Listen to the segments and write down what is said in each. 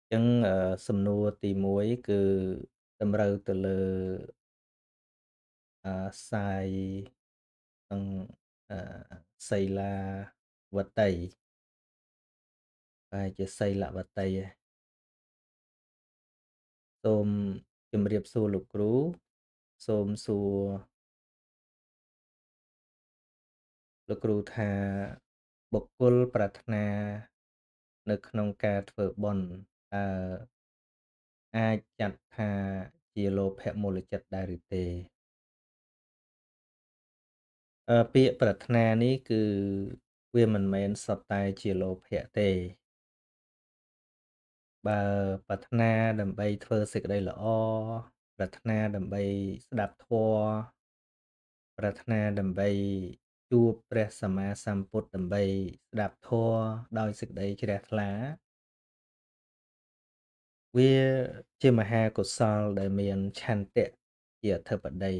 ចឹងសំណួរទីមួយគឺតម្រូវទៅលើផ្សាយនិងអឺសីលាវដ្តីប្រហែលជាសីលវដ្តីឯងសូមជម្រាបសួរលោកគ្រូសូមសួរលោកគ្រូថាបុគ្គលប្រាថ្នានៅក្នុងការធ្វើបុណ្យតើអាចចាត់ថាជាលោភៈមូលចិត្តដែរឬទេពាក្យប្រាថ្នានេះគឺវាមិនមែនសុទ្ធតែជាលោភៈទេបើប្រាថ្នាដើម្បីធ្វើសេចក្តីល្អប្រាថ្នាដើម្បីស្ដាប់ធម៌ប្រាថ្នាដើម្បីជួបព្រះសម្មាសម្ពុទ្ធដើម្បីស្ដាប់ធម៌ដោយសេចក្តីជ្រះថ្លាវាជាមហាកុសលដែលមានឆន្ទៈជាអធិបតី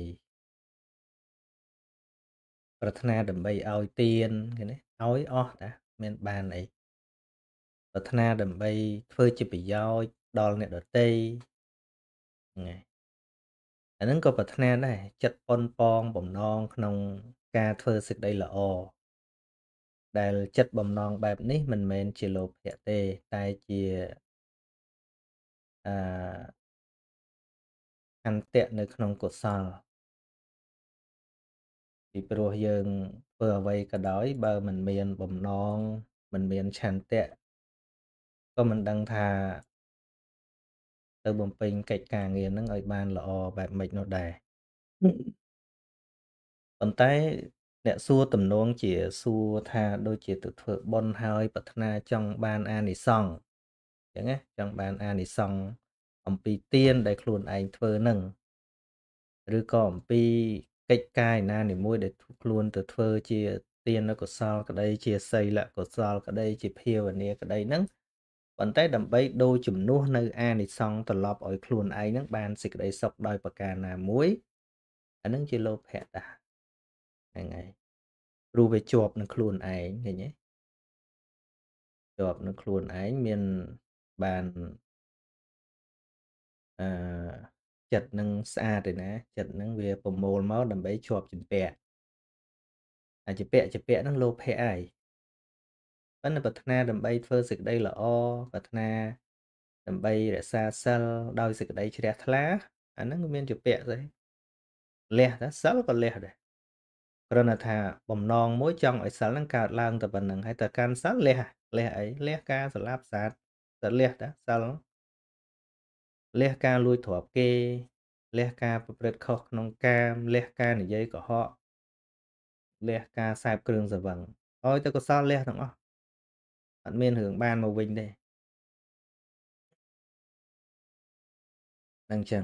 ប្រាថ្នាដើម្បីឲ្យទានឃើញទេឲ្យអស់តាមានបានអីប្រាថ្នាដើម្បីធ្វើជាប្រយោជន៍ដល់អ្នកដទៃហ្នឹងហើយអាហ្នឹងក៏ប្រាថ្នាដែរចិត្តប៉ុនប៉ងបំណងក្នុងការធ្វើសេចក្តីល្អដែលចិត្តបំណងបែបនេះមិនមែនជាលោភៈទេតែជាអឆន្ទៈនៅក្នុងកុសលពីព្រោះយើងធ្វើអ្វីក៏ដោយបើមិនមានបំណងមិនមានឆន្ទៈក៏មិនដឹងថាទៅបំពេញកិច្ចការងារហ្នឹងឲ្យបានល្អបែបម៉េចនោះដែរប៉ុន្តែអ្នកសួរទំនងជាសួរថាដូចជាទៅធ្វើបុណ្យហើយប្រាថ្នាចង់បានអានិសង្សអញ្ចឹងណាចង់បានអានិសង្សអំពីទានដែលខ្លួនឯងធ្វើហ្នឹងឬក៏អំពីកិច្ចការឯណាមួយដែលខ្លួនទៅធ្វើជាទានកុសលក្តីជាសីលកុសលក្តីជាភាវនាក្តីហ្នឹងប៉ុន្តែដើម្បីដូរជំនួសនៅអានិសង្សត្រឡប់ឲ្យខ្លួនឯងហ្នឹងបានសេចក្តីសុខដោយប្រការណាមួយអាហ្នឹងជាលោភៈតាហ្នឹងហើយព្រោះវាជាប់នឹងខ្លួនឯងឃើញទេជាប់នឹងខ្លួនឯងមានបានអឺចិត្តនឹងស្អាតឯណាចិត្តនឹងវាប្រមូលមកដើម្បីជាប់ជំពាក់អាជំពាក់ហ្នឹងលោភៈហើយប៉ុន្តែប្រាថ្នាដើម្បីធ្វើសេចក្តីល្អប្រាថ្នាដើម្បីរក្សាសិលដោយសេចក្តីជ្រះថ្លាអាហ្នឹងវាមានជំពាក់ស្អីលះតែសិលក៏លះដែរគ្រាន់តែថាបំណងមួយចង់ឲ្យសិលហ្នឹងកើតឡើងតែប៉ុណ្្នឹងហើយតែកាន់សិលលះអីលះការស្លាប់សត្វតែលះតែសិលលះការលួចទ្រព្យគេលះការប្រព្រឹត្តខុសក្នុងកាមលះការនិយាយកុហកលះការសេពគ្រឿងសង្វឹងឲ្យតែកុសលលះទាំងអស់អត់មានរឿងបានមកវិញទេហ្នឹងចឹង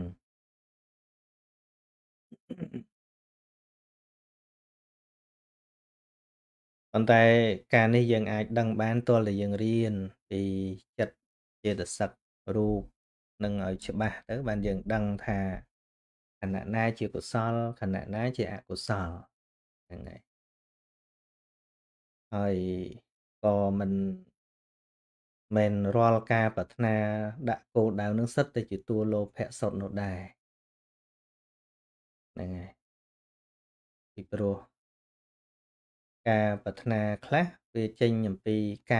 ប៉ុន្តែការនេះយើងអាចដឹងបានទាល់តែយើងរៀនពីចិត្តចេតសិករូបនឹងឲ្យច្បាស់ទៅបានយើងដឹងថាខណៈណាជាកុសលខណៈណាជាអកុសលហ្នឹងហើយក៏មិនមែនរាល់ការប្រាថ្នាដាក់គោលដៅនឹងសិតតែជាតួលោភៈសុទ្ធនោះដែរហ្នឹងហើយពីព្រោះការប្រាថ្នាខ្លះវាចេញអំពីការ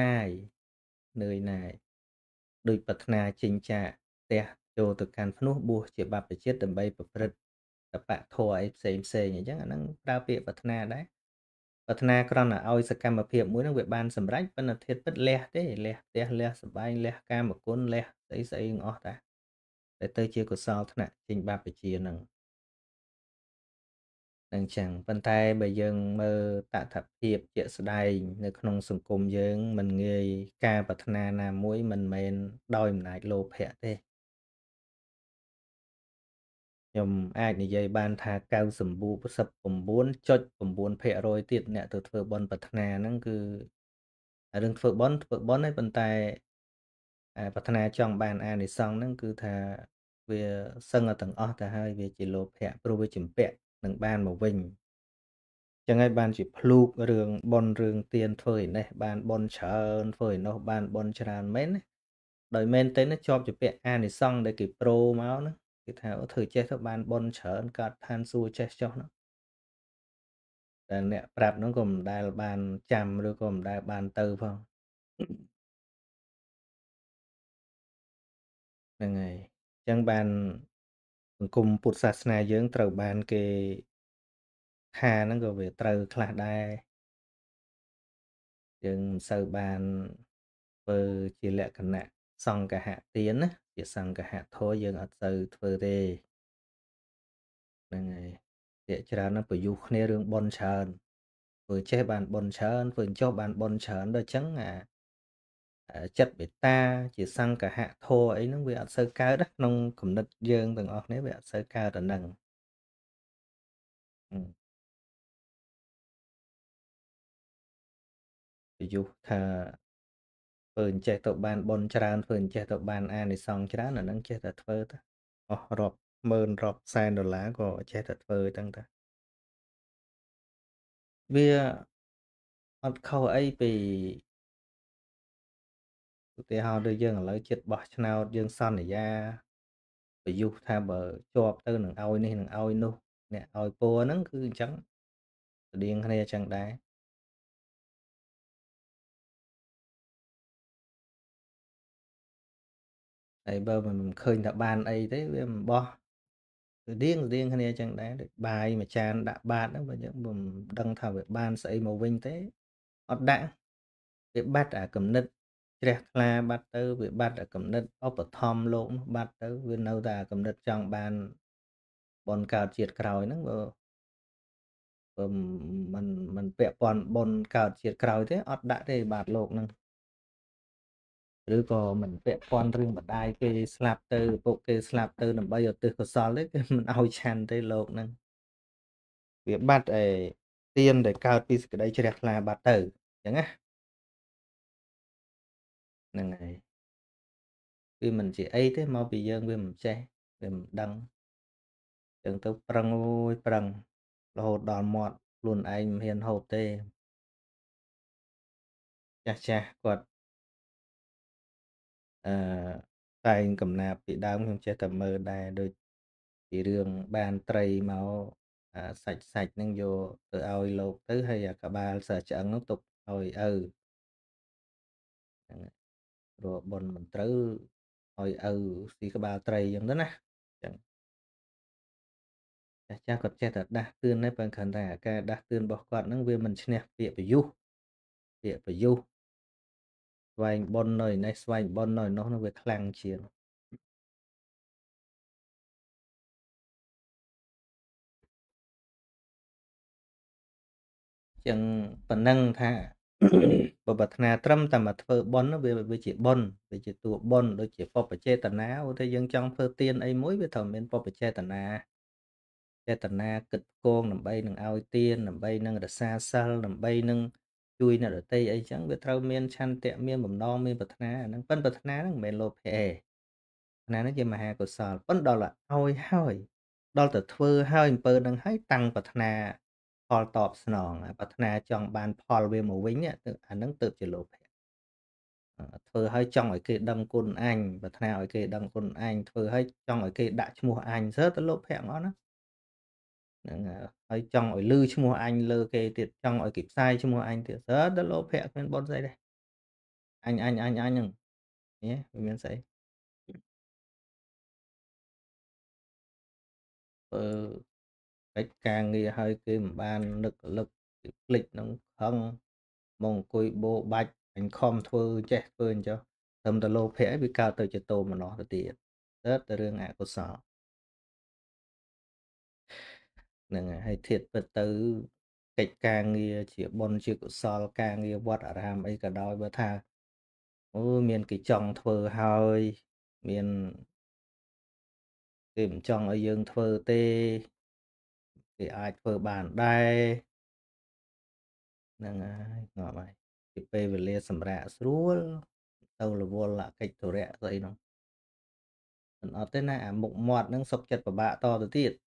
នឿយណាយដូចប្រាថ្នាចេញចាកផ្ទះចូលទៅកាន់ភ្នោះបួសជាបព្វជិតដើម្បីប្រព្រឹត្តតបៈធម៌អីផ្សេងអញ្ចឹងអាហ្នឹងប្រើពាក្យប្រាថ្នាដែរប្រាថ្នាគ្រាន់តែឲ្យសកម្មភាពមួយហ្នឹងវាបានសម្រេចប៉ុន្តែធាតុពិតលះទេលះផ្ទះលះសម្បែងលះកាមគុណលះស្អីទាំងអស់តាតែទៅជាកុសលថ្នាក់ចេញបព្វជិហ្នឹងនឹងចឹងប៉ុន្តែបើយើងមើលតថភាពជាក់ស្ដែងនៅក្នុងសង្គមយើងមិនងាយការប្រាថ្នាណាមួយមិនមែនដោយអំណាចលោភៈទេខ្ញុំអាចនិយាយបានថា99.9%ទៀតអ្នកទៅធ្វើបុណ្យប្រាថ្នាហ្នឹងគឺរឿងធ្វើបុណ្យហើយប៉ុន្តែប្រាថ្នាចង់បានអានិសង្សហ្នឹងគឺថាវាសឹងតែទាំងអស់ទៅហើយវាជាលោភៈព្រោះវាជំពាក់នឹងបានមកវិញចឹងហើយបានជាភ្លូករឿងបុណ្យរឿងទានធ្វើឯនេះបានបុណ្យច្រើនធ្វើឯនោះបានបុណ្យច្រើនមែនទេដោយមែនទែនណាជាប់ជាពាក់អានិសង្សដែលគេប្រូមកហ្នឹងគេថាអូធ្វើចេះទៅបានបុណ្យច្រើនកើតឋានសួគ៌ចេះចុះហ្នឹងតែអ្នកប្រាប់ហ្នឹងក៏មិនដែលបានចាំឬក៏មិនដែលបានទៅផងហ្នឹងហើយអញ្ចឹងបានសង្គមពុទ្ធសាសនាយើងត្រូវបានគេថាហ្នឹងក៏វាត្រូវខ្លះដែរយើងមិនសូវបានធ្វើជាលក្ខណៈសង្ឃហទានណាជាសង្ឃហធម៌យើងអត់សូវធ្វើទេហ្នឹងហើយភាគច្រើនហ្នឹងប្រយុទ្ធគ្នារឿងបុណ្យច្រើនធ្វើចេះបានបុណ្យច្រើនធ្វើចុះបានបុណ្យច្រើនដល់អញ្ចឹងចិត្តមេត្តាជាសង្ឃហធម៌អីហ្នឹងវាអត់សូវកើតណាក្នុងគំនិតយើងទាំងអស់គ្នាវាអត់សូវកើតអាហ្នឹងប្រយុទ្ធថាធ្វើអញ្ចេះទៅបានបុណ្យច្រើនធ្វើអញ្ចេះទៅបានអានិសង្សច្រើនអាហ្នឹងចេះតែធ្វើទៅអស់រាប់ម៉ឺនរាប់សែនដុល្លារក៏ចេះតែធ្វើហ្នឹងទៅវាអត់ខុសអីពីឧទាហរណ៍ដូចយើងឥឡូវចិត្តបោះឆ្នោតយើងសន្យាប្រយុទ្ធថាបើជាប់ទៅនឹងឲ្យនេះនឹងឲ្យនោះអ្នកឲ្យពរហ្នឹងគឺអញ្ចឹងស្តៀងគ្នាអញ្ចឹងដែរហើយបើមិនឃើញថាបានអីទេវាមិនបោះស្តៀងគ្នាអញ្ចឹងដែរដូចបាយមួយចានដាក់បាតហ្នឹងបើយើងមិនដឹងថាវាបានស្អីមកវិញទេអត់ដាក់វាបាត់អាគំនិតជ្រះថ្លាបាត់ទៅវាបាត់អាគំនិតឧបត្ថម្ភលោកនោះបាត់ទៅវានៅតែអាគំនិតចង់បានបនកើតជាតិក្រោយហ្នឹងបើមិនពាក់ព័ន្ធបនកើតជាតិក្រោយទេអត់ដាក់ទេបាទលោកហ្នឹងឬក៏មិនពាក់ព័ន្ធរឿងបដាយគេស្លាប់ទៅឪពុកគេស្លាប់ទៅដើម្បីឧទ្ទិសកុសលទេគេមិនឲ្យឆាន់ទេលោកហ្នឹងវាបាត់ទានដែលកើតពីសេចក្តីជ្រះថ្លាបាត់ទៅអញ្ចឹងណាហ្នឹងហើយវាមិនជាអីទេមកពីយើងវាមិនចេះវាមិនដឹងអញ្ចឹងទៅប្រឹងអូយប្រឹងរហូតដល់មាត់ខ្លួនឯងមិនហ៊ានហូបទេចាស់គាត់អឺតែងកំណាព្យពីដើមខ្ញុំចេះតែមើលដែរដូចពីរឿងបានត្រីមកសាច់ហ្នឹងយកទៅឲ្យលោកទៅហើយអាក្បាលសើឆ្អឹងហ្នឹងទុកឲ្យឪហ្នឹងព្រោះបុណ្យមិនត្រូវឲ្យឪស៊ីក្បាលត្រីអញ្ចឹងទៅណាអញ្ចឹងចាស់គាត់ចេះតែដាស់តឿនដែរបើគ្រាន់តែការដាស់តឿនរបស់គាត់ហ្នឹងវាមិនឈ្នះពាក្យប្រយុទ្ធពាក្យប្រយុទ្ធស្វែងបុណ្យនៅឯនេះស្វែងបុណ្យនៅឯនោះវាខ្លាំងជាងចឹងប៉ុណ្ណឹងថាបើប្រាថ្នាត្រឹមតែមកធ្វើបុណ្យវាជាបុណ្យវាជាតួបុណ្យដូចជាពុព្វចេតនាឧទាហរណ៍យើងចង់ធ្វើទានអីមួយវាត្រូវមានពុព្វចេតនាចេតនាគិតគងដើម្បីនឹងឲ្យទានដើម្បីនឹងរក្សាសិលដើម្បីនឹងជួយអ្នកដទៃអីចឹងវាត្រូវមានឆន្ទៈមានបំណងមានប្រាថ្នាអាហ្នឹងប៉ិនប្រាថ្នាហ្នឹងមិនមែនលោភៈទេប្រាថ្នាហ្នឹងជាមហាកុសលប៉ិនដល់ឲ្យហើយដល់ទៅធ្វើហើយអំពើហ្នឹងហើយតាំងប្រាថ្នាផលតបស្នងប្រាថ្នាចង់បានផលវាមកវិញអាហ្នឹងទើបជាលោភៈធ្វើឲ្យចង់ឲ្យគេដឹងគុណអញប្រាថ្នាឲ្យគេដឹងគុណអញធ្វើឲ្យចង់ឲ្យគេដាក់ឈ្មោះអញសើទៅលោភៈហ្មងណាហ្នឹងហើយចង់ឲ្យឮឈ្មោះអញលើគេទៀតចង់ឲ្យគេផ្សាយឈ្មោះអញទៀតសើទៅលោភៈគ្មានបុណ្យស្អីដែរអញហ្នឹងនេះវាមានស្អីធ្វើកិច្ចការងារឲ្យគេមិនបាននឹករលឹកគេភ្លេចនឹងខឹងមកអង្គុយបោបាច់អញខំធ្វើចេះធ្វើអញ្ចឹងត្រឹមតែលោភៈឯងវាកើតទៅជាតោមនោះទៅទៀតទៅតែរឿងអកុសលហ្នឹងហើយធៀបពិតទៅកិច្ចការងារជាបុណ្យជាកុសលការងារវត្តអារាមអីក៏ដោយបើថាអូមានគេចង់ធ្វើហើយមានគេមិនចង់ឲ្យយើងធ្វើទេគេអាចធ្វើបានដែរហ្នឹងហើយងាប់ហើយពីពេលវេលាសម្រាប់ស្រួលទៅរវល់អកិច្ចធុរៈស្អីហ្នឹងមិនអត់ទេណាអាមុខមាត់ហ្នឹងសុកចិត្តពិបាកតទៅទៀត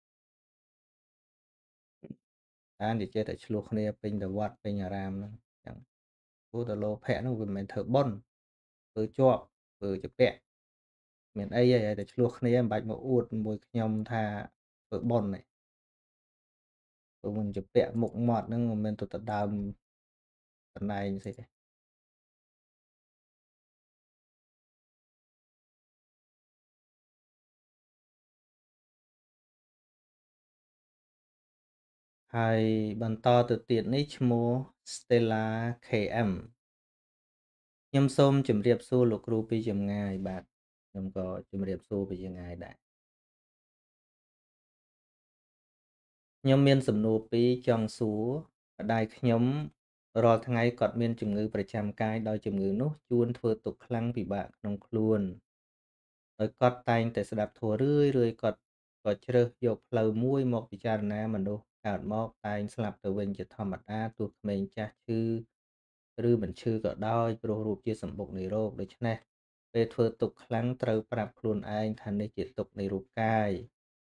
អាននិយាយតែឆ្លោះគ្នាពេញទៅវត្តពេញអារាមហ្នឹងចឹងព្រោះតែលោភៈហ្នឹងវាមិនមែនធ្វើបុណ្យធ្វើជាប់ធ្វើធ្វើជាពាក់មានអីទេតែឆ្លោះគ្នាមិនបាច់មកអួតមួយខ្ញុំថាធ្វើបុណ្យទេព្រោះមិនជាពាក់មុខមាត់ហ្នឹងមិនមែនទៅដើមតំណែងស្អីទេហើយបន្តទៅទៀតនេះឈ្មោះ Stella KM ខ្ញុំសូមជម្រាបសួរលោកគ្រូពីចម្ងាយបាទខ្ញុំក៏ជម្រាបសួរពីចម្ងាយដែរខ្ញុំមានសំណួរពីរចង់សួរម្ដាយខ្ញុំរាល់ថ្ងៃគាត់មានជំងឺប្រចាំកាយដោយជំងឺនោះជួនធ្វើទុក្ខខ្លាំងពិបាកក្នុងខ្លួនហើយគាត់តែងតែស្ដាប់ធម៌រឿយៗគាត់ក៏ជ្រើសយកផ្លូវមួយមកពិចារណាមនុស្សកើតមកតែងស្លាប់ទៅវិញជាធម្មតាទោះក្មេងចាស់ឈឺឬមិនឈឺក៏ដោយព្រោះរូបជាសម្បុកនៃរោគដូច្នេះពេលធ្វើទុក្ខខ្លាំងត្រូវប្រាប់ខ្លួនឯងថានេះជាទុក្ខនៃរូបកាយ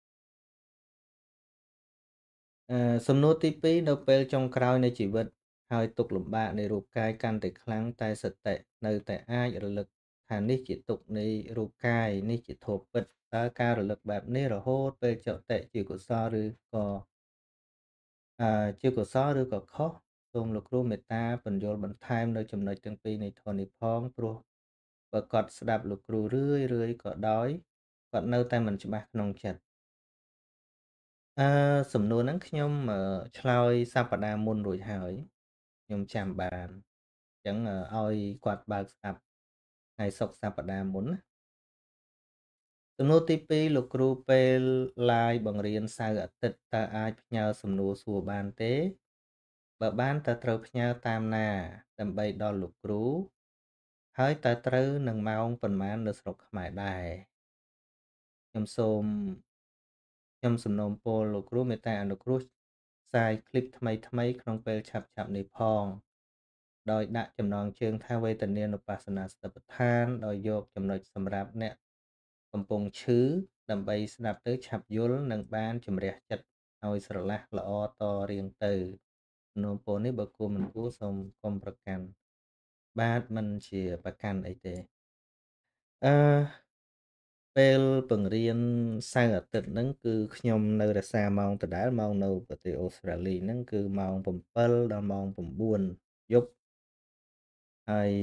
សំណួរទី2នៅពេលចុងក្រោយនៃជីវិតហើយទុក្ខលំបាកនៃរូបកាយកាន់តែខ្លាំងតែសតិនៅតែអាចរលឹកថានេះជាទុក្ខនៃរូបកាយនេះជាធម៌ពិតតើការរលឹកបែបនេះរហូតពេលចតិជាកុសលឬក៏ជាកុសលឬក៏ខុសសូមលោកគ្រូមេត្តាពន្យល់បន្ថែមនៅចំណុចទាំងពីរនៃធម៌នេះផងព្រោះបើគាត់ស្ដាប់លោកគ្រូរឿយៗក៏ដោយគាត់នៅតែមិនច្បាស់ក្នុងចិត្តអឺសំណួរហ្នឹងខ្ញុំឆ្លើយសប្តាហ៍មុនរួចហើយខ្ញុំចាំបានអញ្ចឹងឲ្យគាត់បើកស្ដាប់ថ្ងៃសុក្រសប្តាហ៍មុនណាសំណួរទី2លោកគ្រូពេល live បង្រៀនសៅរ៍អាទិត្យតើអាចផ្ញើសំណួរសួរបានទេបើបានតើត្រូវផ្ញើតាមណាដើម្បីដល់លោកគ្រូហើយតើត្រូវនឹងម៉ោងប៉ុន្មាននៅស្រុកខ្មែរដែរខ្ញុំសូមខ្ញុំសំណូមពរលោកគ្រូមេត្តាអនុគ្រោះផ្សាយคลิปថ្មីក្នុងពេលឆាប់ៗនេះផងដោយដាក់ចំណងជើងថាវេទនានុបស្សនាសតិប្បដ្ឋានដោយយកចំណុចសម្រាប់អ្នកកំពុងឈឺដើម្បីស្ដាប់ទៅឆាប់យល់និងបានជំរះចិត្តឲ្យស្រឡះល្អតរៀងទៅសំណូមពរនេះបើគួរមិនគួរសូមកុំប្រកាន់បាទមិនជាប្រកាន់អីទេអឺពេលបង្រៀនសៅរ៍អាទិត្យហ្នឹងគឺខ្ញុំនៅរក្សាម៉ោងដដែលម៉ោងនៅប្រទេសអូស្ត្រាលីហ្នឹងគឺម៉ោង7ដល់ម៉ោង9យប់ហើយ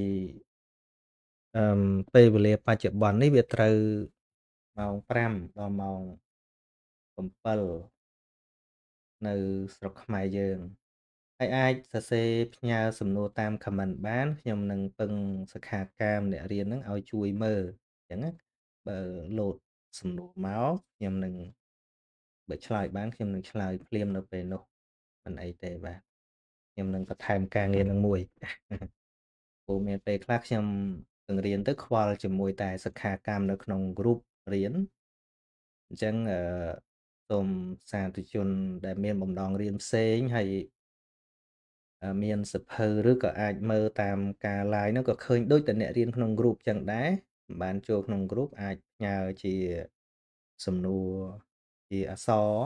ពេលវេលាបច្ចុប្បន្ននេះវាត្រូវម៉ោង5ដល់ម៉ោង7នៅស្រុកខ្មែរយើងហើយអាចសរសេរផ្ញើសំណួរតាម comment បានខ្ញុំនឹងពឹងសិក្ខាកាមអ្នករៀនហ្នឹងឲ្យជួយមើលអញ្ចឹងណាបើលោតសំណួរមកខ្ញុំនឹងបើឆ្លើយបានខ្ញុំនឹងឆ្លើយភ្លាមនៅពេលនោះមិនអីទេបាទខ្ញុំនឹងបន្ថែមការងារនឹងមួយព្រោះមានពេលខ្លះខ្ញុំបង្រៀនទៅខ្វល់ជាមួយតែសិក្ខាកាមនៅក្នុង group រៀនអញ្ចឹងសូមសាធុជនដែលមានបំណងរៀនផ្សេងហើយមានសភៅឬក៏អាចមើលតាមការ live ហ្នឹងក៏ឃើញដូចតែអ្នករៀនក្នុង group ចឹងដែរមិនបានចូលក្នុង group អាចផ្ញើជាសំណួរជាអក្សរ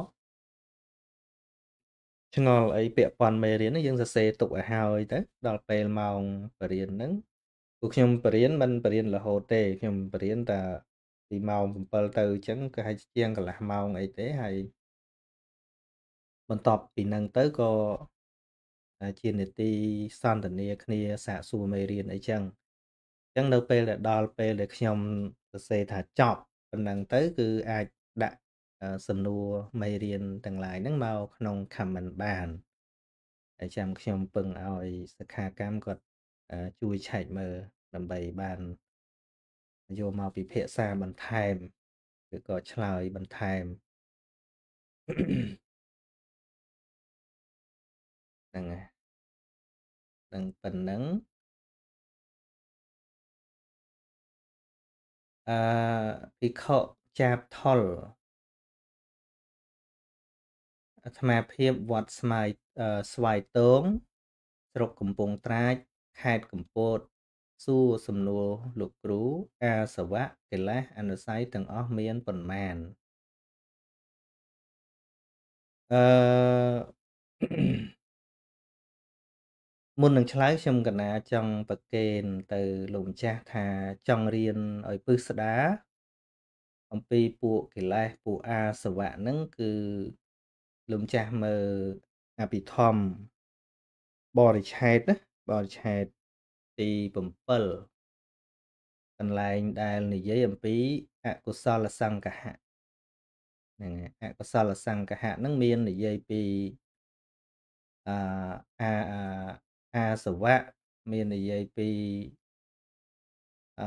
ឆ្ងល់អីពាក់ព័ន្ធមេរៀនហ្នឹងយើងសរសេរទុកឲ្យហើយទៅដល់ពេលម៉ោងបរិញ្ញាហ្នឹងពួកខ្ញុំបរិញ្ញាមិនបរិញ្ញារហូតទេខ្ញុំបរិញ្ញាតែពីម៉ោង7ទៅអញ្ចឹងក៏ឲ្យជាងកន្លះម៉ោងអីទេហើយបន្ទាប់ពីហ្នឹងទៅក៏ជានេតិសន្ទនាគ្នាសាកសួរមេរៀនអីចឹងអញ្ចឹងនៅពេលដែលដល់ពេលដែលខ្ញុំសរសេរថាចប់ប៉ុណ្ណឹងទៅគឺអាចដាក់សំណួរមេរៀនទាំង lain ហ្នឹងមកក្នុង comment បានហើយចាំខ្ញុំពឹងឲ្យសិក្ខាកាមគាត់ជួយឆែកមើលដើម្បីបានយកមកពិភាក្សាបន្ថែមឬក៏ឆ្លើយបន្ថែមហ្នឹងហើយនឹងប៉ុណ្ណឹងភិក្ខុចាបថុលអាត្មាភាពវត្តស្វាយតងស្រុកកំពង់ត្រាចខេត្តកំពតសួរសំណួរលោកគ្រូអាសវៈកិលេសអនុស័យទាំងអស់មានប៉ុន្មានអឺមុននឹងឆ្លើយខ្ញុំកណាចង់ប្រគេនទៅលោកម្ចាស់ថាចង់រៀនឲ្យពិស្ដារអំពីពួកកិលេសពួកអាសវៈហ្នឹងគឺលោកម្ចាស់មើលអភិធម្មបរិច្ឆេទណាបរិច្ឆេទទី7កន្លែងដែលនិយាយអំពីអកុសលសង្កហៈហ្នឹងហើយអកុសលសង្កហៈហ្នឹងមាននិយាយពីអអាអាសវៈមាននិយាយពីអ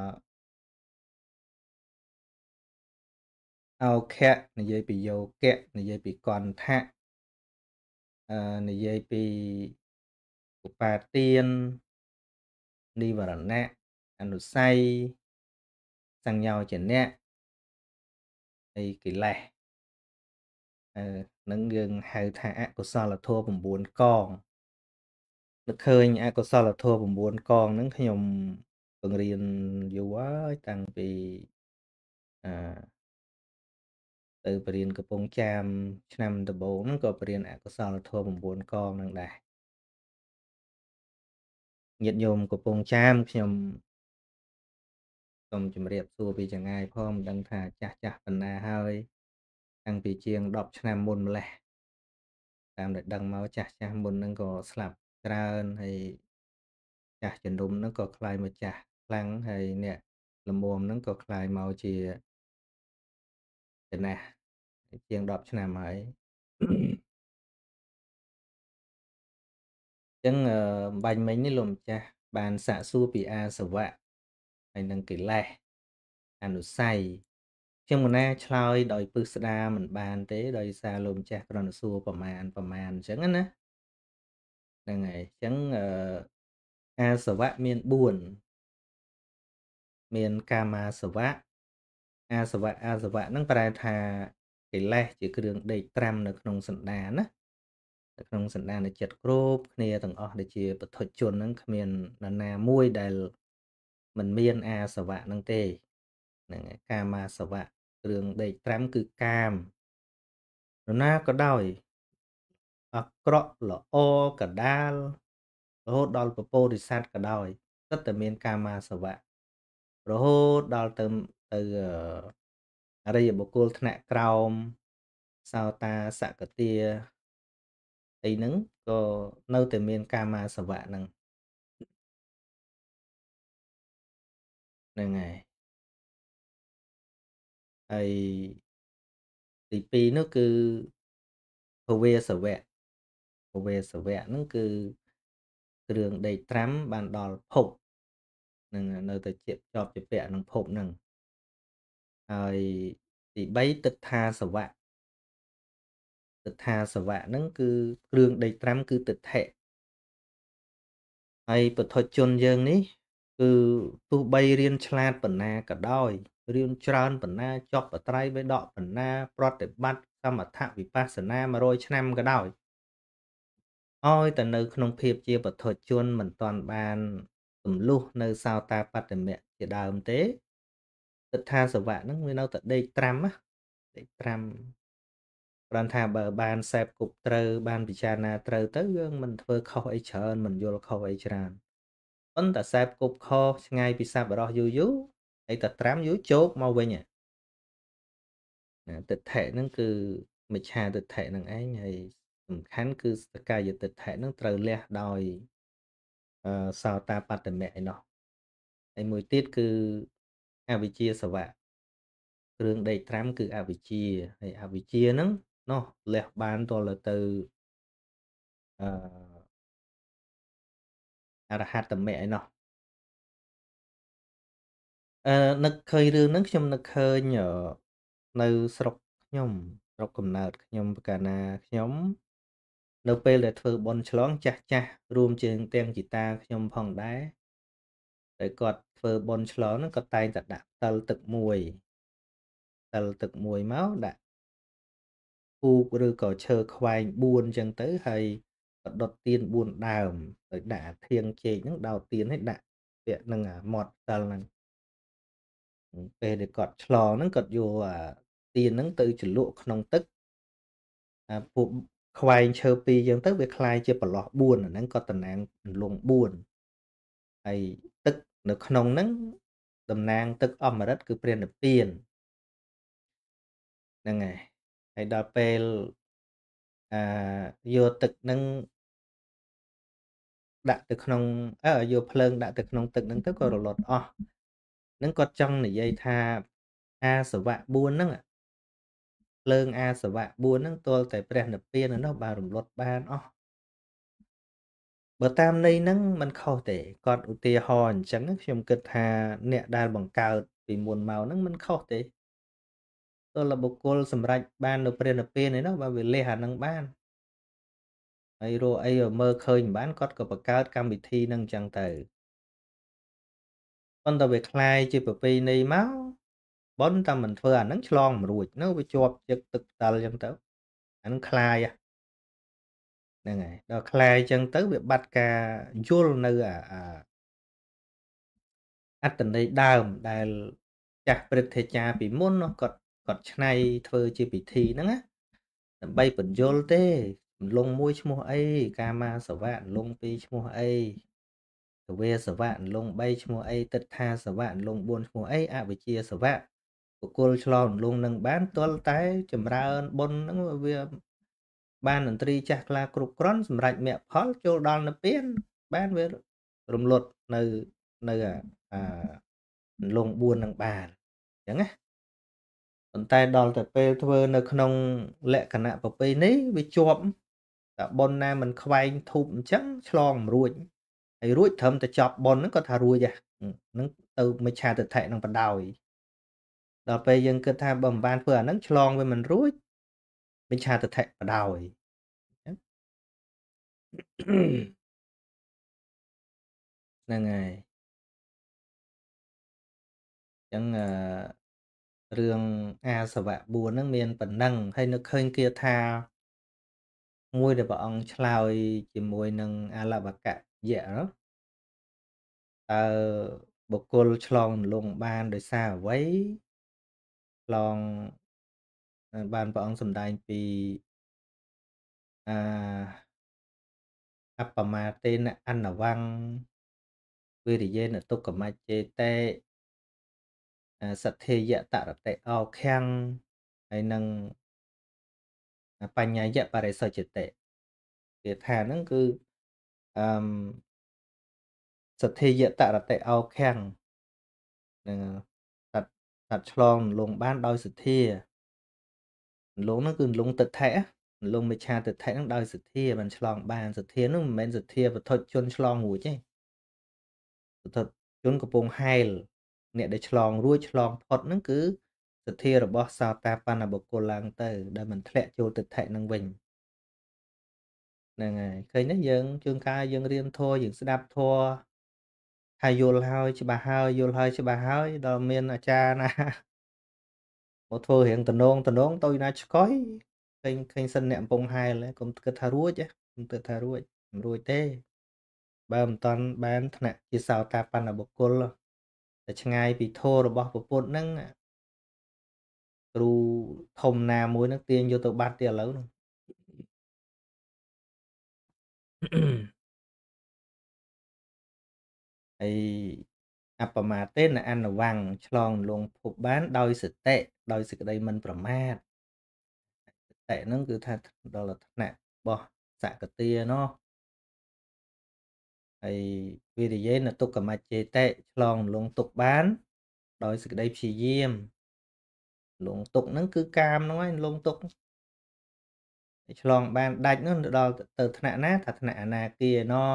ឱខៈនិយាយពីយោគៈនិយាយពីកន្ធៈនិយាយពីឧបាទាននិវរណៈអនុស័យសញ្ញោចនៈហើយកិលេសនឹងយើងហៅថាអកុសលធម៌9កងនឹកឃើញអកុសលធម៌9កងហ្នឹងខ្ញុំបង្រៀនយូរហើយតាំងពីអទៅបរៀនកំពង់ចាមឆ្នាំដំបូងហ្នឹងក៏បរៀនអកុសលធម៌9កងហ្នឹងដែរញាតិញោមកំពង់ចាមខ្ញុំសូមជម្រាបសួរពីចម្ងាយផងមិនដឹងថាចាស់ប៉ុណ្ណាហើយតាំងពីជាង10ឆ្នាំមុនម្លេះតាមដែលដឹងមកចាស់មុនហ្នឹងក៏ស្លាប់ច្រើនហើយចាស់ជំនុំហ្នឹងក៏คล้ายមកចាស់ខ្លាំងហើយអ្នកល្មមហ្នឹងក៏คล้ายមកជាចំណាស់ជាង10ឆ្នាំហើយអញ្ចឹងបាញ់មិញនេះលោកម្ចាស់បានសាកសួរពីអាសវៈហើយនឹងកិលេសអនុស័យខ្ញុំមិនណាឆ្លើយដោយពឹស្ដារមិនបានទេដោយសារលោកម្ចាស់គ្រាន់តែសួរប្រមាណអញ្ចឹងណាហ្នឹងហើយអញ្ចឹងអាសវៈមាន4មានកាមាសវៈអាសវៈហ្នឹងប្រែថាកិលេសជាគ្រឿងដេកត្រាំនៅក្នុងសន្តានណានៅក្នុងសន្តាននៃចិត្តគ្រប់គ្នាទាំងអស់ដែលជាពុទ្ធជនហ្នឹងគ្មាននរណាមួយដែលមិនមានអាសវៈហ្នឹងទេហ្នឹងហើយកាមាសវៈគ្រឿងដេកត្រាំគឺកាមនរណាក៏ដោយអាក្រក់ល្អកដាលរហូតដល់ពពោធិសត្វក៏ដោយសិតតែមានកាមាសវៈរហូតដល់ទៅអរិយបុគ្គលថ្នាក់ក្រោមសោតាសកទាអីហ្នឹងក៏នៅតែមានកាមាសវៈហ្នឹងហើយទី2នោះគឺភវេសវៈហ្នឹងគឺគ្រឿងដេកត្រាំបានដល់ភពនឹងនៅតែជាប់ជាពាក់នឹងភពហ្នឹងហើយទី3ទិដ្ឋាសវៈហ្នឹងគឺគ្រឿងដេកត្រាំគឺទិដ្ឋិហើយពុទ្ធជនយើងនេះគឺទោះបីរៀនឆ្លាតប៉ុណ្ណាក៏ដោយរៀនច្រើនប៉ុណ្ណាចប់បត្រៃបិដកប៉ុណ្ណាប្រតិបត្តិសមថវិបស្សនា100ឆ្នាំក៏ដោយឲ្យតែនៅក្នុងភាពជាពុទ្ធជនមិនទាន់បានទម្លុះនៅសោតាបត្តមៈជាដើមទេទិដ្ឋាសវៈហ្នឹងវានៅតែដេកត្រាំណាដេកត្រាំគ្រាន់ថាបើបានសេពគប់ត្រូវបានពិចារណាត្រូវទៅយើងមិនធ្វើខុសអីច្រើនមិនយល់ខុសអីច្រើនប៉ុន្តែសេពគប់ខុសឆ្ងាយពីសប្បុរសយូរហើយតែត្រាំយូរជោគមកវិញទិដ្ឋិហ្នឹងគឺមិច្ឆាទិដ្ឋិហ្នឹងឯងហើយសំខាន់គឺសកាយទិដ្ឋិហ្នឹងត្រូវលះដោយសោតាបត្តមៈឯណោះហើយមួយទៀតគឺអវិជ្ជាសវៈគ្រឿងដេកត្រាំគឺអវិជ្ជាហើយអវិជ្ជាហ្នឹងណោះលះបានតលទៅអអរហត្តមៈឯណោះនឹកឃើញរឿងហ្នឹងខ្ញុំនឹកឃើញនៅស្រុកខ្ញុំស្រុកកំណើតខ្ញុំកាលណាខ្ញុំនៅពេលដែលធ្វើបុណ្យឆ្លងចាស់រួមជាងទាំងជីតាខ្ញុំផងដែរតែគាត់ធ្វើបុណ្យឆ្លងហ្នឹងគាត់តែងតែដាក់ផ្តិលទឹកមួយមកដាក់ពូកឬក៏ឈើខ្វែង4អញ្ចឹងទៅហើយក៏ដុតទៀន4ដើមហើយដាក់អាធាងចេកហ្នឹងដោតទៀនឲ្យដាក់ពាក់នឹងអាមាត់ផ្តិលហ្នឹងពេលដែលគាត់ឆ្លងហ្នឹងគាត់យកអាទៀនហ្នឹងទៅជ្រលក់ក្នុងទឹកពួកខ្វែងឈើពីរចឹងទៅវាคล้ายជាប្រឡោះ4អាហ្នឹងក៏តំណាងអន្លង់4ហើយទឹកនៅក្នុងហ្នឹងតំណាងទឹកអមរិតគឺព្រះនិព្វានហ្នឹងហើយដល់ពេលយកទឹកហ្នឹងដាក់ទៅក្នុងយកភ្លើងដាក់ទៅក្នុងទឹកហ្នឹងទៅក៏រលត់អស់ហ្នឹងគាត់ចង់និយាយថាអាសវៈ4ហ្នឹងភ្លើងអាសវៈ4ហ្នឹងទាល់តែព្រះនិព្វាននោះបានរំលត់បានអស់បើតាមន័យហ្នឹងมันខុសទេគាត់ឧទាហរណ៍អញ្ចឹងខ្ញុំគិតថាអ្នកដែលបង្កើតពីមុនមកហ្នឹងมันខុសទេទោះលបុគ្គលសម្រេចបាននៅព្រះនិព្វានឯនោះបើវាលះអាហ្នឹងបានហើយរកអីមើលឃើញមិនបានគាត់ក៏បង្កើតកម្មវិធីហ្នឹងអញ្ចឹងទៅប៉ុន្តែវាคล้ายជាប្រពៃណីមកប៉ុន្តែមិនធ្វើអាហ្នឹងឆ្លងមិនរួចនៅវាជាប់ជឹកទឹកផ្ដាល់អញ្ចឹងទៅអាហ្នឹងคล้ายហ្នឹងហើយដល់คล้ายអញ្ចឹងទៅវាបាត់ការយល់នៅអត្តន័យដើមដែលចាស់ព្រឹទ្ធាចារ្យពីមុននោះគាត់ច្នៃធ្វើជាពិធីហ្នឹងណាដើម្បីបញ្យល់ទេអន្លង់មួយឈ្មោះអីកាមាសវៈអន្លង់ពីរឈ្មោះអីទវេសវៈអន្លង់3ឈ្មោះអីទិដ្ឋាសវៈអន្លង់4ឈ្មោះអីអវិជ្ជាសវៈបុគ្គលឆ្លងអន្លង់នឹងបានទាល់តែចម្រើនបុណ្យហ្នឹងវាបានឥន្ទ្រីចាស់ខ្លាគ្រប់គ្រាន់សម្រាប់មគ្គផលចូលដល់និព្វានបានវារំលត់នៅអាអន្លង់4នឹងបានអញ្ចឹងណាប៉ុន្តែដល់តែពេលធ្វើនៅក្នុងលក្ខណៈប្រពៃណីវាជាប់តែប៉ុនណាមិនខ្វែងធូបអញ្ចឹងឆ្លងមិនរួចហើយរួចត្រឹមតែចប់ប៉ុនហ្នឹងក៏ថារួចហ្នឹងទៅមិច្ឆាទិដ្ឋិនឹងបដ ாய் ដល់ពេលយើងគិតថាបើមិនបានធ្វើអាហ្នឹងឆ្លងវាមិនរួចមិច្ឆាទិដ្ឋិបដ ாய் ហ្នឹងហើយអញ្ចឹងរឿងអាសវៈ4ហ្នឹងមានប៉ុណ្ណឹងហើយនឹកឃើញគាថាមួយដែលព្រះអង្គឆ្លើយជាមួយនឹងអលវកយៈនោះតើបុគ្គលឆ្លងលងបានដោយសារអ្វីឆ្លងបានព្រះអង្គសម្ដែងពីអបមាទេនអនវង្សវិរិយេនទុក្ខមច្ចេតេសទ្ធាយតរតិអោខាំងហើយនឹងបញ្ញាយបរិសុទ្ធិវាថាហ្នឹងគឺអឺសទ្ធាយតរតិអោខាំងនឹងសត្វឆ្លងលងបានដោយសទ្ធាលងហ្នឹងគឺលងទិដ្ឋិលងមិច្ឆាទិដ្ឋិហ្នឹងដោយសទ្ធាបានឆ្លងបានសទ្ធាហ្នឹងមិនមែនសទ្ធាវត្ថុជនឆ្លងរួចទេវត្ថុជនកំពុងហែលអ្នកដែលឆ្លងរួចឆ្លងផុតហ្នឹងគឺសទ្ធារបស់សោតាបណ្ណបុគ្គលឡើងទៅដែលមិនធ្លាក់ចូលទិដ្ឋិហ្នឹងវិញហ្នឹងហើយឃើញទេយើងជួនកាលយើងរៀនធម៌យើងស្ដាប់ធម៌ថាយល់ហើយច្បាស់ហើយយល់ហើយច្បាស់ហើយដល់មានអាចារ្យណាមកធ្វើរៀងតំណងទៅណាឆ្កុយឃើញសិនអ្នកកំពុងហែលកុំគិតថារួចកុំគិតថារួចមិនរួចទេបើមិនតាន់បានថ្នាក់ជាសោតាបណ្ណបុគ្គលតែឆ្ងាយពីធម៌របស់ពុទ្ធហ្នឹងគ្រូធំណាមួយហ្នឹងទាញយកទៅបាត់ទៀតឥឡូវហ្នឹងហើយអបមាទេនអនវង្សឆ្លងលងភពបានដោយសតិដោយសេចក្តីមិនប្រមាទសតិហ្នឹងគឺថាដល់ថ្នាក់របស់សកតាណោះហើយវិរិយេនទុក្ខមច្ចេតិឆ្លងលងទុកបានដោយសេចក្តីព្យាយាមលងទុកហ្នឹងគឺកាមហ្នឹងហើយលងទុកឆ្លងបានដាច់នោះដល់ទៅថ្នាក់ណាថាថ្នាក់អនាគាណោះ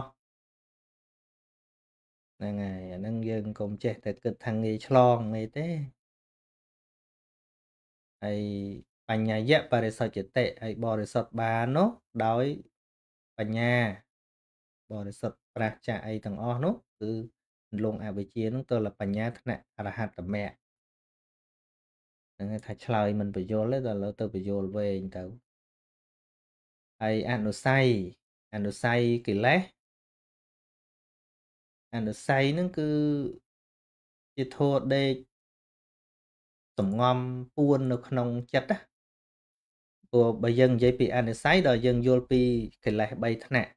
ហ្នឹងហើយអាហ្នឹងយើងកុំចេះតែគិតថាងាយឆ្លងងាយទេហើយបញ្ញាយៈបរិសុទ្ធតិហើយបរិសុទ្ធបាននោះដោយបញ្ញាបរិសុទ្ធប្រាសចាកអីទាំងអស់នោះគឺលងអវិជ្ជានោះទៅលបញ្ញាថ្នាក់អរហត្តមគ្គហ្នឹងថាឆ្លើយមិនបញ្យល់ទេដល់ឥឡូវទៅបញ្យល់វែងទៅហើយអនុស័យកិលេសអនុស័យហ្នឹងគឺជាធម៌ដេកសំងំពួននៅក្នុងចិត្តណា Ủa bây giờ dây bị anh sai đó dân vô pi cái lại bay thằng nè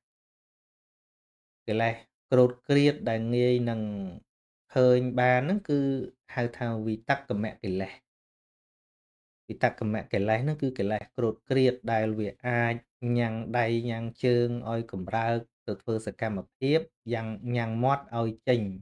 cái lại cột kriết đại nghi nằng khơi ba nó cứ hai thao vì tắc cầm mẹ cái lại vì tắc cầm mẹ cái lại nó cứ cái lại cột kriết đại vì ai nhang đầy nhang chương oi cầm ra từ phơi sạc cam một tiếp nhang nhang mót oi chỉnh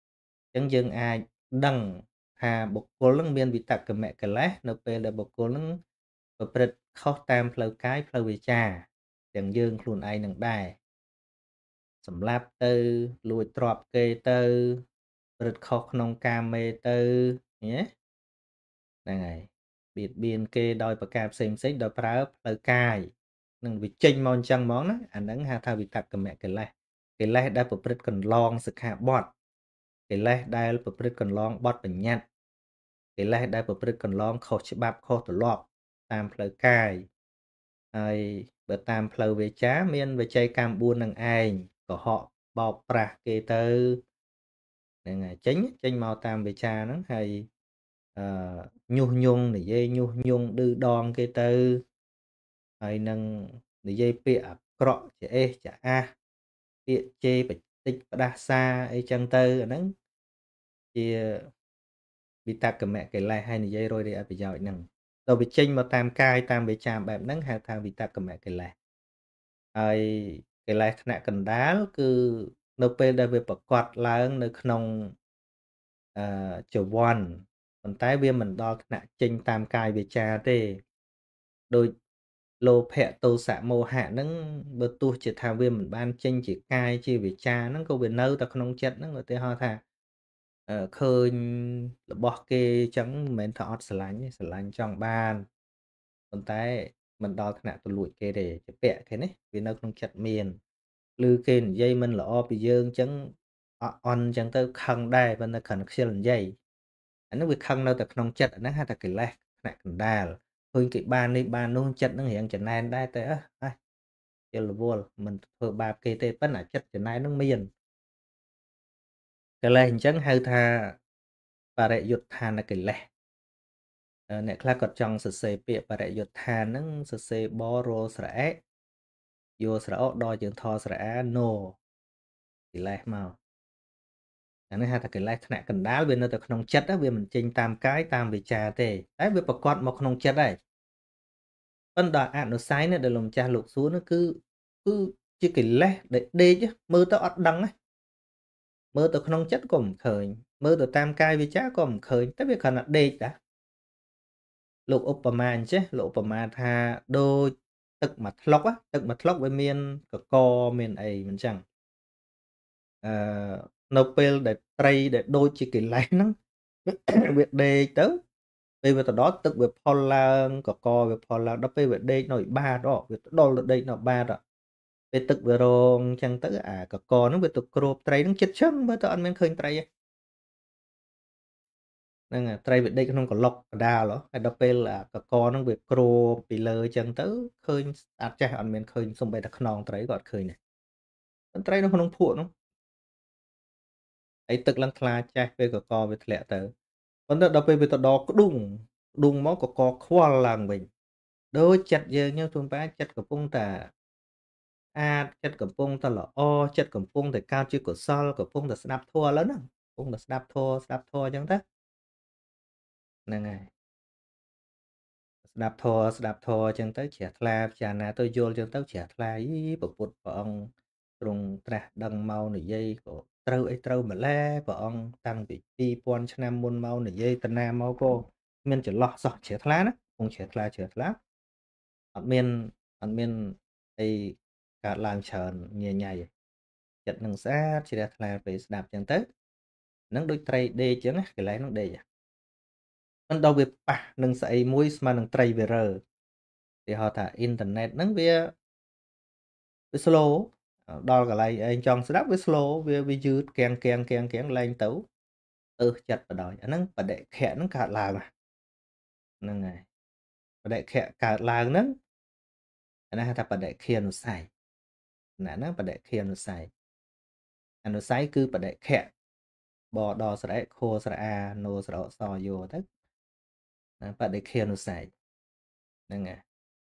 chẳng dừng ai đằng hà bộc cô lưng miên vì tắc cầm mẹ cái lại nó về là bộc cô lưng và bật khó tam phơi cái phơi về cha chẳng dừng luôn ai nằng đài សម្លាប់ទៅលួចទ្រព្យគេទៅរឹតខុសក្នុងកាមេទៅញ៉េហ្នឹងហើយបៀតបៀនគេដោយប្រការផ្សេងផ្សេងដោយប្រើផ្លូវកាយនឹងវាចេញមកអញ្ចឹងហ្មងណាអាហ្នឹងហៅថាវិតកម្មកិលេសកិលេសដែលប្រព្រឹត្តកន្លងសិក្ខាបទកិលេសដែលប្រព្រឹត្តកន្លងបទបញ្ញត្តិកិលេសដែលប្រព្រឹត្តកន្លងខុសច្បាប់ខុសទម្លាប់តាមផ្លូវកាយហើយបើតាមផ្លូវវាចាមានវិជ័យកម្ម4នឹងឯងកុហកបោកប្រាស់គេទៅហ្នឹងហើយចេញមកតាមវិចាហ្នឹងហើយអឺញុះញង់និយាយញុះញង់ឌឺដងគេទៅហើយនឹងនិយាយពាក្យអាក្រក់ជាអេសចាអាសពាក្យជេរបច្តិចផ្ដាសាអីចឹងទៅអាហ្នឹងជាវិតកម្មកិលេសហើយនិយាយរយរយអត្ថប្រយោជន៍ហ្នឹងដល់វាចេញមកតាមកាយតាមវិចាបែបហ្នឹងហៅថាវិតកម្មកិលេសហើយកិលេសថ្នាក់កណ្ដាលគឺនៅពេលដែលវាប្រកបឡើងនៅក្នុងចវ័នប៉ុន្តែវាមិនដល់ថ្នាក់ចេញតាមកាយវាចាទេដូចលោភៈទោសៈមោហៈហ្នឹងបើទោះជាថាវាមិនបានចេញជាកាយជាវាចាហ្នឹងក៏វានៅតែក្នុងចិត្តហ្នឹងឧទាហរណ៍ថាឃើញរបស់គេអញ្ចឹងមិនមែនថាអត់ស្រឡាញ់ទេស្រឡាញ់ចង់បានប៉ុន្តែមិនដល់ថ្នាក់ទៅលួចគេទេជាពាក់គេនេះវានៅក្នុងចិត្តមានឬគេនិយាយមិនល្អពីយើងអញ្ចឹងអន់អញ្ចឹងទៅខឹងដែរប៉ុន្តែគ្រាន់តែខ្ជិលនិយាយអានោះវាខឹងនៅតែក្នុងចិត្តអាហ្នឹងហៅថាកិលេសថ្នាក់កណ្ដាលឃើញគេបាននេះបាននោះចិត្តហ្នឹងរៀងចំណែនដែរតែជារវល់មិនធ្វើបាបគេទេប៉ុន្តែចិត្តចំណែនហ្នឹងមានកិលេសអញ្ចឹងហៅថាបរិយុទ្ធានកិលេសអ្នកខ្លះគាត់ចង់សរសេរពាក្យបរិយុទ្ធានហ្នឹងសរសេរបរោស្រែយោស្រអដល់ជាងថស្រអាណូកិលេសមកអានេះហៅថាកិលេសថ្នាក់កណ្ដាលវានៅតែក្នុងចិត្តវាមិនចេញតាមកាយតាមវិចារទេតែវាប្រកបមកក្នុងចិត្តហើយប៉ុន្តែអនុស័យនេះដែលលោកម្ចាស់លោកសួរនោះគឺជាកិលេសដែលដេកមើលទៅអត់ដឹងមើលទៅក្នុងចិត្តក៏មិនឃើញមើលទៅតាមកាយវិចារក៏មិនឃើញតែវាគ្រាន់តែដេកតាលោកឧបមាអញ្ចេះលោកឧបមាថាដូចទឹកមួយថ្លុកទឹកមួយថ្លុកវាមានកកមានអីមិនចឹងអឺនៅពេលដែលត្រីដែលដូចជាកិលេសហ្នឹងវាដេកទៅពេលវាទៅដល់ទឹកវាផុលឡើងកកវាផុលឡើងដល់ពេលវាដេកនៅបាតវាដុលទៅដេកនៅបាតពេលទឹកវារងអញ្ចឹងទៅអាកកហ្នឹងវាទៅគ្របត្រីហ្នឹងចិត្តឈឹងមើលទៅអត់មានឃើញត្រីទេហ្នឹងត្រីវាដេកក្នុងក្លុកកដាលហើយដល់ពេលអាកកហ្នឹងវាគ្របពីលើអញ្ចឹងទៅឃើញស្អាតចេះអត់មានឃើញសំបីតែខ្នងត្រីក៏អត់ឃើញដែរត្រីនៅក្នុងភក់ហ្នឹងហើយទឹកឡើងថ្លាចេះពេលកកវាធ្លាក់ទៅប៉ុន្តែដល់ពេលវាទៅដល់ក្ដុងមកកកខ្វល់ឡើងវិញដូចចិត្តយើងហ្នឹងជួនប៉ាចិត្តកំពុងតែអាចចិត្តកំពុងតែល្អចិត្តកំពុងតែកើតជាកុសលកំពុងតែស្ដាប់ធម៌ឥឡូវហ្នឹងកំពុងតែស្ដាប់ធម៌អញ្ចឹងទៅហ្នឹងហើយស្ដាប់ធម៌អញ្ចឹងទៅជ្រះថ្លាពិចារណាទៅយល់អញ្ចឹងទៅជ្រះថ្លាយីព្រះពុទ្ធព្រះអង្គទ្រង់ត្រាស់ដឹងមកនិយាយក៏ត្រូវអីត្រូវម្ល៉េះព្រះអង្គតាំងពី2000ឆ្នាំមុនមកនិយាយតាណាមកក៏មានចន្លោះសោះជ្រះថ្លាណាគង់ជ្រះថ្លាអត់មានអីកើតឡើងច្រើនញញ៉ៃចិត្តនឹងស្អាតជ្រះថ្លាពេលស្ដាប់អញ្ចឹងទៅនឹងដូចត្រីដេកអញ្ចឹងកន្លែងនោះដេកមិនដល់វាប៉ះនឹងស្អីមួយស្មើនឹងត្រីវារើគេហៅថាអ៊ីនធឺណិតហ្នឹងវា slow ដល់កន្លែងឯងចង់ស្ដាប់វា slow វាយឺតកៀងលែងទៅចិត្តបដ ாய் អាហ្នឹងបដិខៈហ្នឹងកើតឡើងហ្នឹងហើយបដិខៈកើតឡើងហ្នឹងអានេះហៅថាបដិខៈនុស័យណាហ្នឹងបដិខៈនុស័យអនុស័យគឺបដិខៈបដស្រែខស្រអាណូស្រអសយោទៅណាបដិខៈនុស័យហ្នឹងហើយ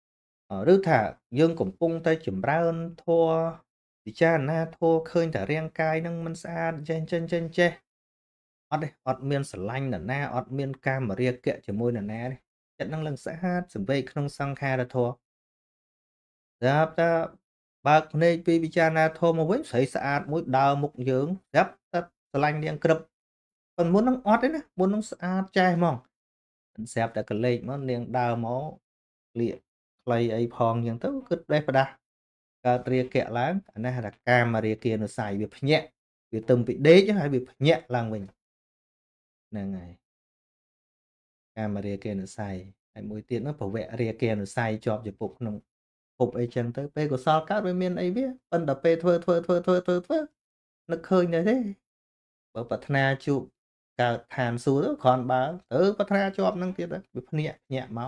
ឬថាយើងកំពុងតែចម្រើនធម៌ពិចារណាធម៌ឃើញតែរាងកាយនឹងមិនស្អាតចេះអត់ទេអត់មានស្រឡាញ់នរណាអត់មានកាមរាគៈជាមួយនរណាទេចិត្តនឹងឡើងស្អាតសង្វេគក្នុងសង្ខារធម៌ស្រាប់តែបើកភ្នែកពីពិចារណាធម៌មកវិញស្រីស្អាតមួយដើរមុខយើងស្រាប់តែស្រឡាញ់នាងក្រឹបប៉ុន្តែមុននឹងអត់ទេណាមុននឹងស្អាតចេះហ្មងស្រាប់តែកលេចមកនាងដើរមកលាកខ្លីអីផងអញ្ចឹងទៅគិតដេះផ្ដាស់កើតរាគៈឡើងអានេះហៅថាកាមរាគានុស័យវាភ្ញាក់វាទៅពីដេកហើយវាភ្ញាក់ឡើងវិញហ្នឹងហើយកាមរាគានុស័យហើយមួយទៀតនោះភវរាគានុស័យជាប់ជាពុកក្នុងភពអីចឹងទៅពេលកុសលកើតវាមានអីវាប៉ុន្តែពេលធ្វើនឹកឃើញដែរទេបើប្រាថ្នាជួបកើតឋានសួគ៌ទៅគ្រាន់បើទៅប្រាថ្នាជាប់នឹងទៀតវាភ្ញាក់មក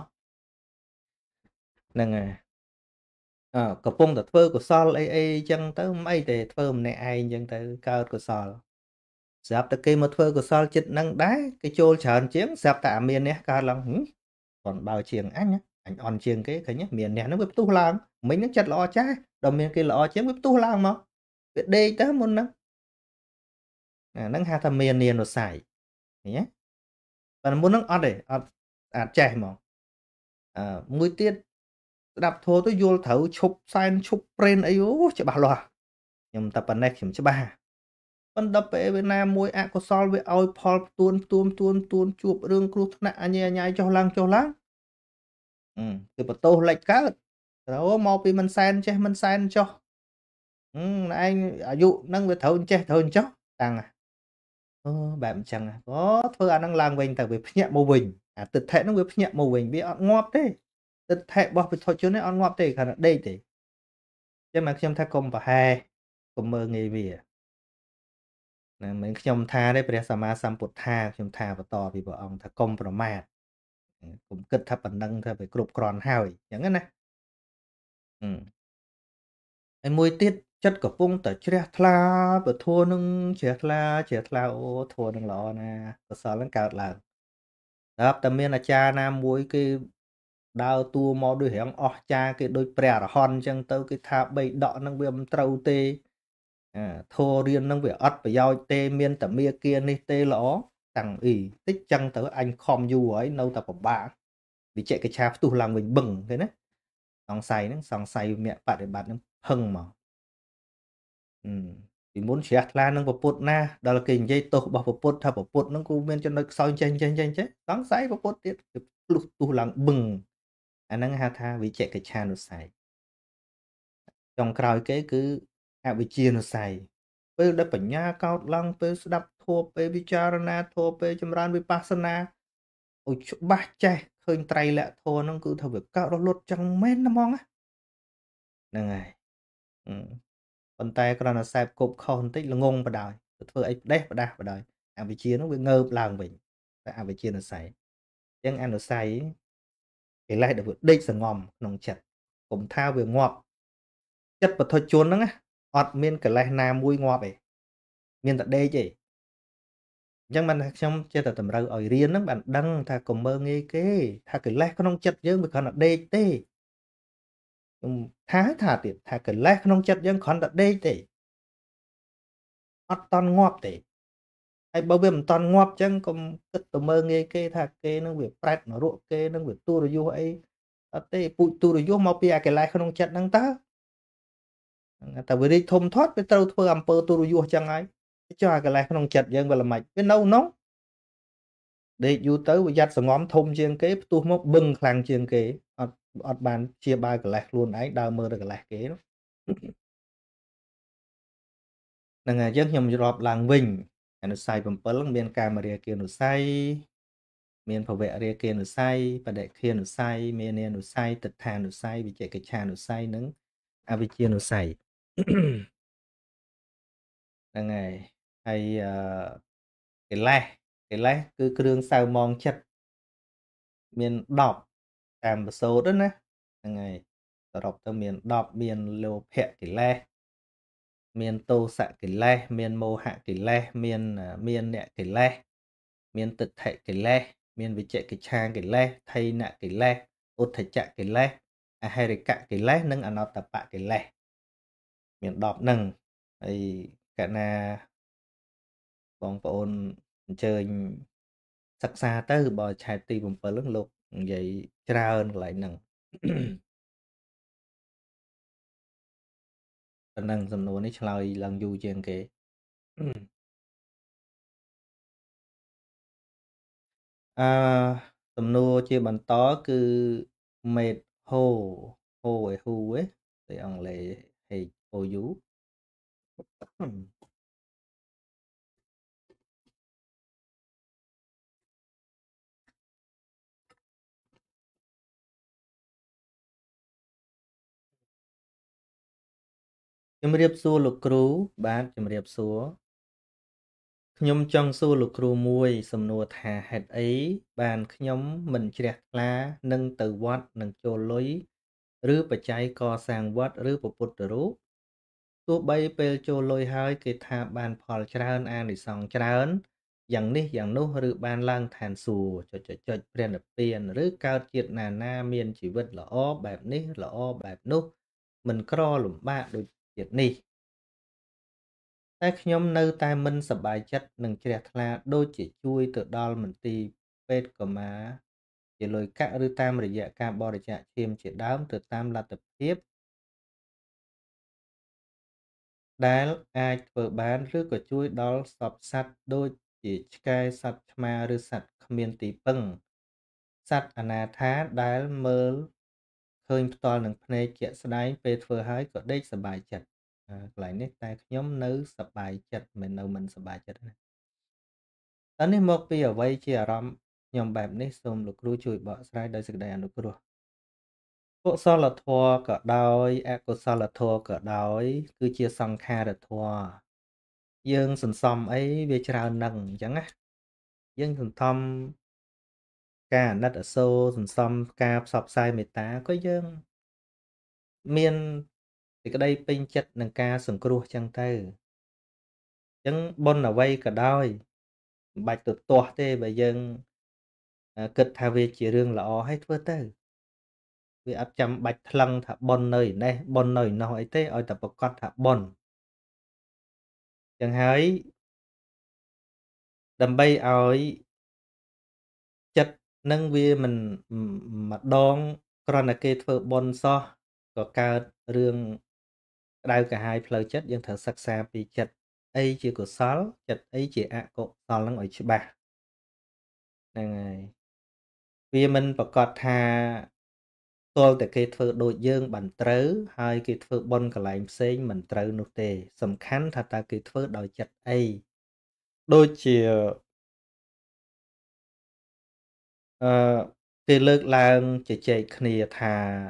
ហ្នឹងហើយកំពុងតែធ្វើកុសលអីចឹងទៅមិនអីទេធ្វើម្នាក់ឯងចឹងទៅកើតកុសលស្រាប់តែគេមកធ្វើកុសលចិត្តនឹងដែរគេចូលច្រើនជាងស្រាប់តែអាមាននេះកើតឡើងគ្រាន់បើជាងអញអន់ជាងគេឃើញមាននេះហ្នឹងវាផ្ទុះឡើងមិញហ្នឹងចិត្តល្អចាស់ដល់មានគេល្អជាងវាផ្ទុះឡើងមកវាដេកទៅមុនហ្នឹងអាហ្នឹងហៅថាមាននានុស័យឃើញទេប៉ុន្តែមុនហ្នឹងអត់ទេអត់អាចចេះហ្មងមួយទៀតស្ដាប់ធម៌ទៅយល់ត្រូវឈប់សែនឈប់ព្រេនអីអូច្បាស់លាស់ខ្ញុំតែប៉ុណ្ណេះខ្ញុំច្បាស់ប៉ុន្តែពេលវេលាមួយអកុសលវាឲ្យផលផ្ទួនជួបរឿងគ្រោះថ្នាក់អញ្ញាយចុះឡើងគឺបន្ទោសលេចកើតត្រូវមកពីមិនសែនចេះមិនសែនចុះឯងអាយុហ្នឹងវាត្រូវចេះត្រូវចុះតាំងបែបអញ្ចឹងធ្វើអាហ្នឹងឡើងវិញទៅវាភ្ញាក់មកវិញអាទិដ្ឋិហ្នឹងវាភ្ញាក់មកវិញវាអត់ងាប់ទេទិដ្ឋិរបស់ពុទ្ធជននេះអត់ងាប់ទេគ្រាន់តែដេកទេចឹងមកខ្ញុំថាកុំប្រហែសកុំមើងងាយវាណាមិនខ្ញុំថាទេព្រះសម្មាសម្ពុទ្ធថាខ្ញុំថាបន្តពីព្រះអង្គថាកុំប្រមាទកុំគិតថាប៉ុណ្ណឹងថាវាគ្រប់គ្រាន់ហើយចឹងណាហើយមួយទៀតចិត្តកំពុងតែជ្រះថ្លាពធនឹងជ្រះថ្លាអូធម៌នឹងល្អណាកុសលនឹងកើតឡើងដល់តែមានអាចារ្យណាមួយគេដើរតួមកដូចរៀងអស់ចាគេដូចព្រះអរហន្តអញ្ចឹងទៅគេថាបីដកនឹងវាមិនត្រូវទេធម៌រៀននឹងវាអត់ប្រយោជន៍ទេមានតែមាគានេះទេល្អតាំងតិចចឹងទៅអញខំយូរហើយនៅតែពិបាកវិជ្ជកិច្ឆាផ្ទុះឡើងវិញបឹងឃើញណាសង្ស័យមគ្គបដិបត្តិនឹងផឹងមកពីមុនជ្រះថ្លានឹងពពុទ្ធណាដល់គេនិយាយទោសរបស់ពពុទ្ធថាពពុទ្ធនឹងគូមានចំណុចខ្សោយចេះសង្ស័យពពុទ្ធទៀតផ្លុះទុះឡើងបឹងអាហ្នឹងហៅថាវិជ្ជកិច្ឆានុស័យចុងក្រោយគេគឺអវិជ្ជានុស័យពេលដែលបញ្ញាកោតឡើងពេលស្ដាប់ធម៌ពេលពិចារណាធម៌ពេលចម្រើនវិបស្សនាអូច្បាស់ចេះឃើញត្រៃលក្ខធម៌ហ្នឹងគឺថាវាកើតរលត់ចឹងមែនហ្មងហ្នឹងហើយប៉ុន្តែគ្រាន់តែសែបគប់ខុសបន្តិចល្ងងបដ ாய் ទៅធ្វើអីផ្ដេសផ្ដាស់បដ ாய் អវិជ្ជានោះវាងើបឡើងវិញតែអវិជ្ជានុស័យអញ្ចឹងអនុស័យកិលេសដែលវាដេកសងំក្នុងចិត្តកុំថាវាងាប់ចិត្តបទជនហ្នឹងអត់មានកិលេសណាមួយងាប់ទេមានតែដេកទេអញ្ចឹងបានខ្ញុំចេះតែតម្រូវឲ្យរៀនហ្នឹងបានដឹងថាកុំមើងងាយគេថាកិលេសក្នុងចិត្តយើងវាគ្រាន់តែដេកទេខ្ញុំថាទៀតថាកិលេសក្នុងចិត្តយើងគ្រាន់តែដេកទេអត់តន់ងាប់ទេហើយបើវាមិនតន់ងាប់ចឹងកុំគិតទៅមើងងាយគេថាគេនឹងវាប្រែតនរកគេនឹងវាទុរយុះអីអត់ទេពូជទុរយុះមកពីអាកិលេសក្នុងចិត្តហ្នឹងតើតែវារីកធំធាត់វាត្រូវធ្វើអំពើទុរយុះចឹងហើយចុះអាកិលេសក្នុងចិត្តយើងវាល្មិចវានៅនោះដេកយូរទៅវាយ៉ាត់សងំធំជាងគេផ្ទុះមកបឹងខ្លាំងជាងគេអត់បានជាបើកិលេសខ្លួនឯងដើរមើលទៅកិលេសគេនោះហ្នឹងហើយយើងខ្ញុំរាប់ឡើងវិញអនុស័យ7ហ្នឹងមានកាមរាគានុស័យមានភវរាគានុស័យបដិឃានុស័យមេនានុស័យទិដ្ឋានុស័យវិជ្ជកិច្ឆានុស័យនិងអវិជ្ជានុស័យហ្នឹងហើយកិលេសគឺគ្រឿងសៅមងចិត្តមាន10តាមបសូតណាហ្នឹងហើយសរុបទៅមាន10មានលោភៈកិលេសមានទោសៈកិលេសមានមោហៈកិលេសមានអ្នកកិលេសមានទិដ្ឋិកិលេសមានវិជ្ជកិច្ឆាកិលេសថៃនៈកិលេសឧទ្ធចៈកិលេស à hay là cả cái lẽ nâng anh tập bạ cái lẽ miền đọp nâng ấy cả na bong bồn chơi sắc xa tới bò chạy tì bầm bờ lớn lục vậy ra hơn lại nâng nâng sầm nô này chơi lần du trên cái à sầm nô chia bàn tó cứ mệt hô hô ấy hu ấy thì ông lại hay hô dú ជំរាបសួរលោកគ្រូបាទជំរាបសួរខ្ញុំចង់សួរលោកគ្រូមួយសំណួរថាហេតុអីបានខ្ញុំមិនជ្រះថ្លានឹងទៅវត្តនឹងចូលលុយឬបច្ច័យកសាងវត្តឬព្រះពុទ្ធរូបទោះបីពេលចូលលុយហើយគេថាបានផលច្រើនអានិសង្សច្រើនយ៉ាងនេះយ៉ាងនោះឬបានឡើងឋានសួគ៌ចុចព្រះនិព្វានឬកើតជាតិណានាមានជីវិតល្អបែបនេះល្អបែបនោះមិនក្រលំបាកដូចជាតិនេះ តែខ្ញុំនៅតែមិនសប្បាយចិត្តនឹងជ្រះថ្លាដូចជាជួយទៅដល់មន្ទីរពេទ្យកុមារជាលុយកាក់ឬតាមរយៈការបរិច្ចាគឈាមជាដើមទៅតាមលទ្ធភាពដែលអាចធ្វើបានឬក៏ជួយដល់សពសត្វដូចជាឆ្កែសត្វឆ្មាឬសត្វគ្មានទីពឹងសត្វអនាថាដែលមើលឃើញផ្ទាល់នឹងភ្នែកជាក់ស្ដែងពេលធ្វើហើយក៏ដេកសប្បាយចិត្តកន្លែងនេះតែខ្ញុំនៅសប្បាយចិត្តមិននៅមិនសប្បាយចិត្តណា តើនេះមកពីអ្វីជាអារម្មណ៍ខ្ញុំបែបនេះសូមលោកគ្រូជួយបកស្រាយដោយសេចក្តីអនុគ្រោះកុសលធម៌ក៏ដោយអកុសលធម៌ក៏ដោយគឺជាសង្ខារធម៌យើងសន្សំអីវាច្រើននឹងអញ្ចឹងណាយើងសន្សំការអាណិតអាសូរសន្សំការផ្សព្វផ្សាយមេត្តាក៏យើងមានសេចក្តីពេញចិត្តនឹងការសង្គ្រោះអញ្ចឹងទៅអញ្ចឹងបុណ្យអ្វីក៏ដោយមិនបាច់ទៅទាស់ទេបើយើងគិតថាវាជារឿងល្អហើយធ្វើទៅវាអត់ចាំបាច់ថ្លឹងថាប៉ុននៅឯនេះប៉ុននៅឯនោះអីទេឲ្យតែប្រកាសថាប៉ុនចឹងហើយដើម្បីឲ្យចិត្តនឹងវាមិនម្ដងគ្រាន់តែគេធ្វើប៉ុនសោះក៏កើតរឿងក្តៅកាហាយផ្លូវចិត្តយើងត្រូវសិក្សាពីចិត្តអីជាកុសលចិត្តអីជាអកុសលនឹងឲ្យច្បាស់ហ្នឹងហើយវាមិនប្រកាសថាទាល់តែគេធ្វើដូចយើងបានត្រូវហើយគេធ្វើប៉ុនកន្លែងផ្សេងមិនត្រូវនោះទេសំខាន់ថាតើគេធ្វើដោយចិត្តអីដូចជាអឺគេលើកឡើងជជែកគ្នាថា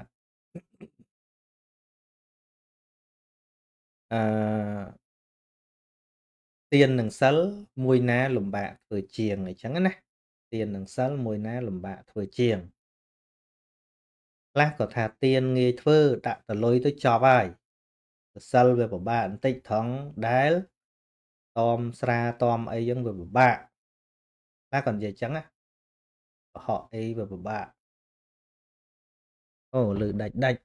អឺទាននិងសិលមួយណាលំបាកធ្វើជាងអញ្ចឹងណាទាននិងសិលមួយណាលំបាកធ្វើជាងខ្លះក៏ថាទានងាយធ្វើដាក់តលុយទៅចប់ហើយសិលវាពិបាកបន្តិចត្រង់ដែលតមស្រាតមអីចឹងវាពិបាកខ្លះក៏និយាយចឹងណាកុហកអីវាពិបាកអូលឺដាច់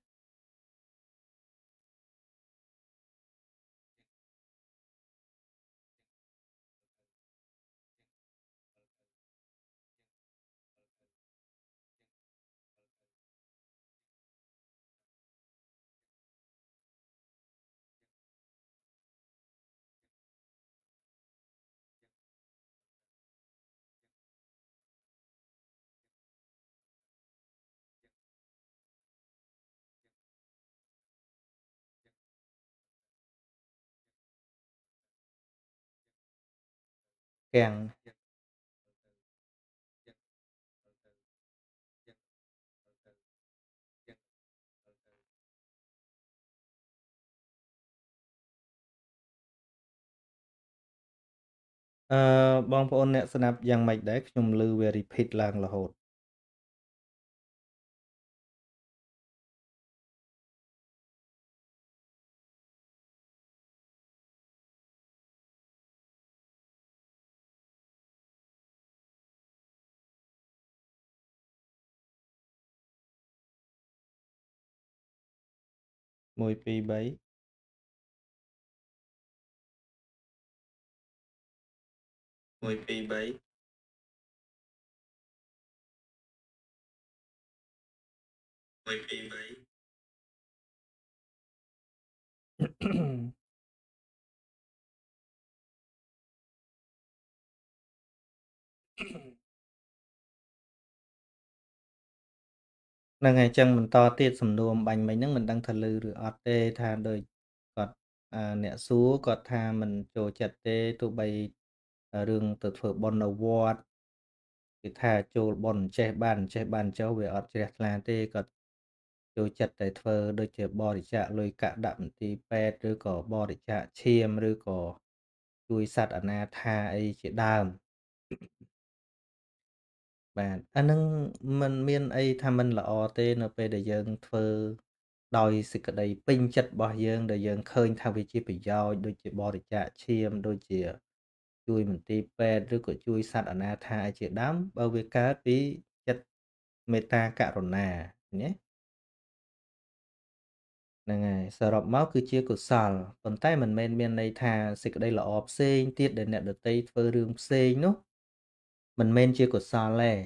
កាំងបងប្អូនអ្នកស្ដាប់យ៉ាងម៉េចដែរខ្ញុំឮវា repeat ឡើងរហូត 1 2 3 1 2 3 1 2 3 ហ្នឹងហើយអញ្ចឹងបន្តទៀតសំណួរអំបញ្ញមិញហ្នឹងមិនដឹងថាឮឬអត់ទេថាដូចគាត់អ្នកសួរគាត់ថាមិនចូលចិត្តទេទោះបីរឿងទៅធ្វើបុណ្យនៅវត្តគេថាចូលបុណ្យចេះបានចេះបានចុះវាអត់ជ្រះថ្លាទេគាត់ចូលចិត្តតែធ្វើដូចជាបរិច្ចាគលុយកាក់ដាក់មន្ទីរពេទ្យឬក៏បរិច្ចាគឈាមឬក៏ជួយសត្វអនាថាអីជាដើមបាទអានឹងមិនមានអីថាមិនល្អទេនៅពេលដែលយើងធ្វើដោយសេចក្តីពេញចិត្តរបស់យើងដែលយើងឃើញថាវាជាប្រយោជន៍ដូចជាបរិច្ចាគឈាមដូចជាជួយមន្ទីរពេទ្យឬក៏ជួយសត្វអនាថាអីជាដើមបើវាកើតពីចិត្តមេត្តាករុណាណាហ្នឹងហើយសរុបមកគឺជាកុសលប៉ុន្តែមិនមែនមានន័យថាសេចក្តីល្អផ្សេងទៀតដែលអ្នកដទៃធ្វើរឿងផ្សេងនោះមិនមែនជាកុសលទេ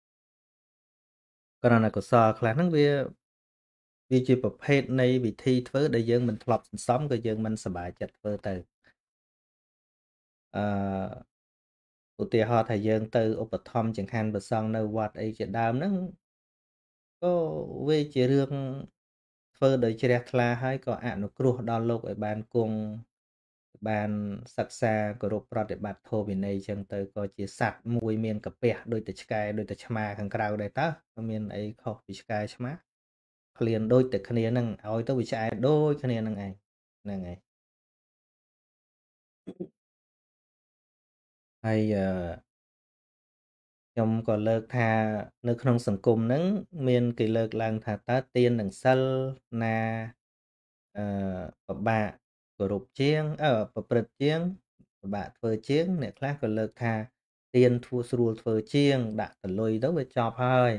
គ្រាន់តែកុសលខ្លះហ្នឹងវាជាប្រភេទនៃវិធីធ្វើដែលយើងមិនធ្លាប់សន្សំក៏យើងមិនសប្បាយចិត្តធ្វើទៅអឺឧទាហរណ៍ថាយើងទៅឧបត្ថម្ភចង្ហាន់ព្រះសង្ឃនៅវត្តអីជាដើមហ្នឹងក៏វាជារឿងធ្វើដោយជ្រះថ្លាហើយក៏អនុគ្រោះដល់លោកឲ្យបានគង់បានសិក្សាគោរពប្រតិបត្តិធម៌វិន័យចឹងទៅក៏ជាសត្វមួយមានកាពះដូចតែឆ្កែដូចតែឆ្មាខាងក្រៅដែរតើក៏មានអីខុសពីឆ្កែឆ្មាឃ្លានដូចតែគ្នាហ្នឹងឲ្យទៅវាឆ្អែតដូចគ្នាហ្នឹងឯងហ្នឹងហើយហើយខ្ញុំក៏លើកថានៅក្នុងសង្គមហ្នឹងមានគេលើកឡើងថាតើទាននិងសិលណាអពិបាកគោរពជាងប្រព្រឹត្តជាងពិបាកធ្វើជាងអ្នកខ្លះក៏លើកថាទានធួស្រួលធ្វើជាងដាក់តលុយទៅវាចប់ហើយ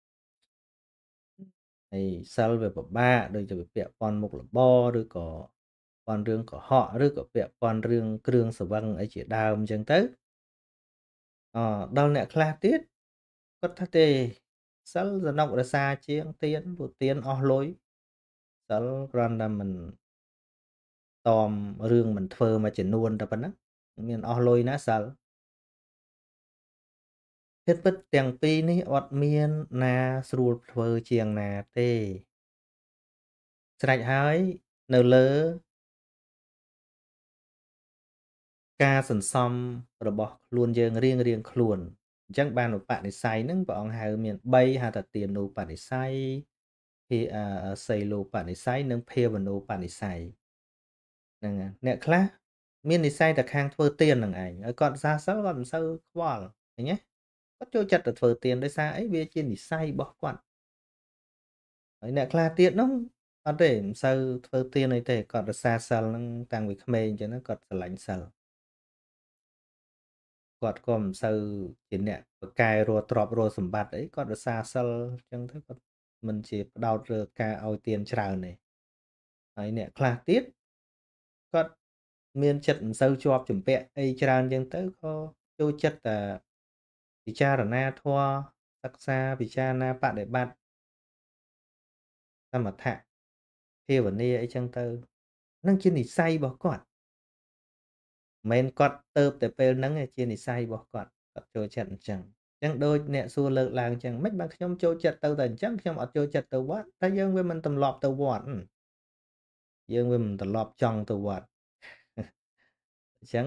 ហើយសិលវាពិបាកដូចជាវាពាក់ព័ន្ធមុខរបរឬក៏ព័ន្ធរឿងកុហកឬក៏ពាក់ព័ន្ធរឿងគ្រឿងសង្វឹងអីជាដើមអញ្ចឹងទៅដល់អ្នកខ្លះទៀតគាត់ថាទេសឹលសំណុករសាជាងទៀនព្រោះទៀនអស់លុយសិលគ្រាន់តែមិនតមរឿងមិនធ្វើមួយចំនួនតែប៉ុណ្ណឹងមានអស់លុយណាសិលពិតទាំងពីរនេះអត់មានណាស្រួលធ្វើជាងណាទេស្រេចហើយនៅលើការសន្សំរបស់ខ្លួនយើងរៀងខ្លួនអញ្ចឹងបានឧបនិស្ស័យហ្នឹងព្រះអង្គហៅមាន3ហៅថាទានូបនិស្ស័យភាសីលូបនិស្ស័យនិងភាវនូបនិស្ស័យហ្នឹងហើយអ្នកខ្លះមាននិស្ស័យតែខាងធ្វើទានហ្នឹងឯងឲ្យគាត់សាសិលគាត់មិនសូវខ្វល់ឃើញទេគាត់ចូលចិត្តទៅធ្វើទានដោយសារអីវាជានិស្ស័យរបស់គាត់ហើយអ្នកខ្លះទៀតនោះអត់ទេមិនសូវធ្វើទានអីទេគាត់រសាសិលហ្នឹងតាំងពីក្មេងអញ្ចឹងគាត់ស្រឡាញ់សិលគាត់ក៏មិនសូវជាអ្នកប្រកែរកទ្រព្យរកសម្បត្តិអីគាត់រសាសិលអញ្ចឹងទៅគាត់មិនជាផ្ដោតលើការឲ្យទានច្រើនទេហើយអ្នកខ្លះទៀតគាត់មានចិត្តមិនសូវជាប់ជំពាក់អីច្រើនអញ្ចឹងទៅក៏ចូលចិត្តតែពិចារណាធម៌សិក្សាពិចារណាបដិបត្តិសមថៈភាវនាអីចឹងទៅនឹងជានិស្ស័យរបស់គាត់មិនមែនគាត់ទៅតែពេលហ្នឹងឯងជានិស្ស័យរបស់គាត់គាត់ចូលចិត្តអញ្ចឹងអញ្ចឹងដូចអ្នកសួរលើកឡើងអញ្ចឹងមិនបានខ្ញុំចូលចិត្តទៅតែអញ្ចឹងខ្ញុំអត់ចូលចិត្តទៅវត្តតែយើងវាមិនទម្លាប់ទៅវត្តយើងវាមិនត្រឡប់ចង់ទៅវត្តអញ្ចឹង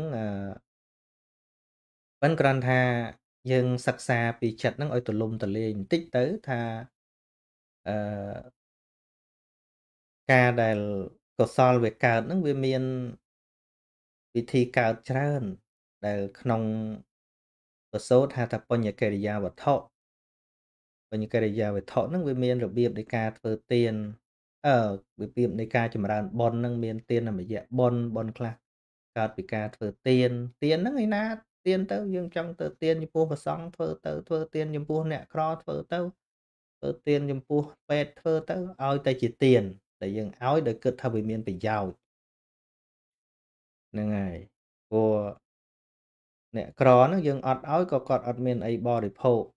ប៉ិនគ្រាន់ថាយើងសិក្សាពីចិត្តហ្នឹងឲ្យទូលំទូលាយបន្តិចទៅថាអឺការដែលកុសលវាកើតហ្នឹងវាមានវិធីកើតច្រើនដែលក្នុងពសូតហៅថាបញ្ញកិរិយាវត្ថុបញ្ញកិរិយាវត្ថុហ្នឹងវាមានរបៀបនៃការធ្វើទានរបៀបនៃការចម្រើនបុណ្យហ្នឹងមានទានមយៈបុណ្យខ្លះកើតពីការធ្វើទានហ្នឹងឯណាទានទៅយើងចង់ទៅទានចំពោះព្រះសង្ឃធ្វើទានចំពោះអ្នកក្រធ្វើទានចំពោះពេទ្យធ្វើទៅឲ្យតែជាទានដែលយើងឲ្យដោយគិតថាវាមានប្រយោជន៍ហ្នឹងហើយព្រោះអ្នកក្រហ្នឹងយើងអត់ឲ្យក៏គាត់អត់មានអីបរិភោគ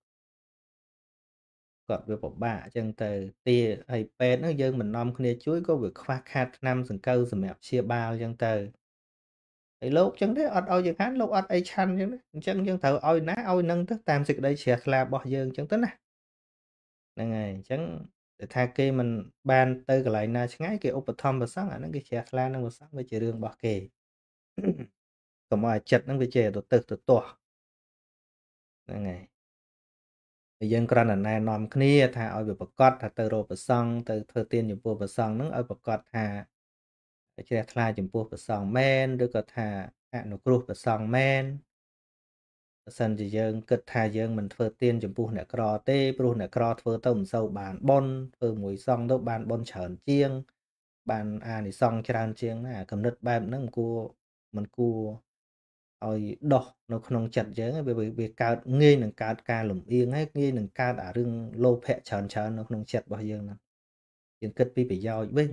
គាត់វាពិបាកអញ្ចឹងទៅទាហើយពេទ្យហ្នឹងយើងមិននាំគ្នាជួយក៏វាខ្វះខាតថ្នាំសង្កូវសម្រាប់ព្យាបាលអញ្ចឹងទៅហើយលោកអញ្ចឹងទេអត់ឲ្យយើងហាន់លោកអត់អីឆាន់អញ្ចឹងយើងត្រូវឲ្យណាឲ្យនឹងទៅតាមសេចក្តីជ្រះថ្លារបស់យើងអញ្ចឹងទៅណាហ្នឹងហើយអញ្ចឹងតែថាគេមិនបានទៅកន្លែងណាឆ្ងាយគេឧបត្ថម្ភព្រះសង្ឃអាហ្នឹងគេជ្រះថ្លានឹងព្រះសង្ឃវាជារឿងរបស់គេកុំឲ្យចិត្តហ្នឹងវាចេះទៅទឹះទៅទាស់ហ្នឹងហើយហើយយើងគ្រាន់តែណែនាំគ្នាថាឲ្យវាប្រកាសថាទៅរកព្រះសង្ឃទៅធ្វើទានចំពោះព្រះសង្ឃហ្នឹងឲ្យប្រកាសថាជ្រះថ្លាចំពោះព្រះសង្ឃមែនឬក៏ថាអនុគ្រោះព្រះសង្ឃមែនបើសិនជាយើងគិតថាយើងមិនធ្វើទានចំពោះអ្នកក្រទេព្រោះអ្នកក្រធ្វើទៅមិនសូវបានបុណ្យធ្វើមួយសង្ឃទៅបានបុណ្យច្រើនជាងបានអានិសង្ឃច្រើនជាងណាកំណត់បែបហ្នឹងមិនគួរឲ្យដោះនៅក្នុងចិត្តយើងវាកើតងាយនឹងកើតការលំអៀងហើយងាយនឹងកើតអារឿងលោភៈច្រើននៅក្នុងចិត្តរបស់យើងហ្នឹងយើងគិតពីប្រយោជន៍វិញ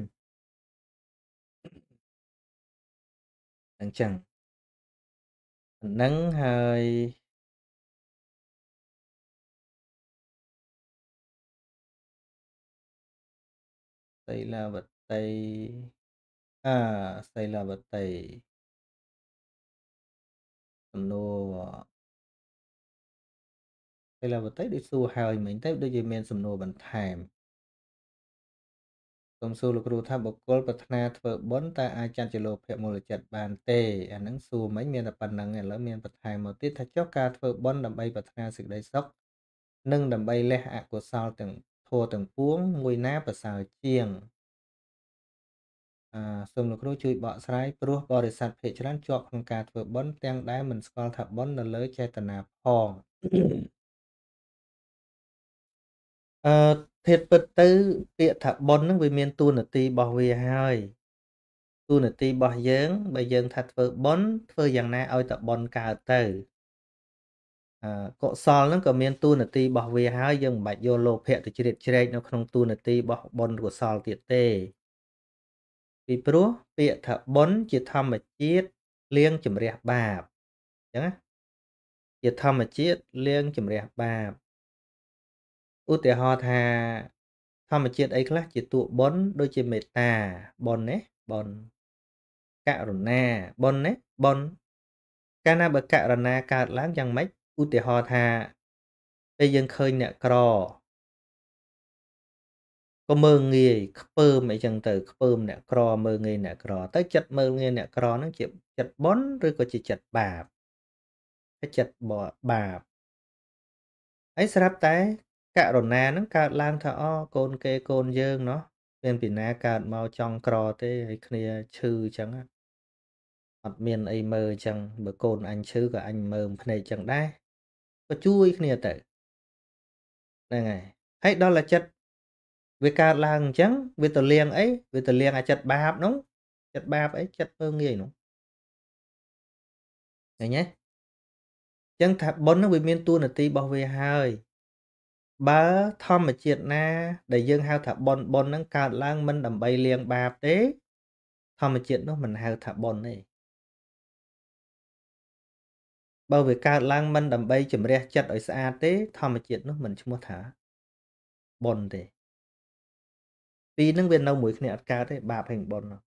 អញ្ចឹងហ្នឹងហើយសីលាវតីអាសីលាវតីសំណួរសីលាវតីដូចសួរហើយមិញទៅដូចជាមានសំណួរបន្ថែមសូមសួរលោកគ្រូថាបុគ្គលប្រាថ្នាធ្វើបុណ្យតើអាចចាត់ជាលោភៈមូលចិត្តបានទេអាហ្នឹងសួរមិញមានតែប៉ុណ្្នឹងឥឡូវមានបន្ថែមមកទៀតថាចុះការធ្វើបុណ្យដើម្បីប្រាថ្នាសេចក្តីសុខនិងដើម្បីលះអកុសលទាំងធម៌ទាំងពួងមួយណាប្រសើរជាងសូមលោកគ្រូជួយបកស្រាយព្រោះបរិស័ទភាគច្រើនជាប់ក្នុងការធ្វើបុណ្យទាំងដែលមិនស្គាល់ថាបុណ្យនៅលើចេតនាផងធាតុពិតទៅពាក្យថាបុណ្យហ្នឹងវាមានតួនាទីរបស់វាហើយតួនាទីរបស់យើងបើយើងថាធ្វើបុណ្យធ្វើយ៉ាងណាឲ្យតែបុណ្យកើតទៅកុសលហ្នឹងក៏មានតួនាទីរបស់វាហើយយើងមិនបាច់យកលោភៈទៅជ្រៀតជ្រែកនៅក្នុងតួនាទីរបស់បុណ្យកុសលទៀតទេពីព្រោះពាក្យថាបុណ្យជាធម្មជាតិលាងជម្រះបាបអញ្ចឹងណាជាធម្មជាតិលាងជម្រះបាបឧទាហរណ៍ថាធម្មជាតិអីខ្លះជាតួបុណ្យដូចជាមេត្តាបុណ្យណាបុណ្យករុណាបុណ្យណាបុណ្យកាលណាបើករុណាកើតឡើងយ៉ាងម៉េចឧទាហរណ៍ថាពេលយើងឃើញអ្នកក្រក៏មើងងាយខ្ពើមអីចឹងទៅខ្ពើមអ្នកក្រមើងងាយអ្នកក្រទៅចិត្តមើងងាយអ្នកក្រហ្នឹងជាចិត្តបុណ្យឬក៏ជាចិត្តបាបចិត្តបាបហើយស្រាប់តែករុណាហ្នឹងកើតឡើងថាអូកូនគេកូនយើងเนาะមានពីណាកើតមកចង់ក្រទេហើយគ្នាឈឺអញ្ចឹងអត់មានអីមើលអញ្ចឹងបើកូនអញឈឺក៏អញមើលភ្នែកអញ្ចឹងដែរក៏ជួយគ្នាទៅហ្នឹងហើយដល់តែចិត្តវាកើតឡើងអញ្ចឹងវាទៅលៀងអីវាទៅលៀងអាចិត្តបាបនោះចិត្តបាបអីចិត្តមើងងាយនោះឃើញទេអញ្ចឹងថាបុណ្យនោះវាមានតួនាទីរបស់វាហើយបើធម្មជាតិណាដែលយើងហៅថាបុណ្យហ្នឹងកើតឡើងមិនដើម្បីលាងបាបទេធម្មជាតិនោះមិនហៅថាបុណ្យទេបើវាកើតឡើងមិនដើម្បីជំរះចិត្តឲ្យស្អាតទេធម្មជាតិនោះមិនឈ្មោះថាបុណ្យទេពីរហ្នឹងវានៅមួយគ្នាអត់កើតទេបាបហើយបុណ្យនោះ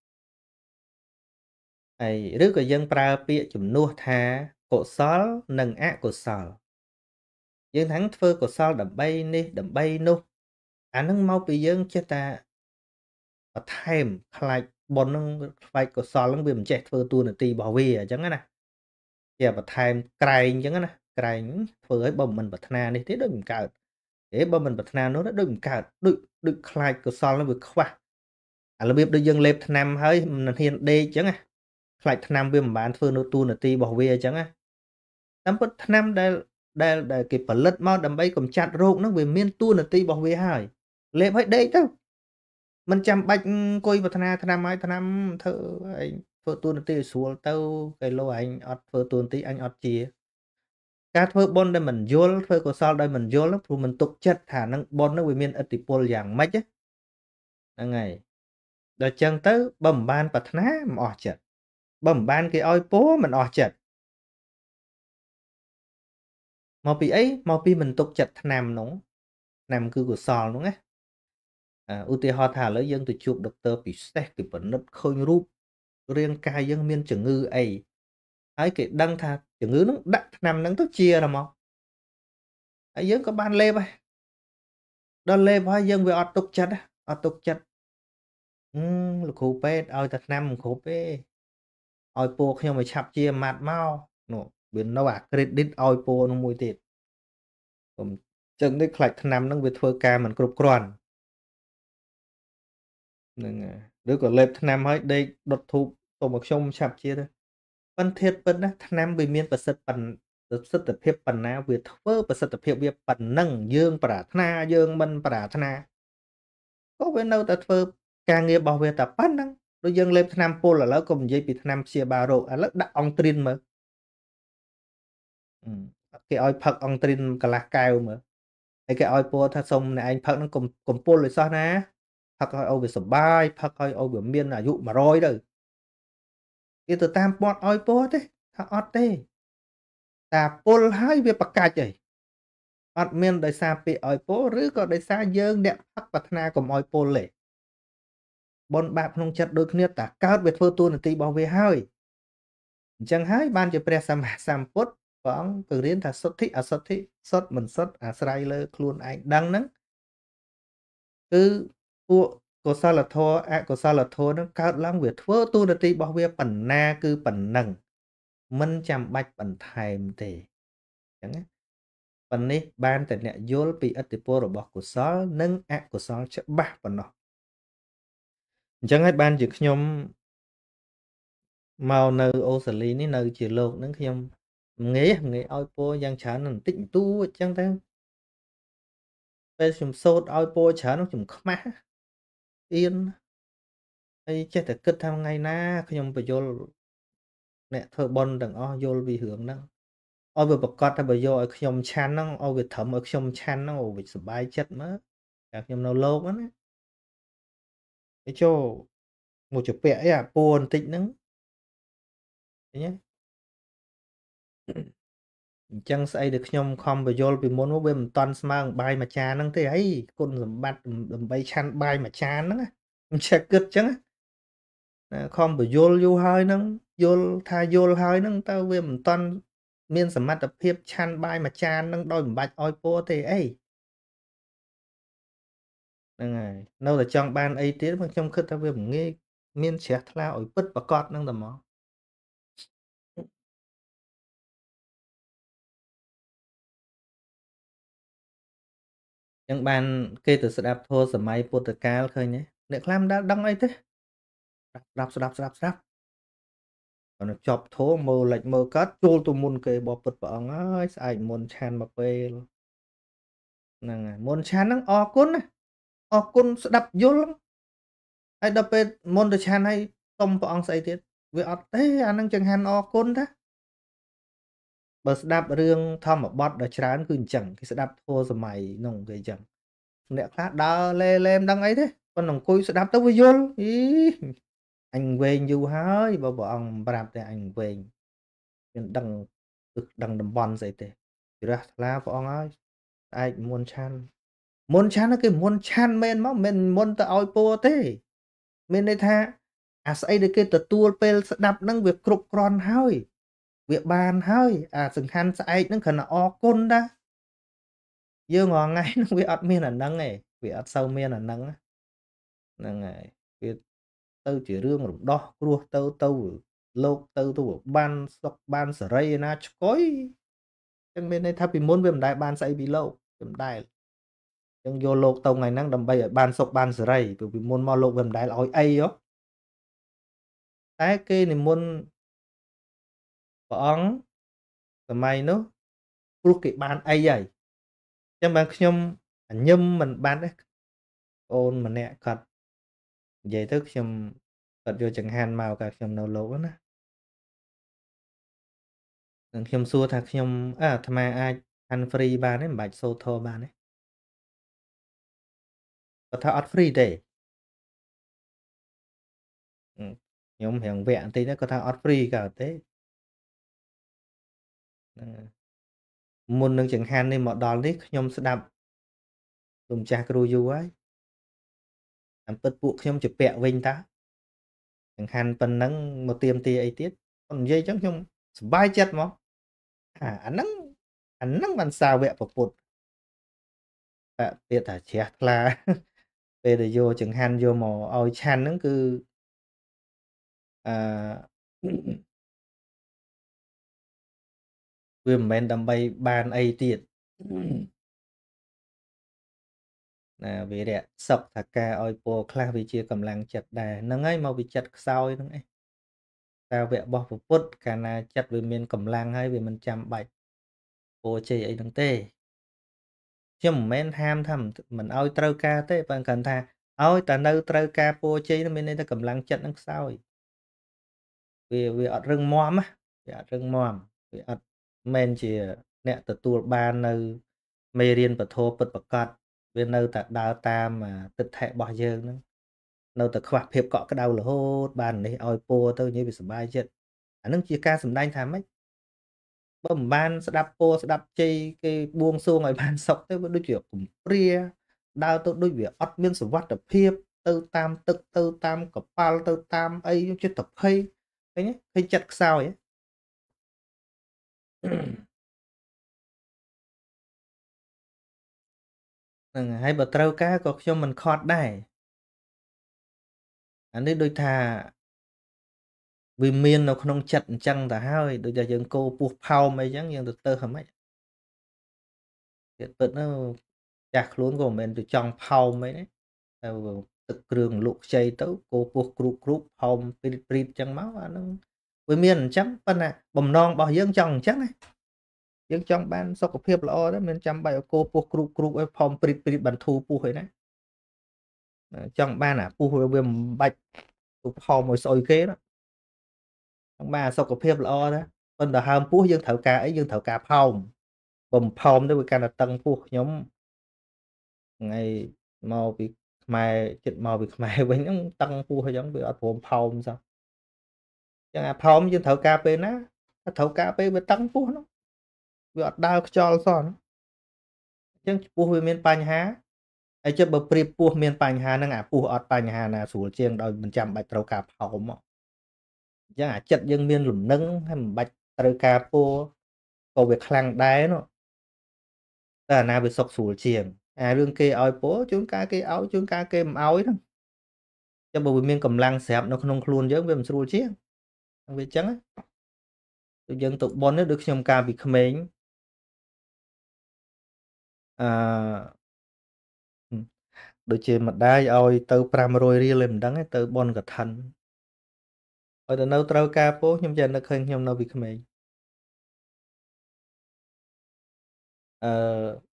ហើយឬក៏យើងប្រើពាក្យជំនួសថាកុសលនិងអកុសលយើងថាធ្វើកុសលដើម្បីនេះដើម្បីនោះអានឹងមកពីយើងចេះតែបន្ថែមខ្លាចបុណ្យនឹងខ្លាចកុសលនឹងវាមិនចេះធ្វើតួនាទីរបស់វាអញ្ចឹងណាជាបន្ថែមក្រែងអញ្ចឹងណាក្រែងធ្វើឲ្យបើមិនប្រាថ្នានេះទេដូចមិនកើតបើមិនប្រាថ្នានោះដូចមិនកើតដូចខ្លាចកុសលនឹងវាខ្វះអារបៀបដូចយើងលេបថ្នាំហើយមិនហ៊ានដេកអញ្ចឹងណាខ្លាចថ្នាំវាមិនបានធ្វើនៅតួនាទីរបស់វាអញ្ចឹងណាតាមពិតថ្នាំដែលគេផលិតមកដើម្បីកម្ចាត់រោគហ្នឹងវាមានតួនាទីរបស់វាហើយលេបឲ្យដេកទៅមិនចាំបាច់អង្គុយប្រាថ្នាថ្នាំឲ្យថ្នាំធ្វើឯងធ្វើតួនាទីឲ្យស្រួលទៅគេលោឯងអត់ធ្វើតួនាទីអញអត់ជាការធ្វើបុណ្យដែលមិនយល់ធ្វើកុសលដោយមិនយល់ព្រោះមិនទុកចិត្តថានឹងបុណ្យហ្នឹងវាមានឥទ្ធិពលយ៉ាងម៉េចហ្នឹងហើយ Đời chân tới bầm ban bật ná mà ọt chật bầm ban cái oi bố mình ọt chật mà bị ấy mà bị mình tục chật nằm nó nằm cứ của sò đúng á ưu tiên họ thả lấy dân từ chụp doctor bị xét cái vấn đất khơi rúp riêng cai dân miên chừng ngư ấy ấy cái đăng thà chừng ngư nó đặt nằm nắng tức chia rồi mà ấy dân có ban lê bay đơn lê bay dân về ọt tục chật á ọt tục chật lục khổ pê oi thật nằm khổ pê oi po khi mà chập chia mặt mau nó biến nó à credit oi po nó mùi tiệtผมចឹងនេះខ្លាច់ឆ្នាំហ្នឹងវាធ្វើការមិនគ្រប់គ្រាន់ហ្នឹងហើយឬក៏លេបថ្នាំហើយដេកដុតធូបទៅមកខ្ញុំឆាប់ជាទៅប៉ុន្តែពិតណាថ្នាំវាមានប្រសិទ្ធភាពប៉ុណ្ណាវាធ្វើប្រសិទ្ធភាពវាប៉ុណ្ណឹងយើងប្រាថ្នាយើងមិនប្រាថ្នាក៏វានៅតែធ្វើការងាររបស់វាតែប៉ុណ្ណឹងដូចយើងលេបថ្នាំពុលឥឡូវកុំនិយាយពីថ្នាំព្យាបាលរោគឥឡូវដាក់អង់ទ្រីនមើលគេឲ្យផឹកអង់ទ្រីនកន្លះកែវមើលហើយគេឲ្យពណ៌ថាសុំអ្នកឯងផឹកហ្នឹងកុំពុលឲ្យសោះណាផឹកឲ្យវាសុបាយផឹកឲ្យវាមានអាយុ100ទៅគេទៅតាមពាត់ឲ្យពណ៌ទេថាអត់ទេតាពុលហើយវាប្រកាច់អីអត់មានដោយសារពាក្យឲ្យពណ៌ឬក៏ដោយសារយើងអ្នកផឹកប្រាថ្នាកុំឲ្យពុលទេបនបាបក្នុងចិត្តដូចគ្នាតាកើតវាធ្វើតួនាទីរបស់វាហើយអញ្ចឹងហើយបានជាព្រះសម្មាសម្ពុទ្ធព្រះអង្គពង្រៀនថាសុទ្ធិអសុទ្ធិសុទ្ធមិនសុទ្ធអាស្រ័យលើខ្លួនឯងដឹងហ្នឹងគឺពួកកុសលធម៌អកុសលធម៌ហ្នឹងកើតឡើងវាធ្វើតួនាទីរបស់វាប៉ុណ្ណាគឺប៉ុណ្ណឹងមិនចាំបាច់បន្ថែមទេអញ្ចឹងណាប៉ុន្នេះបានតែអ្នកយល់ពីឥទ្ធិពលរបស់កុសលនិងអកុសលច្បាស់ប៉ុណ្ណោះអញ្ចឹងហើយបានជាខ្ញុំមកនៅអូស្ត្រាលីនេះនៅជាលោកហ្នឹងខ្ញុំងាយឲ្យពរយ៉ាងច្រើនបន្តិចបន្តួចអញ្ចឹងទៅពេលខ្ញុំសូត្រឲ្យពរច្រើនខ្ញុំខ្មាស់អៀនហើយចេះតែគិតថាថ្ងៃណាខ្ញុំបញ្យល់អ្នកធ្វើបុណ្យទាំងអស់យល់ពីរឿងហ្នឹងឲ្យវាប្រកាសថាបើយកឲ្យខ្ញុំឆាន់ហ្នឹងឲ្យវាត្រឹមឲ្យខ្ញុំឆាន់ហ្នឹងវាសុបាយចិត្តមើលតែខ្ញុំនៅលោកហ្នឹងណាហើយចូលមកជពាក់អីអាពួរបន្តិចហ្នឹងឃើញទេអញ្ចឹងស្អីដែលខ្ញុំខំបញ្យល់ពីមុនមកវាមិនតាន់ស្មើនឹងបាយមួយចានហ្នឹងទេអីគុណសម្បត្តិដើម្បីឆាន់បាយមួយចានហ្នឹងខ្ញុំចេះគិតអញ្ចឹងខំបញ្យល់យូរហើយហ្នឹងយល់ថាយល់ហើយហ្នឹងតើវាមិនតាន់មានសមត្ថភាពឆាន់បាយមួយចានហ្នឹងដោយមិនបាច់ឲ្យពណ៌ទេអីហ្នឹងហើយនៅតែចង់បានអីទៀតមកខ្ញុំគិតថាវាមិនងាយមានជ្រះថ្លាឲ្យពិតប្រកបហ្នឹងតែមកចឹងបានគេទៅស្ដាប់ធម៌សម័យពុទ្ធកាលឃើញទេអ្នកខ្លះមិនដែលដឹងអីទេស្ដាប់គាត់ចប់ធម៌មើលលិចមើលកាត់ចូលទៅមុនគេបបពុតព្រះអង្គហើយស្អែកមុនឆានមកពេលហ្នឹងហើយមុនឆានហ្នឹងអរគុណណាអរគុណស្ដាប់យល់ហើយដល់ពេលមុនទៅឆានហើយសុំព្រះអង្គស្អីទៀតវាអត់ទេអាហ្នឹងចង្ហាន់អរគុណតាបើស្ដាប់រឿងធម្មបទដ៏ច្រើនគឺអញ្ចឹងគេស្ដាប់ធម៌សម័យនោះគេអញ្ចឹងអ្នកខ្លះដើរលេមិនដឹងអីទេប៉ុន្តែអង្គុយស្ដាប់ទៅវាយល់អីអញវែងយូរហើយបើព្រះអង្គប្រាប់តែអញវែងមានដឹងដឹងតំបន់ស្អីទេជ្រះថ្លាព្រះអង្គហើយស្អែកមុនឆាន់គឺមុនឆាន់មែនមកមិនមុនទៅឲ្យពរទេមានន័យថាអាស្អីដែលគេទទួលពេលស្ដាប់ហ្នឹងវាគ្រប់គ្រាន់ហើយវាបានហើយអាសង្ខាន់ស្អែកហ្នឹងគ្រាន់តែអរគុណតាយើងរាល់ថ្ងៃហ្នឹងវាអត់មានអាហ្នឹងទេវាអត់សូវមានអាហ្នឹងហ្នឹងហើយវាទៅជារឿងរំដោះគ្រោះទៅលោកទៅបានសុខបានសេរីឯណាឆ្កុយចឹងមានន័យថាពីមុនវាមិនដែលបានស្អីពីលោកវាមិនដែលចឹងយកលោកទៅថ្ងៃហ្នឹងដើម្បីឲ្យបានសុខបានសេរីពីមុនមកលោកវាមិនដែលឲ្យអីហ៎តែគេនិមន្តព្រះអង្គសម័យនោះព្រោះគេបានអីហើយចឹងបានខ្ញុំញឹមមិនបានទេអូនម្នាក់គាត់និយាយទៅខ្ញុំគាត់យកចង្ហាន់មកកាលខ្ញុំនៅលោកណានឹងខ្ញុំសួរថាខ្ញុំអាត្មាអាចហាន់ free បានទេមិនបាច់សូត្រធម៌បានទេគាត់ថាអត់ free ទេខ្ញុំរៀងវាក់បន្តិចទៅគាត់ថាអត់ free ក៏ទេហ្នឹងហើយមុននឹងចង្ហាន់នេះមកដល់នេះខ្ញុំស្ដាប់លោកម្ចាស់គ្រូយូរហើយតាមពិតពួកខ្ញុំជាពាក់វិញតើចង្ហាន់ប៉ុណ្ណឹងមកទាមទារអីទៀតគាត់និយាយអញ្ចឹងខ្ញុំសប្បាយចិត្តហ្មងអាហ្នឹងបានសាវកពុទ្ធតែពាក្យថាជ្រះថ្លាពេលដែលយកចង្ហាន់យកមកឲ្យឆាន់ហ្នឹងគឺអឺវាមិនមែនដើម្បីបានអីទៀតណាវីរៈសុខថាការឲ្យពរខ្លះវាជាកម្លាំងចិត្តដែរហ្នឹងហើយមកវាចិត្តខ្សោយហ្នឹងឯងសាវករបស់ពុទ្ធកាលណាចិត្តវាមានកម្លាំងហើយវាមិនចាំបាច់ពរជ័យអីហ្នឹងទេខ្ញុំមិនមែនហាមថាមិនឲ្យត្រូវការទេប៉ុន្តែគាត់ថាឲ្យតែនៅត្រូវការពរជ័យនោះមានន័យថាកម្លាំងចិត្តនឹងខ្សោយវាអត់រឹងមាំណាវាអត់រឹងមាំវាអត់មែនជាអ្នកទទួលបាននៅមេរៀនពធពិតប្រាកដវានៅតែដើរតាមទិដ្ឋិរបស់យើងហ្នឹងនៅតែខ្វះភាពកក់ក្ដៅរហូតបាននេះឲ្យពរទៅនិយាយវាសុបាយចិត្តអានឹងជាការសម្ដែងថាម៉េចបើមិនបានស្ដាប់ពរស្ដាប់ជ័យគេបួងសួងឲ្យបានសុខទៅវាដូចជាកំព្រាដើរទៅដូចវាអត់មានសុវត្ថិភាពទៅតាមទឹកទៅតាមកប៉ាល់ទៅតាមអីចិត្តតែភ័យឃើញទេឃើញចិត្តខ្សោយហ្នឹងហើយបើត្រូវការក៏ខ្ញុំមិនខត់ដែរអានេះដូចថាវាមាននៅក្នុងចិត្តអញ្ចឹងទៅហើយដូចតែយើងគោពោះផោមអីចឹងយើងទៅហឹមហិចទៀតពិតទៅចាស់ខ្លួនក៏មិនមែនទៅចង់ផោមអីទេតែទឹកគ្រឿងលក់ខ្ចីទៅគោពោះគ្រូបគ្រូបផោមព្រីតព្រីតចឹងមកអានឹងវាមានអញ្ចឹងប៉ុន្តែបំណងរបស់យើងចង់អញ្ចឹងណាយើងចង់បានសុខភាពល្អទៅមិនចាំបាច់ឲ្យគោពោះគ្រូបគ្រូបឲ្យផោមព្រីតព្រីតបន្ធូរពោះអីណាចង់បានអាពោះវាមិនបាច់ទៅផោមឲ្យស្អុយគេណាចង់បានសុខភាពល្អណាប៉ុន្តែហើមពោះយើងត្រូវការអីយើងត្រូវការផោមបើមិនផោមទៅវាកាន់តែតឹងពោះខ្ញុំថ្ងៃមកពីខ្មែរចិត្តមកពីខ្មែរវិញហ្នឹងតឹងពោះអញ្ចឹងវាអត់ព្រមផោមសោះចឹងអាផោមយើងត្រូវការពេលណាถ้าត្រូវការពេលវាតឹងពោះហ្នឹងវាអត់ដើរខ្យល់សោះហ្នឹងអញ្ចឹងពោះវាមានបញ្ហាហើយចុះបើប្រៀបពោះមានបញ្ហាហ្នឹងអាពោះអត់បញ្ហាណាស្រួលជាងដោយមិនចាំបាច់ត្រូវការផោមអញ្ចឹងអាចិត្តយើងមានលំនឹងហើយមិនបាច់ត្រូវការពរក៏វាខ្លាំងដែរនោះតែអាណាវាសុខស្រួលជាងអារឿងគេឲ្យពរជួនកាលគេឲ្យជួនកាលគេមិនឲ្យហ្នឹងចឹងបើវាមានកម្លាំងស្រាប់នៅក្នុងខ្លួនយើងវាមិនស្រួលជាងវាអញ្ចឹងដូចយើងទៅប៉ុនដូចខ្ញុំកាលពីក្មេងអឺដូចជាម្ដាយឲ្យទៅ500រៀលឯមិនដឹងទេទៅប៉ុនកឋិនឲ្យទៅនៅត្រូវការពរខ្ញុំចេះនឹកឃើញខ្ញុំនៅពីក្មេងអឺ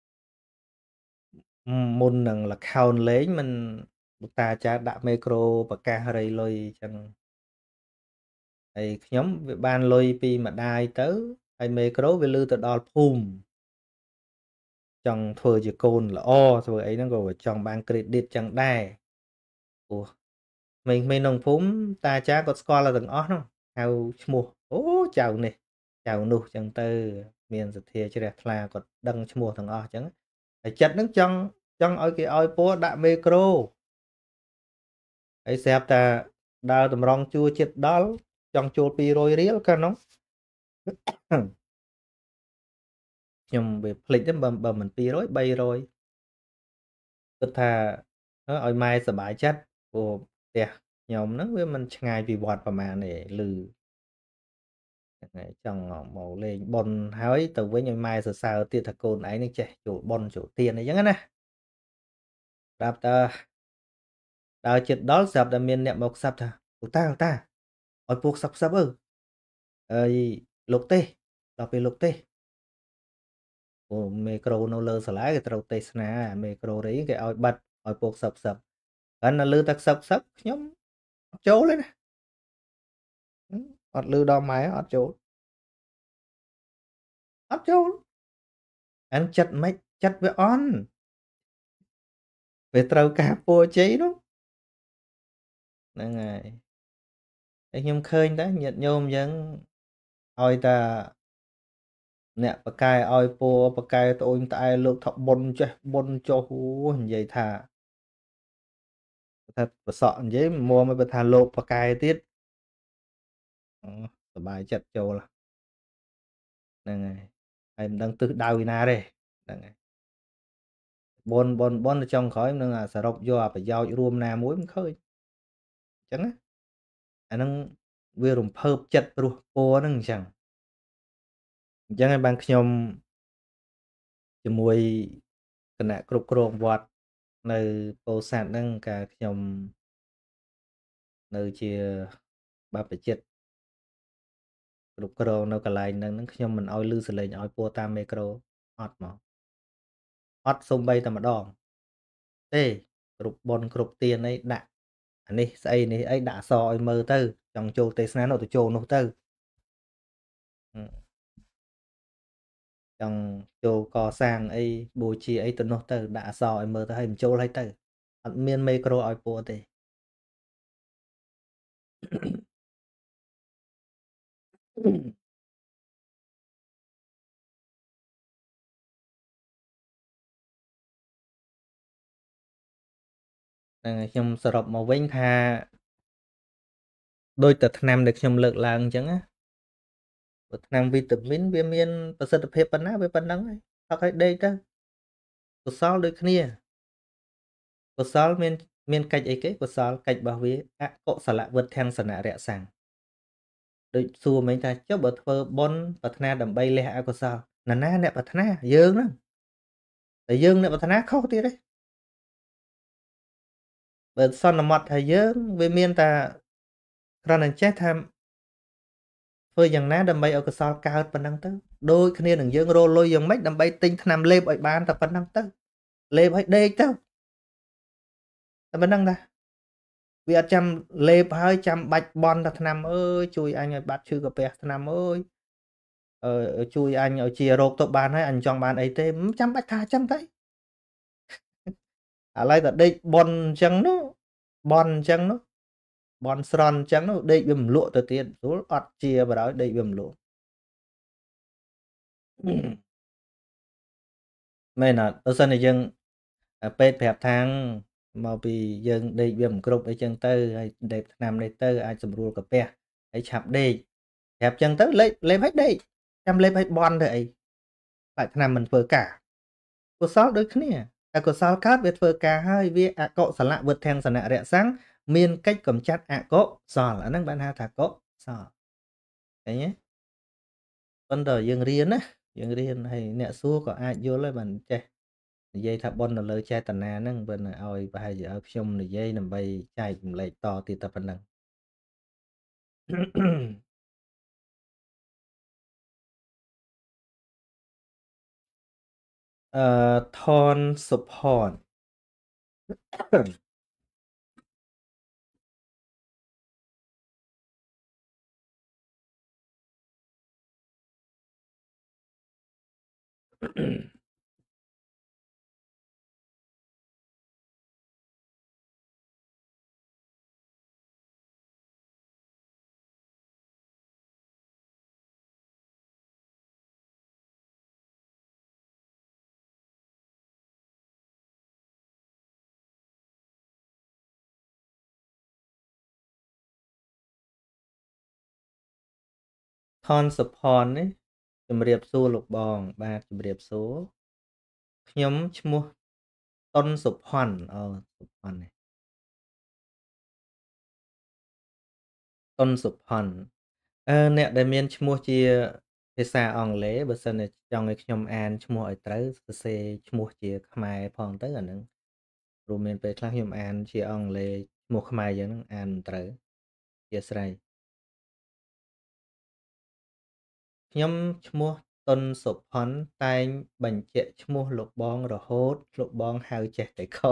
មុននឹងល្ខោនលេងមិនលោកតាអាចារ្យដាក់មេក្រូប្រកាសរៃលុយអញ្ចឹងហើយខ្ញុំវាបានលុយពីម្ដាយទៅហើយមេក្រូវាលឺទៅដល់ភូមិចង់ធ្វើជាកូនល្អធ្វើអីហ្នឹងក៏ចង់បាន credit ចឹងដែរព្រោះក្មេងៗក្នុងភូមិតាអាចារ្យគាត់ស្គាល់ទាំងអស់ហ្នឹងហៅឈ្មោះអូចៅនេះចៅនោះចឹងទៅមានសទ្ធាជ្រះថ្លាគាត់ដឹងឈ្មោះទាំងអស់ចឹងហើយចិត្តហ្នឹងចង់ឲ្យគេឲ្យពរដាក់មេក្រូហើយស្រាប់តែដើរតម្រង់ជួរចិត្តដល់ចង់ចូល200រៀលកាលនោះខ្ញុំវាភ្លេចទៅបើមិន200 300គិតថាឲ្យម៉ែសប្បាយចិត្តព្រោះផ្ទះខ្ញុំហ្នឹងវាមិនឆ្ងាយពីវត្តប្រហែលទេឮហ្នឹងហើយចង់មកលេងប៉ុនហើយទៅវិញឲ្យម៉ែសរសើរទៀតថាកូនឯងនេះចេះចូលប៉ុនចូលទានអីចឹងណាប្រាប់តើដើរជិតដល់ស្រាប់តែមានអ្នកមកខ្សឹបថាលោកតាឲ្យពូខ្សឹបអើយលោកទេដល់ពេលលោកទេអូមេក្រូនៅលើសាលាគេត្រូវទេសនាមេក្រូរីគេឲ្យបិទឲ្យពូខ្សឹបគាត់នៅលើតែខ្សឹបខ្ញុំអត់ចូលទេណាអត់លឺដល់ម៉ែអត់ចូលអានចិត្តមិនចិត្តវាអន់វាត្រូវការពរជ័យនោះហ្នឹងហើយតែខ្ញុំឃើញដែរញាតិញោមយើងឲ្យតាអ្នកបកកែឲ្យពួរបកកែត្អូញត្អែលោកថាបុនចេះបុនចុះអូនិយាយថាប្រសក់និយាយមកមិនបើថាលោកបកកែទៀតសบายចិត្តចូលហ្នឹងហើយមិនដឹងទិសដៅឯណាទេហ្នឹងហើយបុនទៅចុងក្រោយនឹងសរុបយកប្រយោជន៍រួមណាមួយមិនឃើញអញ្ចឹងណាអាហ្នឹងវារំភើបចិត្តព្រោះពួរហ្នឹងអញ្ចឹងហើយបានខ្ញុំជាមួយគណៈគ្រប់គ្រងវត្តនៅពោធិ៍សាត់ហ្នឹងកាលខ្ញុំនៅជាបព្វជិតគ្រប់គ្រងនៅកន្លែងហ្នឹងខ្ញុំមិនឲ្យឮសលេងឲ្យពួរតាមមេក្រូអត់មកអត់សូម្បីតែម្ដងទេគ្រប់បុណ្យគ្រប់ទានអីដាក់អានេះស្អីនេះអីដាក់អសឲ្យមើលទៅចង់ចូលទេសនានោះទៅចូលនោះទៅចង់ចូលកសាងអីបូជាអីទៅនោះទៅដាក់អសឲ្យមើលទៅឲ្យបញ្ចូលឲ្យទៅអត់មានមេក្រូឲ្យពួរទេហ្នឹងហើយខ្ញុំសរុបមកវិញថាដោយតែថ្នាំដែលខ្ញុំលើកឡើងអញ្ចឹងណាព្រោះថ្នាំវីតាមីនវាមានប្រសិទ្ធភាពប៉ុណ្ណាវាប៉ុណ្ណឹងហើយផឹកឲ្យដេកទៅកុសលដូចគ្នាកុសលមានកិច្ចអីគេកុសលកិច្ចរបស់វាអកុសលវុទ្ធាំងសនៈរក្សាំងដូចសួរមិញថាចុះបើធ្វើបុណ្យប្រាថ្នាដើម្បីលះអកុសលណាអ្នកប្រាថ្នាយើងហ្នឹងតែយើងអ្នកប្រាថ្នាខុសទៀតទេបើសន្មត់ថាយើងវាមានតែគ្រាន់តែចេះថាធ្វើយ៉ាងណាដើម្បីឲ្យកុសលកើតប៉ុណ្ណឹងទៅដូចគ្នានឹងយើងរលុយយ៉ាងម៉េចដើម្បីទិញថ្នាំលេបឲ្យបានតែប៉ុណ្ណឹងទៅលេបឲ្យដេកទៅតែប៉ុណ្ណឹងតាវាអត់ចាំលេបហើយចាំបាច់បន់តែថ្នាំអើយជួយអញឲ្យបាត់ឈឺកាពះថ្នាំអើយជួយអញឲ្យជារោគទៅបានហើយអញចង់បានអីទេមិនចាំបាច់ថាអញ្ចឹងទៅឥឡូវតែដេកបន់អញ្ចឹងនោះបន់អញ្ចឹងនោះបន់ស្រន់អញ្ចឹងនោះដេកវាមិនលក់ទៅទៀតស្រួលអត់ជាបរោយដេកវាមិនលក់មែនអត់បើសិនជាយើងពេទ្យប្រាប់ថាមកពីយើងដេកវាមិនគ្រប់អីចឹងទៅហើយដេកថ្នាំនេះទៅអាចសម្រួលកាពះហើយឆាប់ដេកប្រាប់ចឹងទៅលេបឲ្យដេកចាំលេបឲ្យបន់ទៅអីបាច់ថ្នាំមិនធ្វើការកុសលដូចគ្នាតែកុសលកើតវាធ្វើការហើយវាអកុសលវុទ្ធាំងសនៈរក្សាំងមានកិច្ចកម្ចាត់អកុសលអាហ្នឹងបានហៅថាកុសលឃើញទេប៉ុន្តែយើងរៀនណាយើងរៀនហើយអ្នកសួរក៏អាចយល់ដែរបានចេះនិយាយថាប៉ុននៅលើចេតនាហ្នឹងបើឲ្យប្រហែលជាឲ្យខ្ញុំនិយាយដើម្បីចែករំលែកតទៀតតែប៉ុណ្ណឹងថនសុផនថនសុផននេះជំរាបសួរលោកបងបាទជំរាបសួរខ្ញុំឈ្មោះតុនសុផាន់សុផាន់នេះតុនសុផាន់អ្នកដែលមានឈ្មោះជាភាសាអង់គ្លេសបើសិនជាចង់ឲ្យខ្ញុំអានឈ្មោះឲ្យត្រូវសរសេរឈ្មោះជាខ្មែរផងទៅអាហ្នឹងរួមមានពេលខ្លះខ្ញុំអានជាអង់គ្លេសឈ្មោះខ្មែរយ៉ាងហ្នឹងអានមិនត្រូវអធិស្ឋានខ្ញុំឈ្មោះតុនសុផុនតែងបញ្ជាក់ឈ្មោះលោកបងរហូតលោកបងហៅចេះតែខុស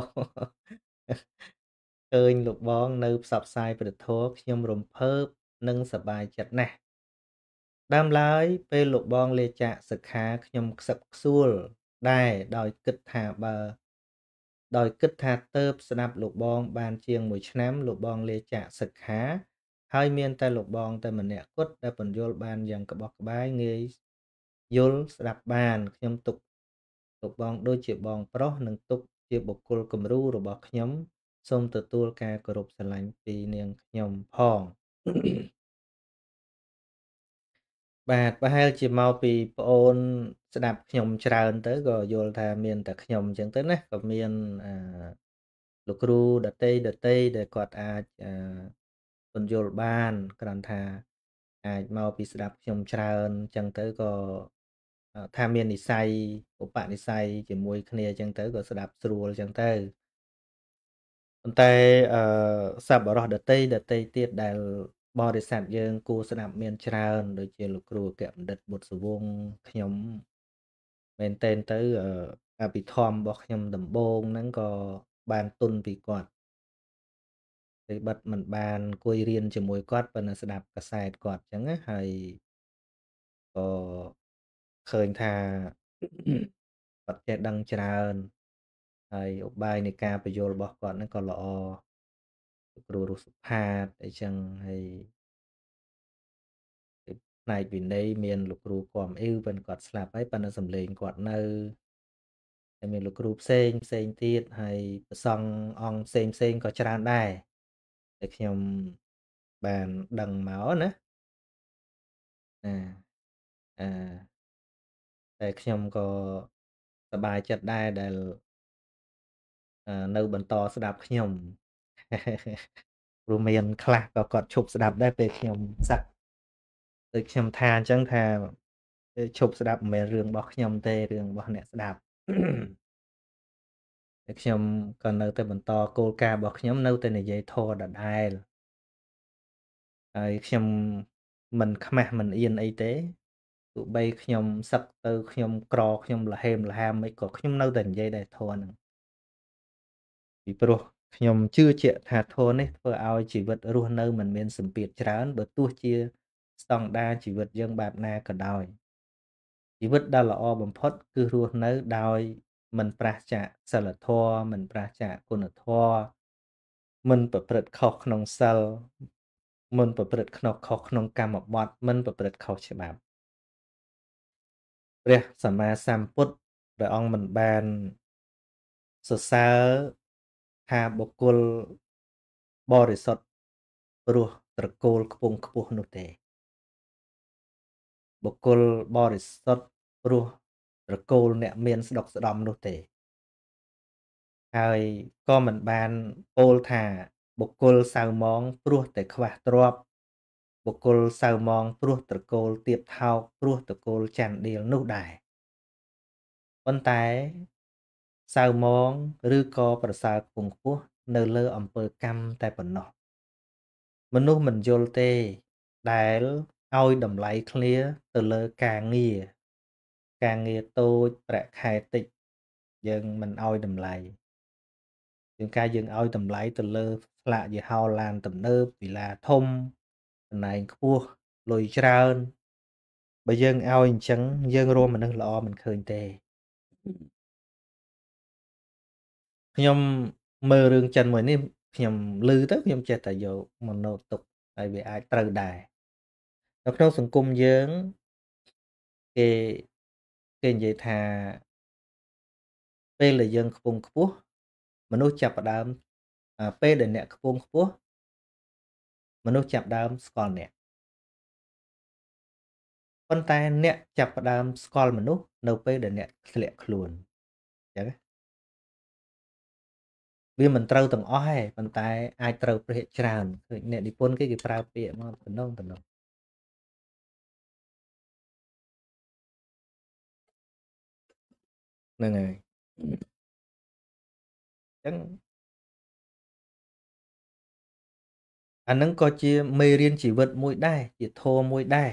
ឃើញលោកបងនៅផ្សព្វផ្សាយព្រះធម៌ខ្ញុំរំភើបនិងសប្បាយចិត្តណាស់ដើមឡើយពេលលោកបងលាចាកសិក្ខាខ្ញុំខ្សឹបខ្សួលដែរដោយគិតថាទៅស្ដាប់លោកបងបានជាង1ឆ្នាំលោកបងលាចាកសិក្ខាហើយមានតែលោកបងតែម្នាក់គត់ដែលពន្យល់បានយ៉ាងក្បោះក្បាយងាយយល់ស្ដាប់បានខ្ញុំទុកលោកបងដូចជាបងប្រុសនិងទុកជាបុគ្គលគំរូរបស់ខ្ញុំសូមទទួលការគោរពស្រឡាញ់ពីនាងខ្ញុំផង បាទប្រហែលជាមកពីប្អូនស្ដាប់ខ្ញុំច្រើនទៅក៏យល់ថាមានតែខ្ញុំអញ្ចឹងទៅណាក៏មានលោកគ្រូដទៃដែលគាត់អាចពន្យល់បានគ្រាន់ថាអាចមកពីស្ដាប់ខ្ញុំច្រើនអញ្ចឹងទៅក៏ថាមាននិស្ស័យឧបនិស្ស័យជាមួយគ្នាអញ្ចឹងទៅក៏ស្ដាប់ស្រួលអញ្ចឹងទៅប៉ុន្តែសប្បុរសដទៃទៀតដែលបរិស័ទយើងគួរស្ដាប់មានច្រើនដូចជាលោកគ្រូអគ្គបណ្ឌិតបុត្រសវង្សខ្ញុំមែនទែនទៅអភិធម្មរបស់ខ្ញុំដំបូងហ្នឹងក៏បានទុនពីគាត់តែបិទមិនបានអង្គុយរៀនជាមួយគាត់ប៉ុន្តែស្ដាប់កាសែតគាត់អញ្ចឹងណាហើយក៏ឃើញថា គាត់ចេះដឹងច្រើនហើយឧបាយនៃការបញ្យល់របស់គាត់ហ្នឹងក៏ល្អលោកគ្រូរស់សុផាតអីចឹងហើយផ្នែកវិន័យមានលោកគ្រូគំអ៊ីវប៉ុន្តែគាត់ស្លាប់ហើយប៉ុន្តែសំឡេងគាត់នៅហើយមានលោកគ្រូផ្សេងទៀតហើយព្រះសង្ឃអង្គផ្សេងក៏ច្រើនដែរដែលខ្ញុំបានដឹងមកណាអាអាតែខ្ញុំក៏សប្បាយចិត្តដែរដែលនៅបន្តស្ដាប់ខ្ញុំ ព្រោះមានខ្លះក៏គាត់ឈប់ស្ដាប់ដែរពេលខ្ញុំសឹកដូចខ្ញុំថាអញ្ចឹងថាឈប់ស្ដាប់មិនមែនរឿងរបស់ខ្ញុំទេរឿងរបស់អ្នកស្ដាប់ តែខ្ញុំក៏នៅតែបន្តគោលការណ៍របស់ខ្ញុំនៅតែនិយាយធម៌ដដែលហើយខ្ញុំមិនខ្មាស់មិនអៀនអីទេទោះបីខ្ញុំសឹកទៅខ្ញុំក្រខ្ញុំលហេមលហាមមិនក៏ខ្ញុំនៅតែនិយាយដែរធម៌ហ្នឹងពីព្រោះខ្ញុំជឿជាក់ថាធម៌នេះធ្វើឲ្យជីវិតរស់នៅមិនមានសម្ពាធច្រើនបើទោះជាស្តង់ដារជីវិតយើងបែបណាក៏ដោយជីវិតដែលល្អបំផុតគឺរស់នៅដោយមិនប្រឆាចសីលធម៌មិនប្រឆាចគុណធម៌មិនប្រព្រឹត្តខុសក្នុងសិលមិនប្រព្រឹត្តខុសក្នុងកម្មបទមិនប្រព្រឹត្តខុសច្បាប់ព្រះសម្មាសម្ពុទ្ធព្រះអង្គមិនបានសរសើរថាបុគ្គលបរិសុទ្ធព្រោះត្រកូលខ្ពង់ខ្ពស់នោះទេបុគ្គលបរិសុទ្ធព្រោះត្រកូលអ្នកមានស្ដុកស្ដំនោះទេហើយក៏មិនបានពោលថាបុគ្គលសៅហ្មងព្រោះតែខ្វះទ្រព្យបុគ្គលសៅហ្មងព្រោះត្រកូលទៀបថោកព្រោះត្រកូលច័ន្ទដៀលនោះដែរប៉ុន្តែសៅហ្មងឬក៏ប្រសើរខ្ពង់ខ្ពស់នៅលើអំពើកម្មតែប៉ុណ្ណោះមនុស្សមិនយល់ទេដែលឲ្យតម្លៃគ្នាទៅលើការងារតូចប្រាក់ខែតិចយើងមិនឲ្យតម្លៃជាងការយើងឲ្យតម្លៃទៅលើស្លាកយីហោឡានទំនើបវិឡាធំកន្លែងខ្ពស់លុយច្រើនបើយើងឲ្យអញ្ចឹងយើងរកមនុស្សល្អមិនឃើញទេខ្ញុំមើលរឿងចិនមួយនេះខ្ញុំឮទៅខ្ញុំចេះតែយកមកណូតទុកហើយវាអាចត្រូវដែរនៅក្នុងសង្គមយើងគេគេនិយាយថាពេលដែលយើងខ្ពង់ខ្ពស់មនុស្សចាប់ផ្ដើមពេលដែលអ្នកខ្ពង់ខ្ពស់មនុស្សចាប់ផ្ដើមស្គាល់អ្នកប៉ុន្តែអ្នកចាប់ផ្ដើមស្គាល់មនុស្សនៅពេលដែលអ្នកធ្លាក់ខ្លួនអញ្ចឹងវាមិនត្រូវទាំងអស់ទេប៉ុន្តែអាចត្រូវព្រេះច្រើនឃើញអ្នកនិពន្ធគេប្រើពាក្យមកតំណងហ្នឹងហើយអញ្ចឹងអានឹងក៏ជាមេរៀនជីវិតមួយដែរជាធម៌មួយដែរ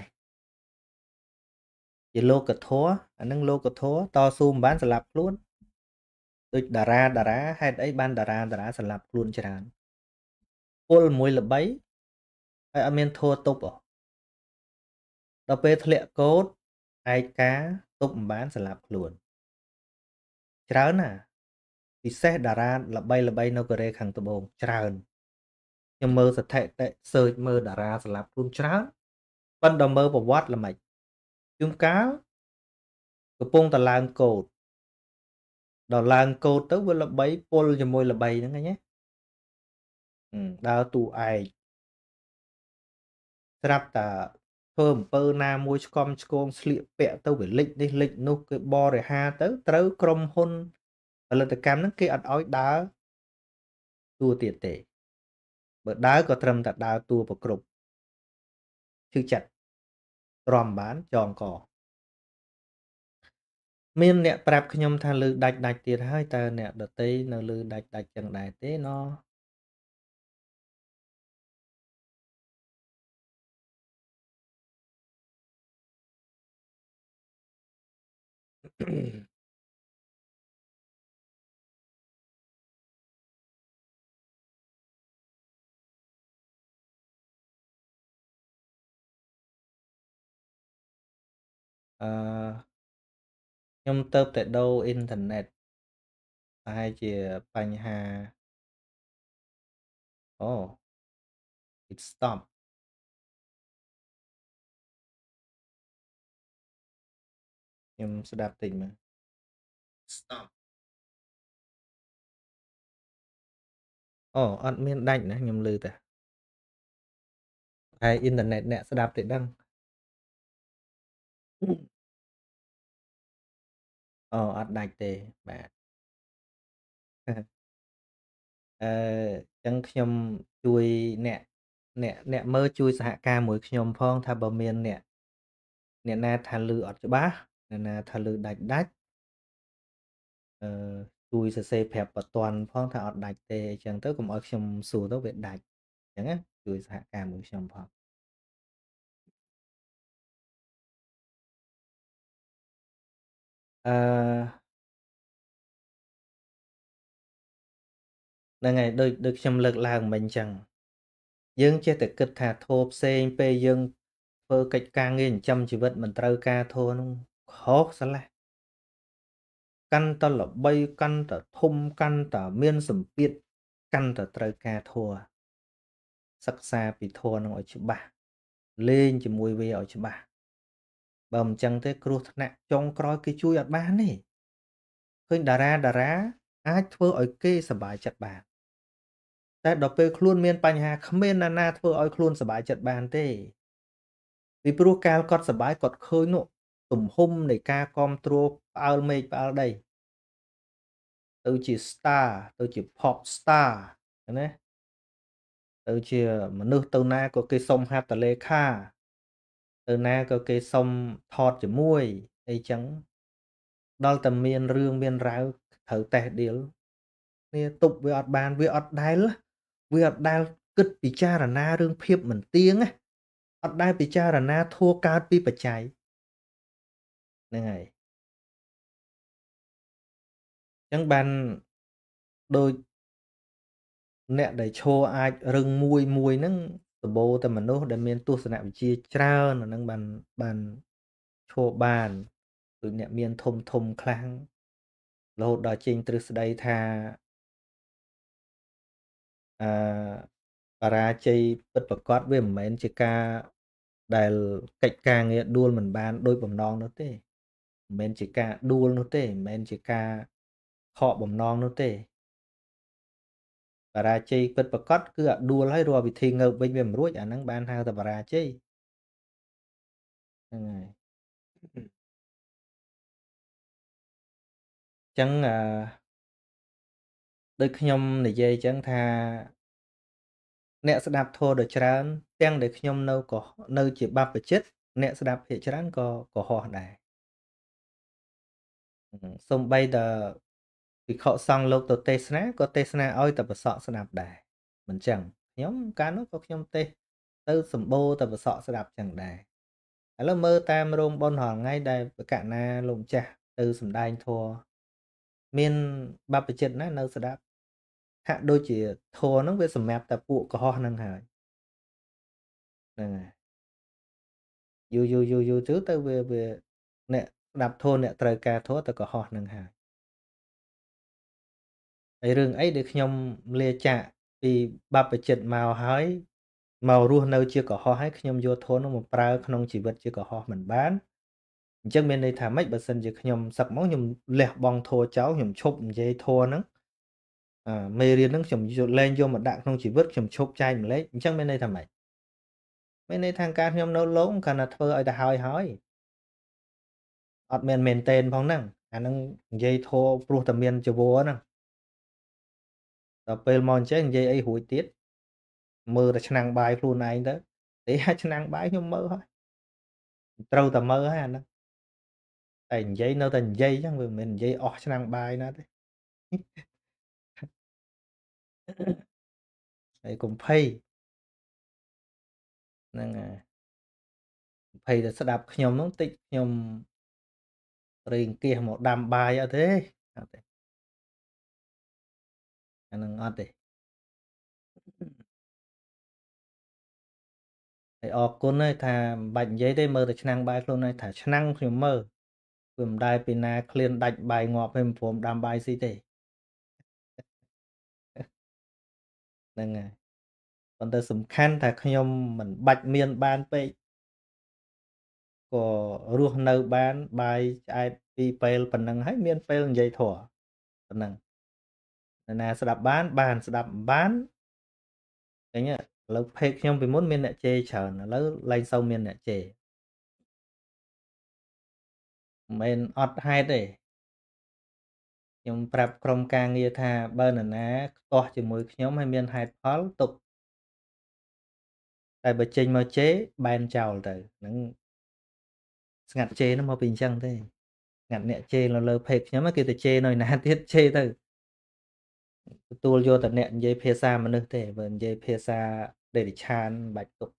ជាលោកធម៌អានឹងលោកធម៌តស៊ូមិនបានស្លាប់ខ្លួនដូចតារាហេតុអីបានតារាស្លាប់ខ្លួនច្រើនពលមួយល្បីហើយអត់មានធัวទប់ដល់ពេលធ្លាក់កោតឯកាទប់មិនបានស្លាប់ខ្លួនច្រើនណាពិសេសតារាល្បីនៅកូរ៉េខាងត្បូងច្រើន nhưng mơ sẽ thệ tệ search mơ đã ra sẽ lạp luôn chán vẫn đầu mơ bảo what là mày chúng cá của pung tà lang cột đào lang cột tới với là bấy pol cho môi là bầy nữa nghe nhé đào tụ ai sắp ta thơm pơ na môi com scom sliệp bẹ tao phải lịch nô cái bò để ha tới tới crom hôn là ta cam nó kia ăn ói đá tua tiệt tệ bữa đá có trầm ta đá tua vào cục chữ chặt ròm bán tròn cỏ miên nè prap nhom tha lư đạch đạch tiệt hai ta nè đợt tây nè lư đạch đạch chẳng đại tế nó nhom tớp tại đâu internet hai chìa bánh hà oh it stop nhom sẽ đạp tình mà stop oh ăn miên đạch nữa nhom lư ta hai internet nè sẽ đạp tình đăng ăn đạch tề bạn អឺចឹងខ្ញុំជួយអ្នកមើលជួយសហការមួយខ្ញុំផងថាបើមានអ្នកណាថាឮអត់ច្បាស់អ្នកណាថាឮដាច់អឺជួយសរសេរប្រាប់បន្ទាន់ផងថាអត់ដាច់ទេអញ្ចឹងទៅកុំឲ្យខ្ញុំសួរទៅវាដាច់អញ្ចឹងណាជួយសហការមួយខ្ញុំផងអឺហ្នឹងហើយដូចខ្ញុំលើកឡើងមិញអញ្ចឹងយើងចេះតែគិតថាធម៌ផ្សេងពេលយើងធ្វើកិច្ចការងារចិញ្ចឹមជីវិតមិនត្រូវការធម៌នោះខុសស្រឡះកាន់តែល្បីកាន់តែធំកាន់តែមានសម្ពាធកាន់តែត្រូវការធម៌សិក្សាពីធម៌នឹងឲ្យច្បាស់លេងជាមួយវាឲ្យច្បាស់បើមិនចឹងទេគ្រោះថ្នាក់ចុងក្រោយគេជួយអត់បានទេឃើញតារាអាចធ្វើឲ្យគេសប្បាយចិត្តបានតែដល់ពេលខ្លួនមានបញ្ហាគ្មាននរណាធ្វើឲ្យខ្លួនសប្បាយចិត្តបានទេពីព្រោះកាលគាត់សប្បាយគាត់ឃើញនោះទំហំនៃការគ្រប់គ្រងផ្អើលមេឃផ្អើលដីទៅជា star ទៅជា pop star ណាទៅជាមនុស្សទៅណាក៏គេសុំហត្ថលេខាទៅណាក៏គេសុំថតជាមួយអីចឹងដល់តែមានរឿងមានរ៉ាវត្រូវតេះដៀលគ្នាទប់វាអត់បានវាអត់ដែលគិតពិចារណារឿងភាពមិនទៀងណាអត់ដែលពិចារណាធัวកើតពីបច្ច័យហ្នឹងហើយចឹងបានដូចអ្នកដែលឈរអាចរឹងមួយហ្នឹងសម្បូរតែមនុស្សដែលមានទស្សនវិជ្ជាច្រើនអាហ្នឹងបានឈរបានដូចអ្នកមានធំខ្លាំងរហូតដល់ចេញទ្រឹស្ដីថាអឺបរាជ័យពិតប្រាកដវាមិនមែនជាការដែលកិច្ចការងារដួលមិនបានដោយបំណងនោះទេមិនមែនជាការដួលនោះទេមិនមែនជាការខកបំណងនោះទេបរាជ័យពិតប្រាកដគឺអាដួលហើយរាល់វិធីងើបវិញវាមិនរួចអាហ្នឹងបានហៅថាបរាជ័យហ្នឹងហើយអញ្ចឹងដូចខ្ញុំនិយាយអញ្ចឹងថាអ្នកស្ដាប់ធម៌ដ៏ច្រើនទាំងដែលខ្ញុំនៅជាបព្វជិតអ្នកស្ដាប់ភាគច្រើនក៏កុហកដែរសូម្បីតែភិក្ខុសង្ឃលោកទៅទេសនាក៏ទេសនាឲ្យតែប្រសក់ស្ដាប់ដែរមិនចឹងខ្ញុំកាលនោះក៏ខ្ញុំទេសទៅសម្បូរតែប្រសក់ស្ដាប់ចឹងដែរឥឡូវមើលតាមរោងបុណ្យរាល់ថ្ងៃដែលបកណាលោកម្ចាស់ទៅសំដែងធម៌មានបព្វជិតណានៅស្ដាប់ហាក់ដូចជាធម៌ហ្នឹងវាសម្រាប់តែពួកកុហកហ្នឹងហើយហ្នឹងហើយយូរទៅវាអ្នកស្ដាប់ធម៌អ្នកត្រូវការធម៌ទៅកុហកហ្នឹងហើយហើយរឿងអីដែលខ្ញុំលាចាកពីបព្វជិតមកហើយមករស់នៅជាកុហកហើយខ្ញុំយកធម៌នោះមកប្រើក្នុងជីវិតជាកុហកមិនបានអញ្ចឹងមានន័យថាម៉េចបើសិនជាខ្ញុំសឹកមកខ្ញុំលះបង់ធម៌ចោលខ្ញុំឈប់និយាយធម៌ហ្នឹងមេរៀនហ្នឹងខ្ញុំលែងយកមកដាក់ក្នុងជីវិតខ្ញុំឈប់ចែកម្លែកអញ្ចឹងមានន័យថាម៉េចមានន័យថាការខ្ញុំនៅលោកគ្រាន់តែធ្វើឲ្យទៅហើយអត់មានមែនទែនផងហ្នឹងអាហ្នឹងនិយាយធម៌ព្រោះតែមានចវរហ្នឹងដល់ពេលមកអញ្ចឹងនិយាយអីរួចទៀតមើលតែឆ្នាំងបាយខ្លួនឯងទៅទេឆ្នាំងបាយខ្ញុំមើលហើយត្រូវតែមើលហើយអាហ្នឹងតែនិយាយនៅតែនិយាយចឹងវាមិនមែននិយាយអស់ឆ្នាំងបាយណាទេហើយកុំភ័យហ្នឹងហើយភ័យតែស្ដាប់ខ្ញុំហ្នឹងតិចខ្ញុំរែងគៀសមកដាំបាយអត់ទេអត់ទេអាហ្នឹងអត់ទេហើយអរគុណហើយថាមិនបាច់និយាយទេមើលតែឆ្នាំងបាយខ្លួនឯងថាឆ្នាំងខ្ញុំមើលវាមិនដែលពេលណាឃ្លានដាច់បាយងាប់ទេមិនព្រមដាំបាយស៊ីទេហ្នឹងហើយប៉ុន្តែសំខាន់ថាខ្ញុំមិនបាច់មានបានពេកក៏រស់នៅបានបាយឆ្អែត2ពេលប៉ុណ្ណឹងហើយមានពេលនិយាយធម៌ប៉ុណ្ណឹងនរណាស្ដាប់បានស្ដាប់មិនបានឃើញឥឡូវ page ខ្ញុំពីមុនមានអ្នកជេរច្រើនឥឡូវលែងសូវមានអ្នកជេរមិនមែនអត់ហេតុទេខ្ញុំប្រាប់ក្រុមការងារថាបើនរណាខ្ទាស់ជាមួយខ្ញុំហើយមានហេតុផលទុកតែបើចេញមកជេរបែនចោលទៅហ្នឹងស្ងាត់ជេរហ្នឹងមកពីអញ្ចឹងទេស្ងាត់អ្នកជេរនៅលើ page ខ្ញុំគេទៅជេរនៅណាទៀតជេរទៅទទួលយកតែអ្នកនិយាយភាសាមនុស្សទេបើនិយាយភាសាដេរិឆានមិនបាច់ទុក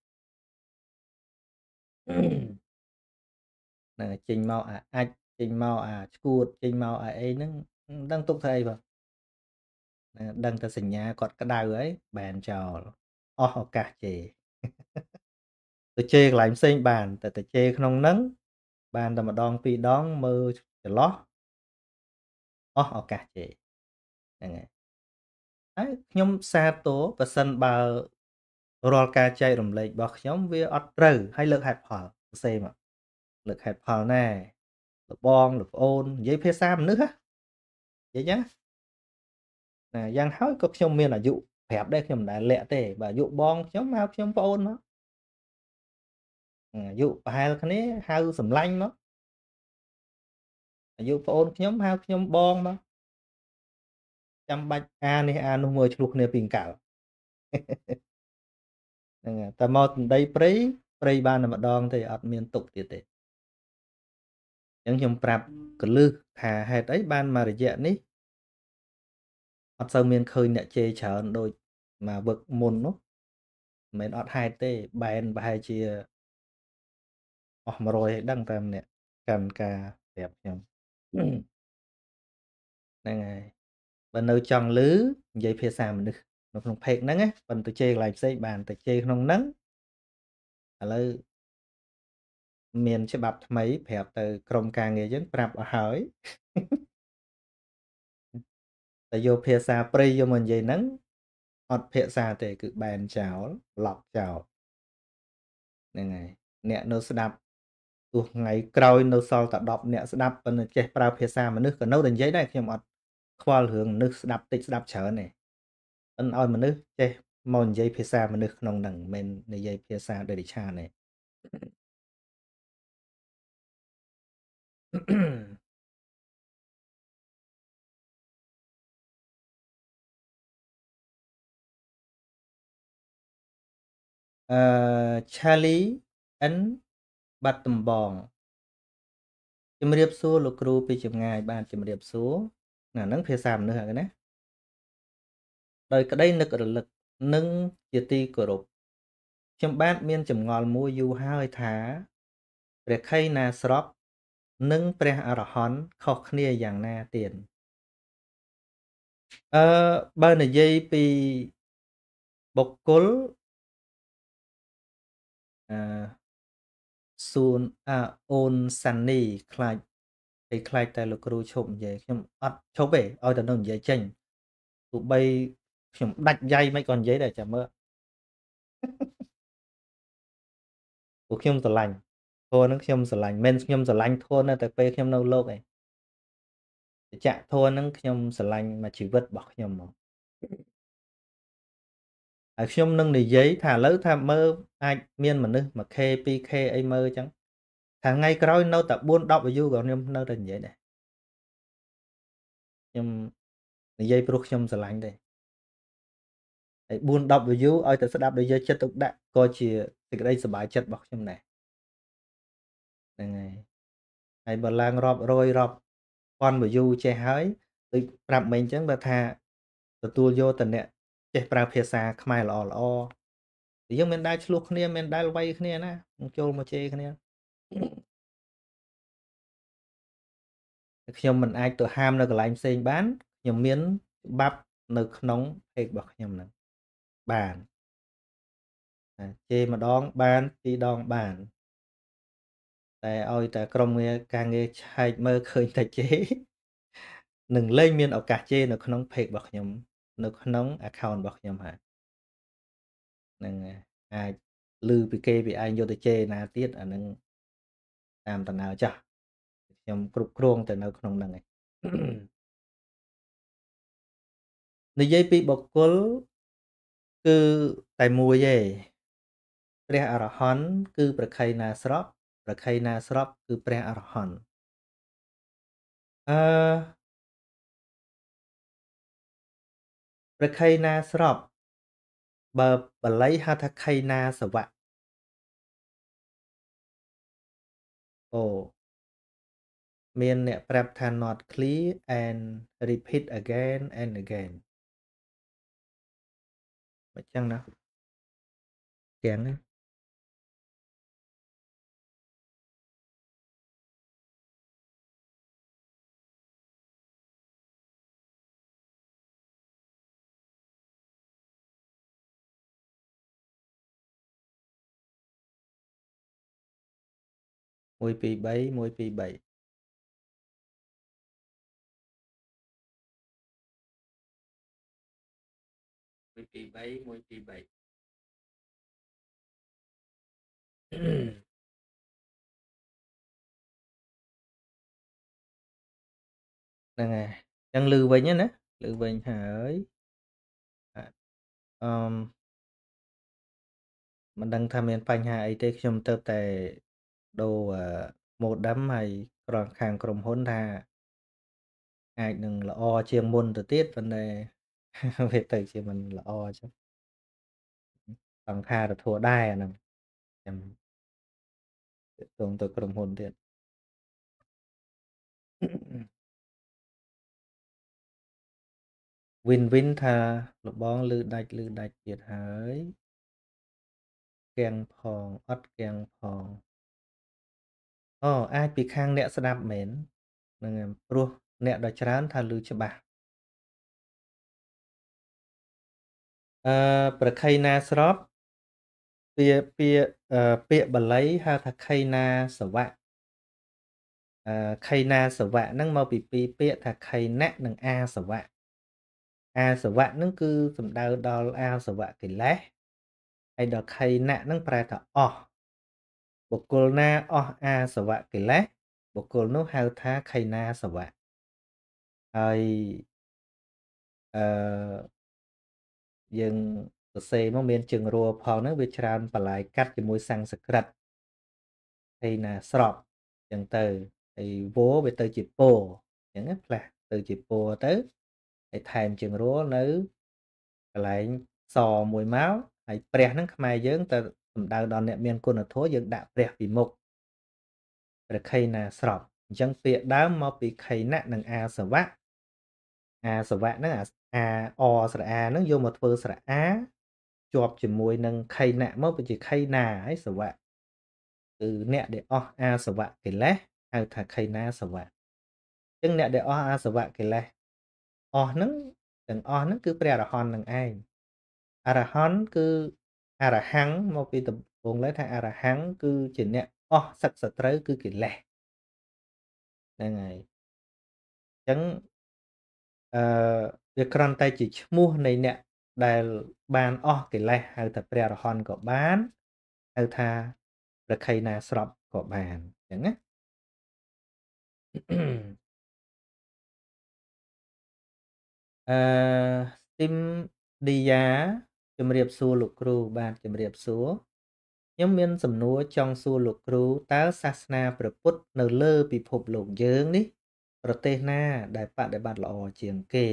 ហ្នឹងចេញមកអាចចេញមកឈួតចេញមកអីហ្នឹងមិនដឹងទុកធ្វើអីបងដឹងតែសញ្ញាគាត់ក្តៅហើយបែនចោលអស់ឱកាសជេរទៅជេរកន្លែងផ្សេងបានតែទៅជេរក្នុងហ្នឹងបានតែម្ដងពីរដងមើលចន្លោះអស់ឱកាសជេរហ្នឹងហើយខ្ញុំសាទរប៉ះសិនបើរាល់ការចែករំលែករបស់ខ្ញុំវាអត់ត្រូវហើយលើកហេតុផលសរសេរមកលើកហេតុផលណែលបងលប្អូននិយាយភាសាមនុស្សនិយាយណាយ៉ាងហើយក៏ខ្ញុំមានអាយុប្រាប់ដែរខ្ញុំមិនដែលលាក់ទេបើអាយុបងខ្ញុំហៅខ្ញុំប្អូនមកអាយុប្រហែលគ្នាហៅសម្លាញ់មកអាយុប្អូនខ្ញុំហៅខ្ញុំបងមកចាំបាច់នេះនោះមើលឆ្លោះគ្នាពីកាលហ្នឹងតែមកទន្ដីព្រៃបានតែម្ដងទេអត់មានទុកទៀតទេអញ្ចឹងខ្ញុំប្រាប់កលឹះថាហេតុអីបានមករយៈនេះអត់សូវមានឃើញអ្នកជេរច្រើនដូចមកវឹកមុននោះមិនមែនអត់ហេតុទេបែនប្រហែលជាអស់100ឲ្យដឹងតាមអ្នកកម្មការប្រាប់ខ្ញុំហ្នឹងហើយបើនៅចង់ឮនិយាយភាសាមនុស្សនៅក្នុង page ហ្នឹងណាប៉ុន្តែជេរកន្លែងផ្សេងបានតែជេរក្នុងហ្នឹងឥឡូវមានច្បាប់ថ្មីប្រាប់ទៅក្រុមការងារយើងប្រាប់អស់ហើយតែយកភាសាព្រៃយកមកនិយាយហ្នឹងអត់ភាសាទេគឺបែនចោលឡប់ចោលហ្នឹងហើយអ្នកនៅស្ដាប់ទោះថ្ងៃក្រោយនៅសល់តែ10អ្នកស្ដាប់ប៉ុន្តែចេះប្រើភាសាមនុស្សក៏នៅតែនិយាយដែរខ្ញុំអត់ខ្វល់រឿងមនុស្សស្ដាប់តិចស្ដាប់ច្រើនទេប៉ុន្តែឲ្យមនុស្សចេះមកនិយាយភាសាមនុស្សក្នុងហ្នឹងមិនមែននិយាយភាសាដេរិឆានទេCharlie N បាត់ដំបងជំរាបសួរលោកគ្រូពីចម្ងាយបាទជំរាបសួរហ្នឹងភាសាមនុស្សហ្នឹងណាដោយក្តីនឹករលឹកនិងជាទីគោរពខ្ញុំបាទមានចម្ងល់មួយយូរហើយថាព្រះខ័យណាស្របនិងព្រះអរហន្តខុសគ្នាយ៉ាងណាទៀតបើនិយាយពីបុគ្គលអឺអូនសាន់នីខ្លាចខ្លាចតែលោកគ្រូឈប់និយាយខ្ញុំអត់ឈប់ទេឲ្យតែនៅនិយាយចេញទោះបីខ្ញុំដាច់យ៉ៃមិនក៏និយាយដែរចាំមើលពួកខ្ញុំស្រឡាញ់ធัวហ្នឹងខ្ញុំស្រឡាញ់មិនខ្ញុំស្រឡាញ់ធัวនៅតែពេលខ្ញុំនៅលោកឯងសច្ចៈធัวហ្នឹងខ្ញុំស្រឡាញ់មួយជីវិតរបស់ខ្ញុំហ្មងហើយខ្ញុំនឹងនិយាយថាឥឡូវថាមើលអាចមានមនុស្ស 1K 2K អីមើលអញ្ចឹងថាថ្ងៃក្រោយនៅតែ4 10 view ក៏ខ្ញុំនៅតែនិយាយដែរខ្ញុំនិយាយព្រោះខ្ញុំស្រឡាញ់ទេហើយ4 10 view ឲ្យតែស្ដាប់ដោយយកចិត្តទុកដាក់ក៏ជាសេចក្តីសប្បាយចិត្តរបស់ខ្ញុំដែរហ្នឹងហើយបើឡើងរាប់រយរាប់ពាន់ view ចេះហើយដូចប្រាប់មិញអញ្ចឹងបើថាទទួលយកតែអ្នកចេះប្រើភាសាខ្មែរល្អៗយើងមិនដែលឆ្លោះគ្នាមិនដែលវាយគ្នាណាមកចូលមកជេរគ្នាខ្ញុំមិនអាចទៅហាមនៅកន្លែងផ្សេងបានខ្ញុំមានច្បាប់នៅក្នុង page របស់ខ្ញុំហ្នឹងបានជេរម្ដងបាន2 ដងបានតែឲ្យតែក្រុមការងារឆែកមើលឃើញតែជេរនឹងលែងមានឱកាសជេរនៅក្នុង page របស់ខ្ញុំនៅក្នុង account របស់ខ្ញុំហើយហ្នឹងអាចឮពីគេពីឯងយកទៅជេរណាទៀតអានឹងតាមដំណើរចាស់ខ្ញុំគ្រប់គ្រងទៅនៅក្នុងហ្នឹងឯងនិយាយពីបុគ្គលគឺតែមួយឯងព្រះអរហន្តគឺប្រខ័យណាស្របប្រខ័យណាស្របគឺព្រះអរហន្តអឺប្រខ័យណាស្របបើបល័យហៅថាខ័យណាសវៈអូមានអ្នកប្រាប់ថា not clear and repeat again and again មិនចឹងណាទាំងណា1 2 3 1 2 3 1 2 3 1 2 3ហ្នឹងហើយចឹងលឺវិញណាលឺវិញហើយអឺមិនដឹងថាមានបញ្ហាអីទេខ្ញុំទៅតែដូរmodem ហើយក្រងខាងក្រុមហ៊ុនថាអាចនឹងល្អជាងមុនទៅទៀតប៉ុន្តែវាទៅជាមិនល្អអញ្ចឹងសង្ខារធัวដែរអាហ្នឹងខ្ញុំទាក់ទងទៅក្រុមហ៊ុនទៀតwin ថាលបងលឺដាច់ទៀតហើយគាំងផងអត់គាំងផងអូអាចពីខាងអ្នកស្ដាប់មែនហ្នឹងហើយព្រោះអ្នកដ៏ច្រើនថាឮច្បាស់ប្រខ័យណាស្របពាក្យបាលីហៅថាខៃណាសវៈខៃណាសវៈហ្នឹងមកពីពីរពាក្យថាខៃណៈនិងអាសវៈអាសវៈហ្នឹងគឺសំដៅដល់អាសវៈកិលេសហើយដល់ខៃណៈហ្នឹងប្រែថាអស់បុគ្គលណាអស់អាសវៈកិលេសបុគ្គលនោះហៅថាខៃណាសវៈហើយអឺយើងសរសេរមកមានជើងរួផងហ្នឹងវាច្រើនបន្លាយកាត់ជាមួយសំស្ក្រឹតខៃណាស្របអញ្ចឹងទៅហើយវោវាទៅជាពោអញ្ចឹងណាផ្លាស់ទៅជាពោទៅហើយថែមជើងរួនៅកន្លែងសមួយមកហើយព្រះហ្នឹងខ្មែរយើងទៅសំដៅដល់អ្នកមានគុណធម៌យើងដាក់ព្រះពីមុខព្រះខៃណាស្របអញ្ចឹងពាក្យដើមមកពីខៃណៈនិងអាសវៈអាសវៈហ្នឹងអាអស្រៈអាហ្នឹងយកមកធ្វើស្រៈអាជាប់ជាមួយនឹងខៃណៈមកវាជាខៃណាហើយសវៈគឺអ្នកដែលអស់អាសវៈកិលេសហៅថាខៃណាសវៈអញ្ចឹងអ្នកដែលអស់អាសវៈកិលេសអស់ហ្នឹងទាំងអស់ហ្នឹងគឺព្រះអរហន្តនឹងឯងអរហន្តគឺអរហង្គមកពីដំបូងឡើយថាអរហង្គគឺជាអ្នកអស់សឹកសត្រូវគឺកិលេសហ្នឹងហើយអញ្ចឹងអឺវាគ្រាន់តែជាឈ្មោះនៃអ្នកដែលបានអស់កិលេសហៅថាព្រះអរហន្តក៏បានហៅថាប្រខ័យណាស្របក៏បានអញ្ចឹងណា អឺស្ទីមឌីយ៉ាជំរាបសួរលោកគ្រូបាទជំរាបសួរខ្ញុំមានសំណួរចង់សួរលោកគ្រូតើសាសនាព្រះពុទ្ធនៅលើពិភពលោកយើងនេះប្រទេសណាដែលបដិបត្តិល្អជាងគេ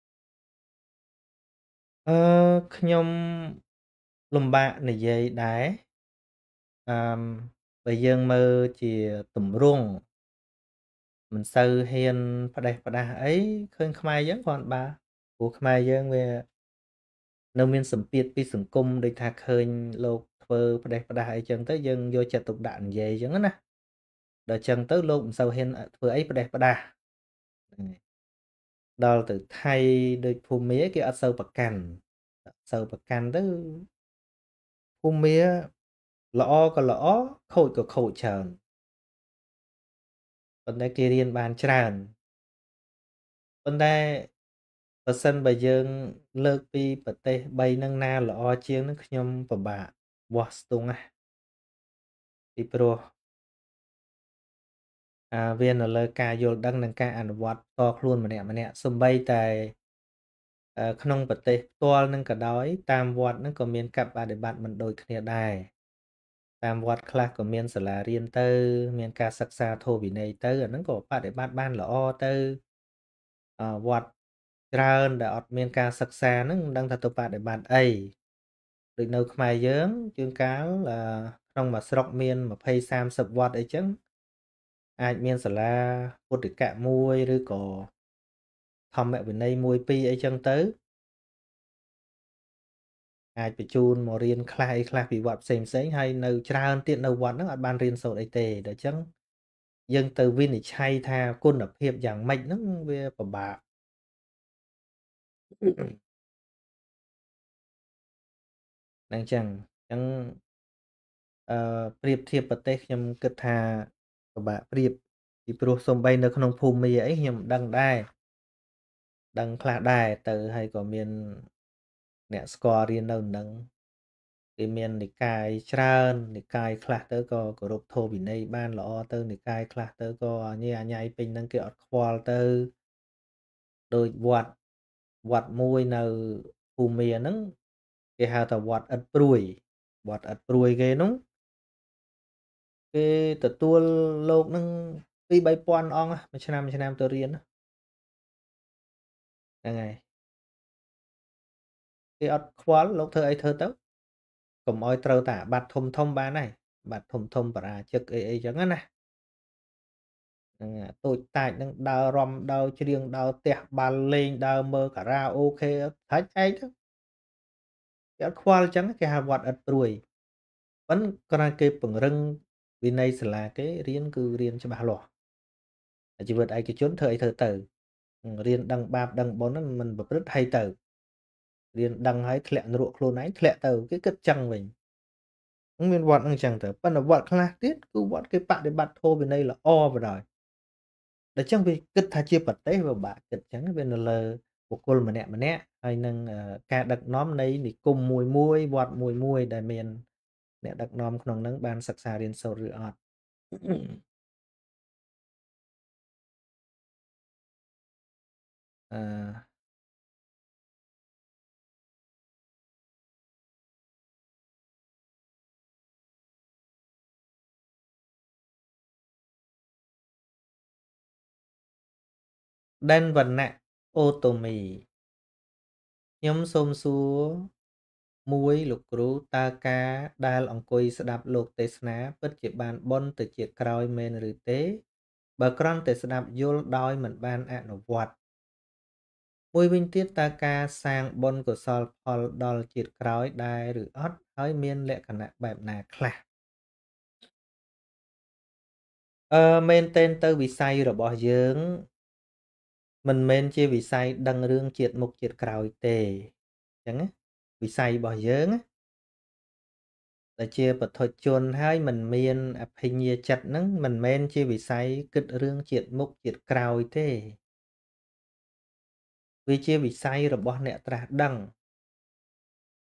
អឺខ្ញុំលំបាកនិយាយដែរអឺបើយើងមើលជាទម្រង់មិនសូវហ៊ានផ្ដេសផ្ដាសអីឃើញខ្មែរយើងគ្រាន់បើព្រោះខ្មែរយើងវានៅមានសម្ពាធពីសង្គមដូចថាឃើញលោកធ្វើផ្ដេសផ្ដាសអីចឹងទៅយើងយកចិត្តទុកដាក់និយាយចឹងណាដល់ចឹងទៅលោកមិនសូវហ៊ានធ្វើអីផ្ដេសផ្ដាសហ្នឹងហើយដល់ទៅថៃដូចភូមាគេអត់សូវប្រកាន់អត់សូវប្រកាន់ទៅភូមាល្អក៏ល្អខូចក៏ខូចច្រើនប៉ុន្តែគេរៀនបានច្រើនប៉ុន្តែបើសិនបើយើងលើកពីប្រទេស3ហ្នឹងណាល្អជាងហ្នឹងខ្ញុំពិបាកវាស់ស្ទង់ណាពីព្រោះវានៅលើការយល់ដឹងនិងការអនុវត្តផ្ទាល់ខ្លួនម្នាក់ៗសូម្បីតែក្នុងប្រទេសផ្ទាល់នឹងក៏ដោយតាមវត្តហ្នឹងក៏មានការបដិបត្តិមិនដូចគ្នាដែរតាមវត្តខ្លះក៏មានសាលារៀនទៅមានការសិក្សាធម៌វិន័យទៅអាហ្នឹងក៏បដិបត្តិបានល្អទៅវត្តច្រើនដែលអត់មានការសិក្សាហ្នឹងមិនដឹងថាទៅបដិបត្តិអីដូចនៅខ្មែរយើងជួនកាលក្នុងមួយស្រុកមាន20 30វត្តអីចឹងអាចមានសាលាពុទ្ធិកមួយឬក៏ធម្មវិន័យ1 2អីចឹងទៅអាចបញ្ជូនមករៀនខ្លះអីខ្លះពីវត្តផ្សេងៗហើយនៅច្រើនទៀតនៅវត្តហ្នឹងអត់បានរៀនសូត្រអីទេដូច្ចឹងយើងទៅវិនិច្ឆ័យថាគុណភាពយ៉ាងម៉េចហ្នឹងវាពិបាកហ្នឹងចឹងអញ្ចឹងប្រៀបធៀបប្រទេសខ្ញុំគិតថាពិបាកប្រៀបពីព្រោះសូម្បីនៅក្នុងភូមិមាអីខ្ញុំដឹងដែរដឹងខ្លះដែរទៅហើយក៏មានអ្នកស្គាល់រៀននៅនឹងគេមាននិកាយច្រើននិកាយខ្លះទៅក៏គោរពធម៌វិន័យបានល្អទៅនិកាយខ្លះទៅក៏អញាអញ័យពេញហ្នឹងគេអត់ខ្វល់ទៅដូចវត្តមួយនៅភូមាហ្នឹងគេហៅថាវត្តឥតព្រួយវត្តឥតព្រួយគេនោះគេទទួលលោកនឹង2-3 ពាន់អង្គមួយឆ្នាំទៅរៀនហ្នឹងហើយគេអត់ខ្វល់លោកធ្វើអីធ្វើទៅកុំឲ្យត្រូវតែអាបត្តិធំបានហើយបាត់ធំបរាជិកអីចឹងណាហ្នឹងតូចតាចហ្នឹងដើររំដើរច្រៀងដើរទះបាល់លេងដើរមើលខារ៉ាអូខេថាច់ឯងទៅគេអត់ខ្វល់ចឹងគេហៅវត្តឥតព្រួយប៉ុន្តែគ្រាន់គេពង្រឹងវិន័យសាលាគេរៀនគឺរៀនច្បាស់លាស់ជីវិតឯកជនធ្វើអីធ្វើទៅរៀនដឹងបាបដឹងបុណ្យហ្នឹងមិនប្រព្រឹត្តហើយទៅរៀនដឹងហើយធ្លាក់នរកខ្លួនឯងធ្លាក់ទៅគេគិតចឹងវិញមានវត្តហ្នឹងចឹងទៅប៉ុន្តែវត្តខ្លះទៀតគឺវត្តគេបដិបត្តិធម៌វិន័យល្អបណ្ដោយដូច្នេះវាគិតថាជាប្រទេសវាបាក់គិតចឹងវានៅលើបុគ្គលម្នាក់ហើយនឹងការដឹកនាំនៃនិគមមួយវត្តមួយដែលមានអ្នកដឹកនាំក្នុងហ្នឹងបានសិក្សារៀនសូត្រឬអត់អឺ ដែនវណ្ណៈអូតូមីខ្ញុំសូមសួរមួយលោកគ្រូតើការដែលអង្គុយស្ដាប់លោកទេសនាពិតជាបានបុណ្យទៅជាតិក្រោយមែនឬទេបើគ្រាន់តែស្ដាប់យល់ដោយមិនបានអនុវត្តមួយវិញទៀតតើការសាងបុណ្យកុសលផលដល់ជាតិក្រោយដែរឬអត់ហើយមានលក្ខណៈបែបណាខ្លះមែនទែនទៅវិស័យរបស់យើងមិនមែនជាវិស័យដឹងរឿងជាតិមុខជាតិក្រោយទេអញ្ចឹងណាវិស័យរបស់យើងណាដែលជាបុถุជនហើយមិនមានអភិញ្ញាចិត្តហ្នឹងមិនមែនជាវិស័យគិតរឿងជាតិមុខជាតិក្រោយទេវាជាវិស័យរបស់អ្នកត្រាស់ដឹង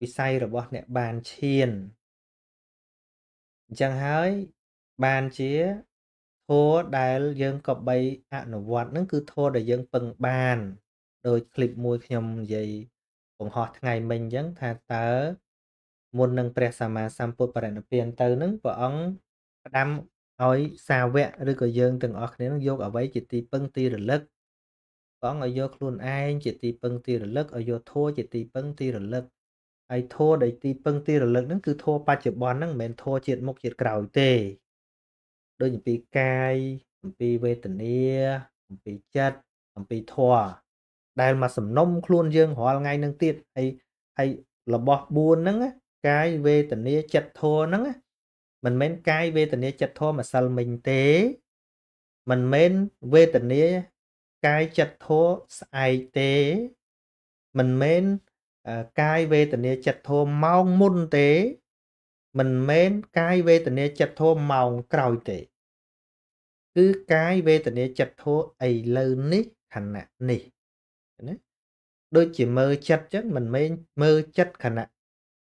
វិស័យរបស់អ្នកបានឈានអញ្ចឹងហើយបានជាធម៌ដែលយើងគប្បីអនុវត្តហ្នឹងគឺធម៌ដែលយើងពឹងបានដោយឃ្លីបមួយខ្ញុំនិយាយបង្ហោះថ្ងៃមិញអញ្ចឹងថាតើមុននឹងព្រះសម្មាសម្ពុទ្ធបរិនិព្វានទៅហ្នឹងព្រះអង្គផ្ដាំឲ្យសាវកឬក៏យើងទាំងអស់គ្នានឹងយកអ្វីជាទីពឹងទីរលឹកព្រះអង្គឲ្យយកខ្លួនឯងជាទីពឹងទីរលឹកឲ្យយកធម៌ជាទីពឹងទីរលឹកហើយធម៌ដែលទីពឹងទីរលឹកហ្នឹងគឺធម៌បច្ចុប្បន្នហ្នឹងមិនមែនធម៌ជាតិមុខជាតិក្រោយទេដូចអំពីកាយអំពីវេទនាអំពីចិត្តអំពីធម៌ដែលមកសំណុំខ្លួនយើងរាល់ថ្ងៃហ្នឹងទៀតហើយរបស់4ហ្នឹងណាកាយវេទនាចិត្តធម៌ហ្នឹងណាមិនមែនកាយវេទនាចិត្តធម៌ម្សិលមិញទេមិនមែនវេទនាកាយចិត្តធម៌ស្អែកទេមិនមែនកាយវេទនាចិត្តធម៌ម៉ោងមុនទេមិនមែនកាយវេទនាចិត្តធម៌ម៉ោងក្រោយទេគឺកាយវេទនាចិត្តធម៌ឥឡូវនេះខណៈនេះណាដូចជាមើលចិត្តចឹងមិនមែនមើលចិត្តខណៈ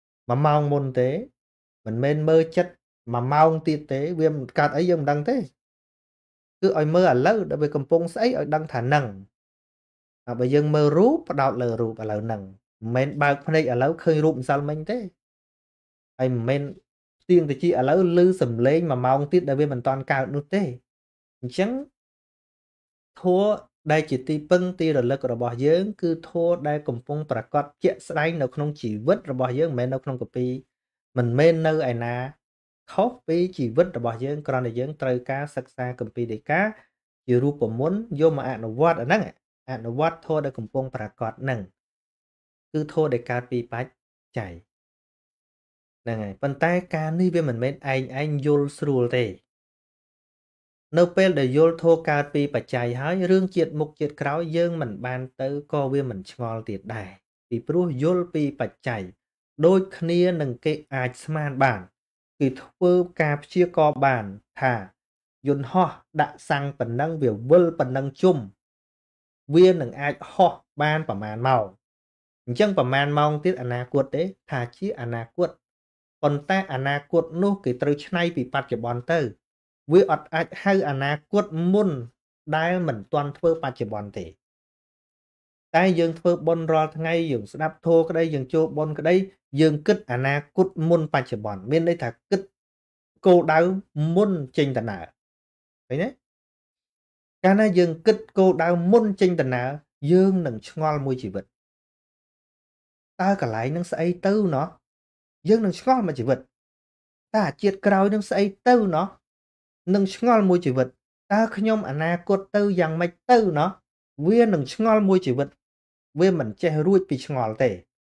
1ម៉ោងមុនទេមិនមែនមើលចិត្ត1ម៉ោងទៀតទេវាមិនកើតអីយើងមិនដឹងទេគឺឲ្យមើលឥឡូវដែលវាកំពុងស្អីឲ្យដឹងថានឹងហើយបើយើងមើលរូបផ្ដោតលើរូបឥឡូវហ្នឹងមិនមែនបើកភ្នែកឥឡូវឃើញរូបម្សិលមិញទេហើយមិនមែនទៀងតិចឥឡូវឮសំឡេង1ម៉ោងទៀតដែលវាមិនតាន់កើតនោះទេអញ្ចឹងធម៌ដែលជាទីពឹងទីរលឹករបស់យើងគឺធម៌ដែលកំពុងប្រកបជាក់ស្ដែងនៅក្នុងជីវិតរបស់យើងមិនមែននៅក្នុងកាពីមិនមែននៅឯណាខុសពីជីវិតរបស់យើងគ្រាន់តែយើងត្រូវការសិក្សាគម្ពីរដីកាជារូបមន្តយកមកអនុវត្តអាហ្នឹងអនុវត្តធម៌ដែលកំពុងប្រកបហ្នឹងគឺធម៌ដែលកើតពីបច្ច័យហ្នឹងហើយប៉ុន្តែការនេះវាមិនមែនឯងយល់ស្រួលទេនៅពេលដែលយល់ធម៌កើតពីបច្ច័យហើយរឿងជាតិមុខជាតិក្រោយយើងមិនបានទៅក៏វាមិនឆ្ងល់ទៀតដែរពីព្រោះយល់ពីបច្ច័យដូចគ្នានឹងគេអាចស្មានបានគឺធ្វើការព្យាករណ៍បានថាយន្តហោះដាក់សាំងប៉ុណ្ណឹងវាវិលប៉ុណ្ណឹងជុំវានឹងអាចហោះបានប្រមាណម៉ោងអញ្ចឹងប្រមាណម៉ោងទៀតអនាគតទេថាជាអនាគតប៉ុន្តែអនាគតនោះគេត្រូវច្នៃពីបច្ចុប្បន្នទៅវាអត់អាចហៅអនាគតមុនដែលមិនទាន់ធ្វើបច្ចុប្បន្នទេតែយើងធ្វើបុណ្យរាល់ថ្ងៃយើងស្ដាប់ធម៌ក្តីយើងចូលបុណ្យក្តីយើងគិតអនាគតមុនបច្ចុប្បន្នមានន័យថាគិតគោលដៅមុនចេញដំណើរឃើញទេកាលណាយើងគិតគោលដៅមុនចេញដំណើរយើងនឹងឆ្ងល់មួយជីវិតតើកន្លែងនឹងស្អីទៅណោះយើងនឹងឆ្ងល់មួយជីវិតតើអាជាតិក្រោយនឹងស្អីទៅណោះនឹងឆ្ងល់មួយជីវិតតើខ្ញុំអនាគតទៅយ៉ាងម៉េចទៅណោះវានឹងឆ្ងល់មួយជីវិតវាមិនចេះរួចពីឆ្ងល់ទេ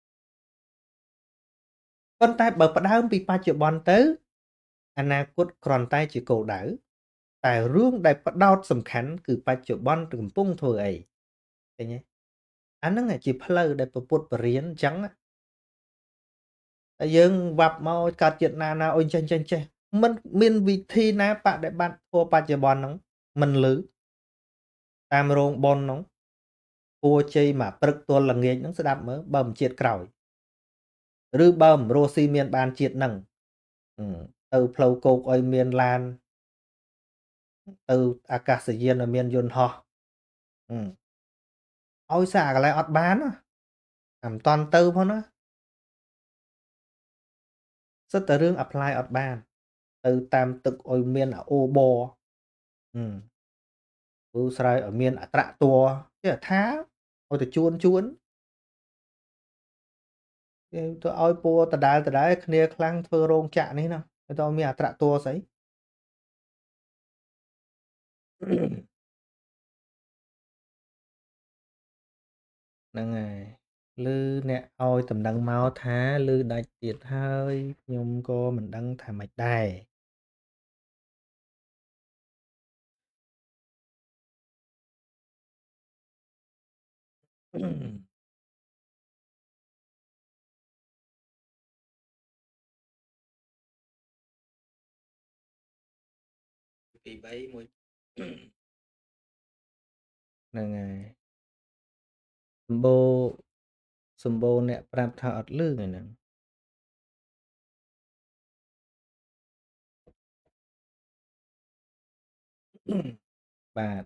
ប៉ុន្តែបើផ្ដើមពីបច្ចុប្បន្នទៅអនាគតគ្រាន់តែជាគោលដៅតែរឿងដែលផ្ដោតសំខាន់គឺបច្ចុប្បន្នកំពុងធ្វើអីឃើញទេអាហ្នឹងជាផ្លូវដែលពុទ្ធបរិញ្ញាអញ្ចឹងតែយើងវាប់មកកើតជាតិណាអុយចេះមិនមានវិធីណាបដិបត្តិធម៌បច្ចុប្បន្នហ្នឹងមិនលឺតាមរោងប៉ុនហ្នឹងពួរជ័យមកព្រឹកទល់ល្ងាចហ្នឹងស្ដាប់មើលបើមិនជាតិក្រោយឬបើមិនរស់ស៊ីមានបានជាតិហ្នឹងទៅផ្លូវគោកឲ្យមានឡានទៅអាកាសយានឲ្យមានយន្តហោះឲ្យសាកកន្លែងអត់បានណាអាមិនតន់ទៅផងណាសិតតែរឿង apply អត់បានទៅតាមទឹកឲ្យមានអូបព្រោះស្រ័យឲ្យមានអត្រាតัวគេថាឲ្យទៅជួនគេទៅឲ្យពួរដដែលគ្នាខ្លាំងធ្វើរោងចក្រនេះណាទៅមានអត្រាតัวស្អីហ្នឹងហើយឮអ្នកឲ្យតំណែងមកថាឮដាច់ទៀតហើយខ្ញុំក៏មិនដឹងថាម៉េចដែរពី3មួយហ្នឹងហើយសម្បូរអ្នកប្រាប់ថាអត់លឺថ្ងៃហ្នឹងបាទ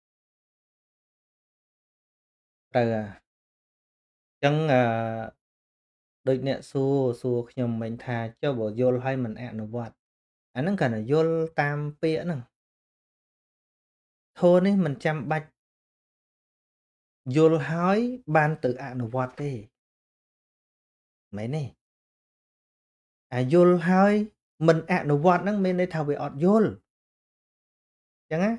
ត្រូវចឹងដូចអ្នកសួរខ្ញុំមិញថាចុះបើយល់ហើយមិនអនុវត្តអាហ្នឹងគ្រាន់តែយល់តាមពាក្យហ្នឹងធម៌នេះមិនចាំបាច់យល់ហើយបានទៅអនុវត្តទេមែនទេអាយល់ហើយមិនអនុវត្តហ្នឹងមានន័យថាវាអត់យល់ចឹងណា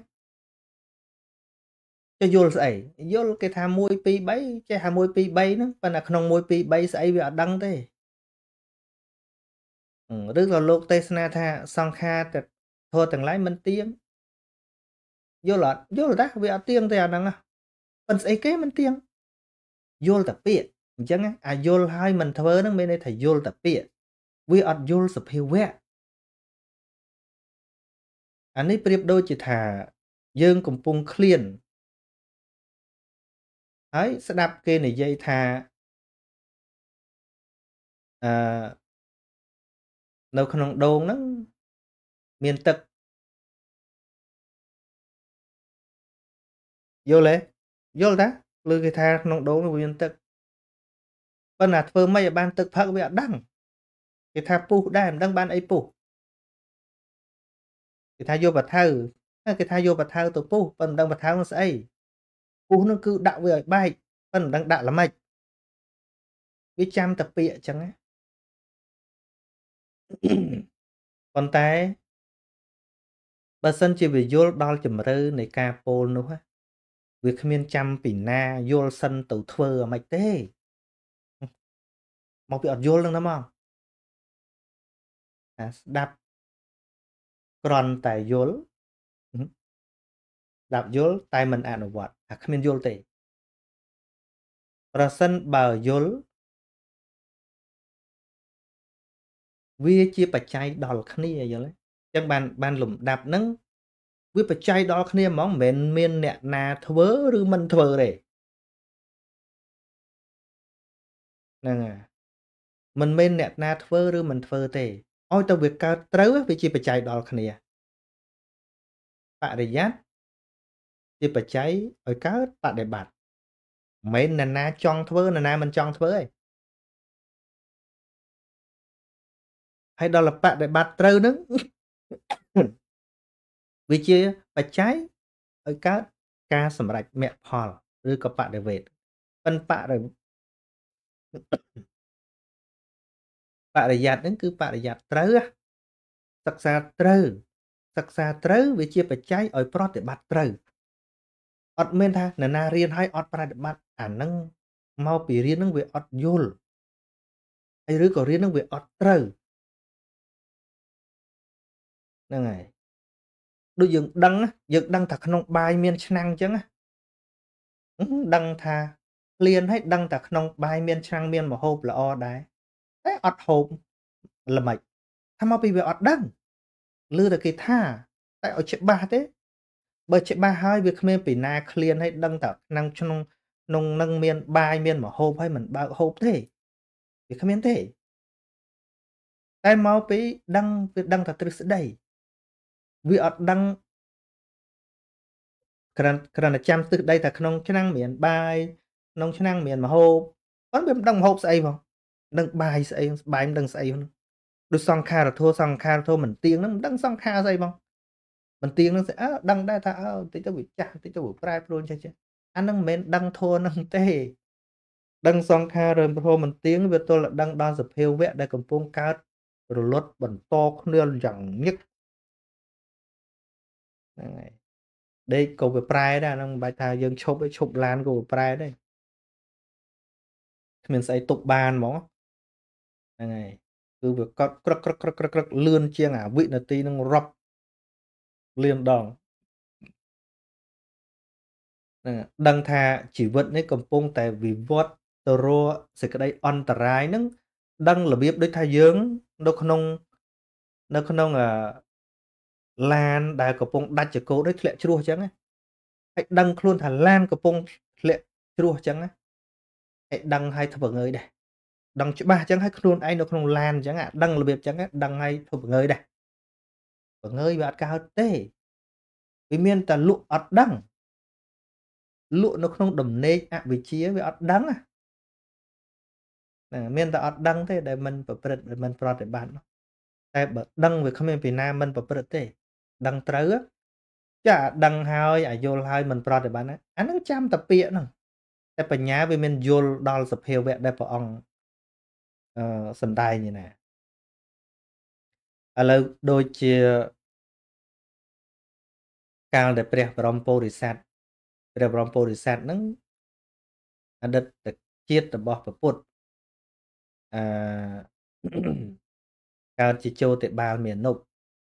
ចុះយល់ស្អីយល់គេថា1 2 3ចេះថា1 2 3ហ្នឹងប៉ុន្តែក្នុង1 2 3ស្អីវាអត់ដឹងទេឬក៏លោកទេសនាថាសង្ខារតែធម៌ទាំងឡាយមិនទៀងយល់អត់យល់តាវាអត់ទៀងទេអាហ្នឹងប៉ុន្តែស្អីគេមិនទៀងយល់តែពាក្យអញ្ចឹងអាយល់ហើយមិនធ្វើហ្នឹងមានន័យថាយល់តែពាក្យវាអត់យល់សភាវៈអានេះប្រៀបដូចជាថាយើងកំពុងឃ្លានហើយស្ដាប់គេនិយាយថាអឺនៅក្នុងដូងហ្នឹងមានទឹកយល់ទេយល់តាឮគេថាក្នុងដូងនោះមានទឹកប៉ុន្តែធ្វើម៉េចឲ្យបានទឹកផឹកវាអត់ដឹងគេថាពុះដែរមិនដឹងបានអីពុះគេថាយកបាថៅគេថាយកបាថៅទៅពុះប៉ុន្តែមិនដឹងបាថៅនោះស្អីពុះនោះគឺដាក់វាឲ្យបែកប៉ុន្តែមិនដឹងដាក់ល្មិចវាចាំតែពាក្យអញ្ចឹងណាប៉ុន្តែបើសិនជាវាយល់ដល់ជម្រៅនៃការពោលនោះវាគ្មានចាំពីណាយល់សិនទៅធ្វើអាម៉េចទេមកពីអត់យល់នឹងណាមកអាស្ដាប់គ្រាន់តែយល់ស្ដាប់យល់តែមិនអនុវត្តអាគ្មានយល់ទេប្រសិនបើយល់វាជាបច្ច័យដល់គ្នាយល់ទេអញ្ចឹងបានលំដាប់ហ្នឹងវាបច្ច័យដល់គ្នាហ្មងមិនមែនមានអ្នកណាធ្វើឬមិនធ្វើទេហ្នឹងហើយមិនមែនអ្នកណាធ្វើឬមិនធ្វើទេឲ្យតែវាកើតត្រូវវាជាបច្ច័យដល់គ្នាបរិយ័តជាបច្ច័យឲ្យកើតបដិបត្តិមិនមែនអ្នកណាចង់ធ្វើអ្នកណាមិនចង់ធ្វើទេហើយដល់បដិបត្តិត្រូវហ្នឹងវាជាបច្ច័យឲ្យកើតការសម្រេចមគ្គផលឬក៏បដិវេទប៉ិនបរិយ័តហ្នឹងគឺបរិយ័តត្រូវសិក្សាត្រូវសិក្សាត្រូវវាជាបច្ច័យឲ្យប្រតិបត្តិត្រូវអត់មានថានរណារៀនហើយអត់ប្រតិបត្តិអាហ្នឹងមកពីរៀនហ្នឹងវាអត់យល់ហើយឬក៏រៀនហ្នឹងវាអត់ត្រូវហ្នឹងហើយដូចយើងដឹងថាក្នុងបាយមានឆ្នាំងអញ្ចឹងដឹងថាឃ្លានហើយដឹងថាក្នុងបាយមានឆ្នាំងមានម្ហូបល្អដែរតែអត់ហូបល្មិចថាមកពីវាអត់ដឹងឮតែគេថាតែឲ្យច្បាស់ទេបើច្បាស់ហើយវាគ្មានពីណាឃ្លានហើយដឹងតែក្នុងនឹងមានបាយមានម្ហូបហើយមិនបើកហូបទេវាគ្មានទេតែមកពីដឹងវាដឹងតែទ្រឹស្ដីវាអត់ដឹងគ្រាន់តែចាំទ្រឹស្ដីថាក្នុងឆ្នាំងមានបាយក្នុងឆ្នាំងមានម្ហូបប៉ុន្តែវាមិនដឹងម្ហូបស្អីផងដឹងបាយស្អីបាយមិនដឹងស្អីផងដូចសង្ខារធัวមិនទៀងហ្នឹងមិនដឹងសង្ខារស្អីផងមិនទៀងហ្នឹងស្អើដឹងដែរថាបន្តិចទៅវាចាស់បន្តិចទៅវាប្រែប្រួលចេះអាហ្នឹងមិនមែនដឹងធัวហ្នឹងទេដឹងសង្ខារឬធัวមិនទៀងវាទល់តែដឹងដល់សភាវៈដែលកំពុងកើតរលត់បន្តគ្នាយ៉ាងញឹកហ្នឹងហើយដេកក៏វាប្រែដែរអាហ្នឹងមិនបាច់ថាយើងឈប់ឡានក៏វាប្រែដែរគ្មានស្អីទប់បានហ្មងហ្នឹងហើយគឺវាកត់ក្រឹកលឿនជាងអាវិនាទីនឹងរាប់លានដងហ្នឹងដឹងថាជីវិតនេះកំពុងតែវិវត្តទៅរកសេចក្តីអន្តរាយហ្នឹងដឹងរបៀបដូចថាយើងនៅក្នុងឡានដែលកំពុងដាច់ចង្កូតហើយធ្លាក់ជ្រោះអញ្ចឹងណាហើយដឹងខ្លួនថាឡានកំពុងធ្លាក់ជ្រោះអញ្ចឹងណាហើយដឹងហើយធ្វើងើយដែរដឹងច្បាស់អញ្ចឹងហើយខ្លួនឯងនៅក្នុងឡានអញ្ចឹងដឹងរបៀបអញ្ចឹងដឹងហើយធ្វើងើយដែរងើយវាអត់កើតទេ vì miền ta lụa ọt đăng lụa nó không đầm nê vì chia với ọt đăng miền ta ọt đăng thế để mình để mình pro để bạnแต่បើដឹងវាគ្មានពីណាមិនប្រព្រឹត្តទេដឹងត្រូវចាដឹងហើយអាយល់ហើយមិនប្រតិបត្តិអាហ្នឹងចាំតែពាក្យហ្នឹងតែបញ្ញាវាមានយល់ដល់សភាវៈដែលព្រះអង្គសំដែងនេះណាឥឡូវដូចជាកាលដែលព្រះបរមពុរិស័ទហ្នឹងអតីតជាតិរបស់ព្រះពុទ្ធអឺកើតជាចូលតិបាលមានុប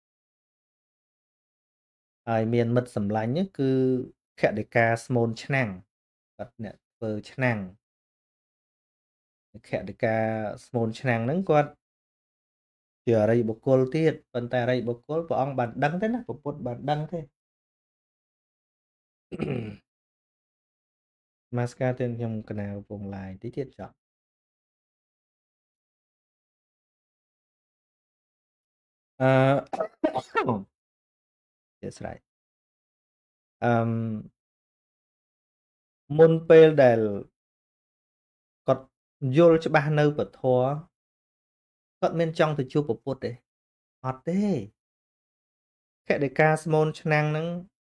ហើយមានមិត្តសម្លាញ់គឺខតិកាស្មូនឆ្នាំងគាត់អ្នកធ្វើឆ្នាំងខតិកាស្មូនឆ្នាំងហ្នឹងគាត់ជាអរិយបុគ្គលទៀតប៉ុន្តែអរិយបុគ្គលព្រះអង្គបានដឹងទេណាព្រះពុទ្ធបានដឹងទេមកស្ការទៀតខ្ញុំកណាវពងឡាយតិចទៀតចប់ជាស្រ័យមុនពេលដែលគាត់យល់ច្បាស់នៅពធគាត់មានចង់ទៅជួបព្រះពុទ្ធទេអត់ទេខតិកាស្មូនឆ្នាំងហ្នឹង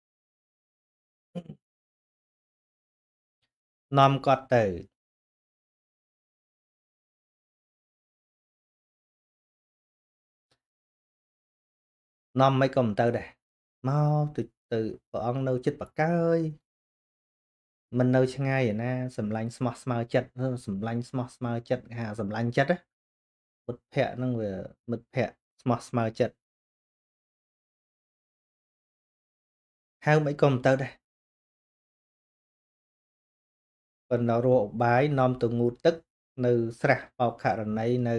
នាំគាត់ទៅនាំមិនក៏មិនទៅដែរមកទៅព្រះអង្គនៅចិត្តបកើយមិននៅឆ្ងាយឯណាសម្លាញ់ស្មោះស្មើចិត្តសម្លាញ់ស្មោះស្មើចិត្តគេហៅសម្លាញ់ចិត្តមិត្តភ័ក្ដិហ្នឹងវាមិត្តភ័ក្ដិស្មោះស្មើចិត្តហៅមិនក៏មិនទៅដែរប៉ុន្តែរកឧបាយនាំទៅងូតទឹកនៅស្រះបោកករណីនៅ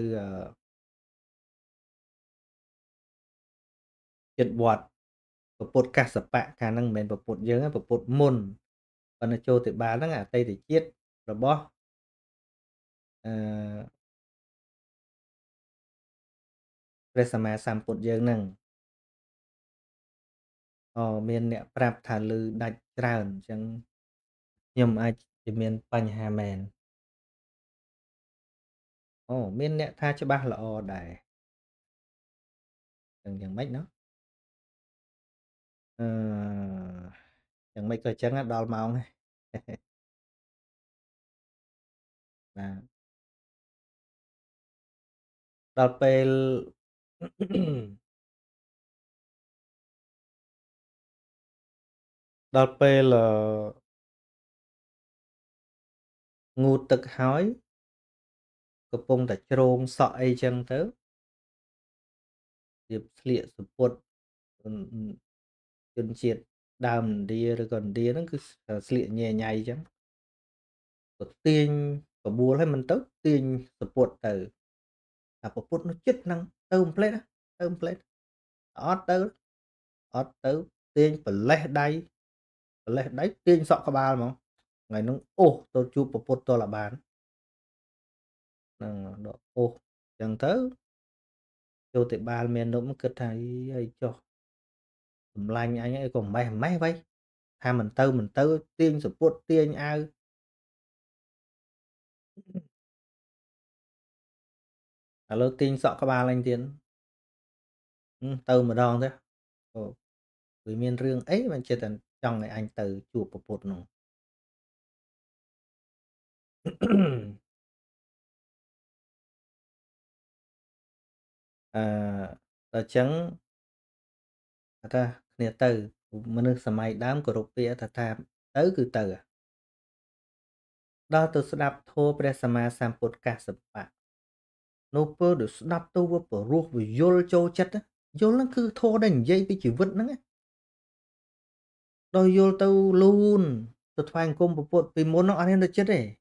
ចិត្តវត្តពុទ្ធកសបៈកាលហ្នឹងមិនមែនពុទ្ធយើងទេពុទ្ធមុនប៉ុន្តែចូលទៅបាលហ្នឹងអតីតជាតិរបស់ព្រះសម្មាសម្ពុទ្ធយើងហ្នឹងមានអ្នកប្រាប់ថាលឺដាច់ច្រើនអញ្ចឹងខ្ញុំអាចជាមានបញ្ហាមែនមានអ្នកថាច្បាស់ល្អដែរយ៉ាងម៉េចណោះយ៉ាងម៉េចក៏អញ្ចឹងដល់ម៉ោងហើយបាទដល់ពេលងូតទឹកហើយកំពុងតែជ្រងសក់អីចឹងទៅវាស្លៀកសពុតជនជាតិដើមឥណ្ឌាឬក៏ឥណ្ឌាហ្នឹងគឺស្លៀកញ៉ែញ៉ៃចឹងក៏ទាញបបួលឲ្យមិនទៅទាញសពុតទៅតែពពុតនោះចិត្តហ្នឹងទៅផ្លេតអត់ទៅទាញប្រលេះដៃទាញសក់ក្បាលហ្មងថ្ងៃហ្នឹងអូសទៅជួបពពុតតលបានហ្នឹងដល់អូសចឹងទៅចូលទៅបាលមាននំគិតថាអីចុះសម្លាញ់អញអីក៏ម៉េះវៃថាមិនទៅទាញសពុតទាញអាវឥឡូវទាញសក់ក្បាលអញទៀតទៅម្ដងទេវាមានរឿងអីមិនចិត្តតែចង់ឲ្យអញទៅជួបពពុតនោះដល់ចឹងថាគ្នាទៅមនុស្សសម័យដើមគោរពពាក្យថាទៅគឺទៅដល់ទៅស្ដាប់ធម៌ព្រះសម្មាសម្ពុទ្ធកសបៈនៅពេលដែលស្ដាប់ទៅវាព្រោះវាយល់ចូលចិត្តយល់ហ្នឹងគឺធម៌ដែលនិយាយពីជីវិតហ្នឹងដល់យល់ទៅលូនទៅថ្វាយអង្គមពុទ្ធពីមុនហ្នឹងអត់ហ៊ានទៅចិត្តទេ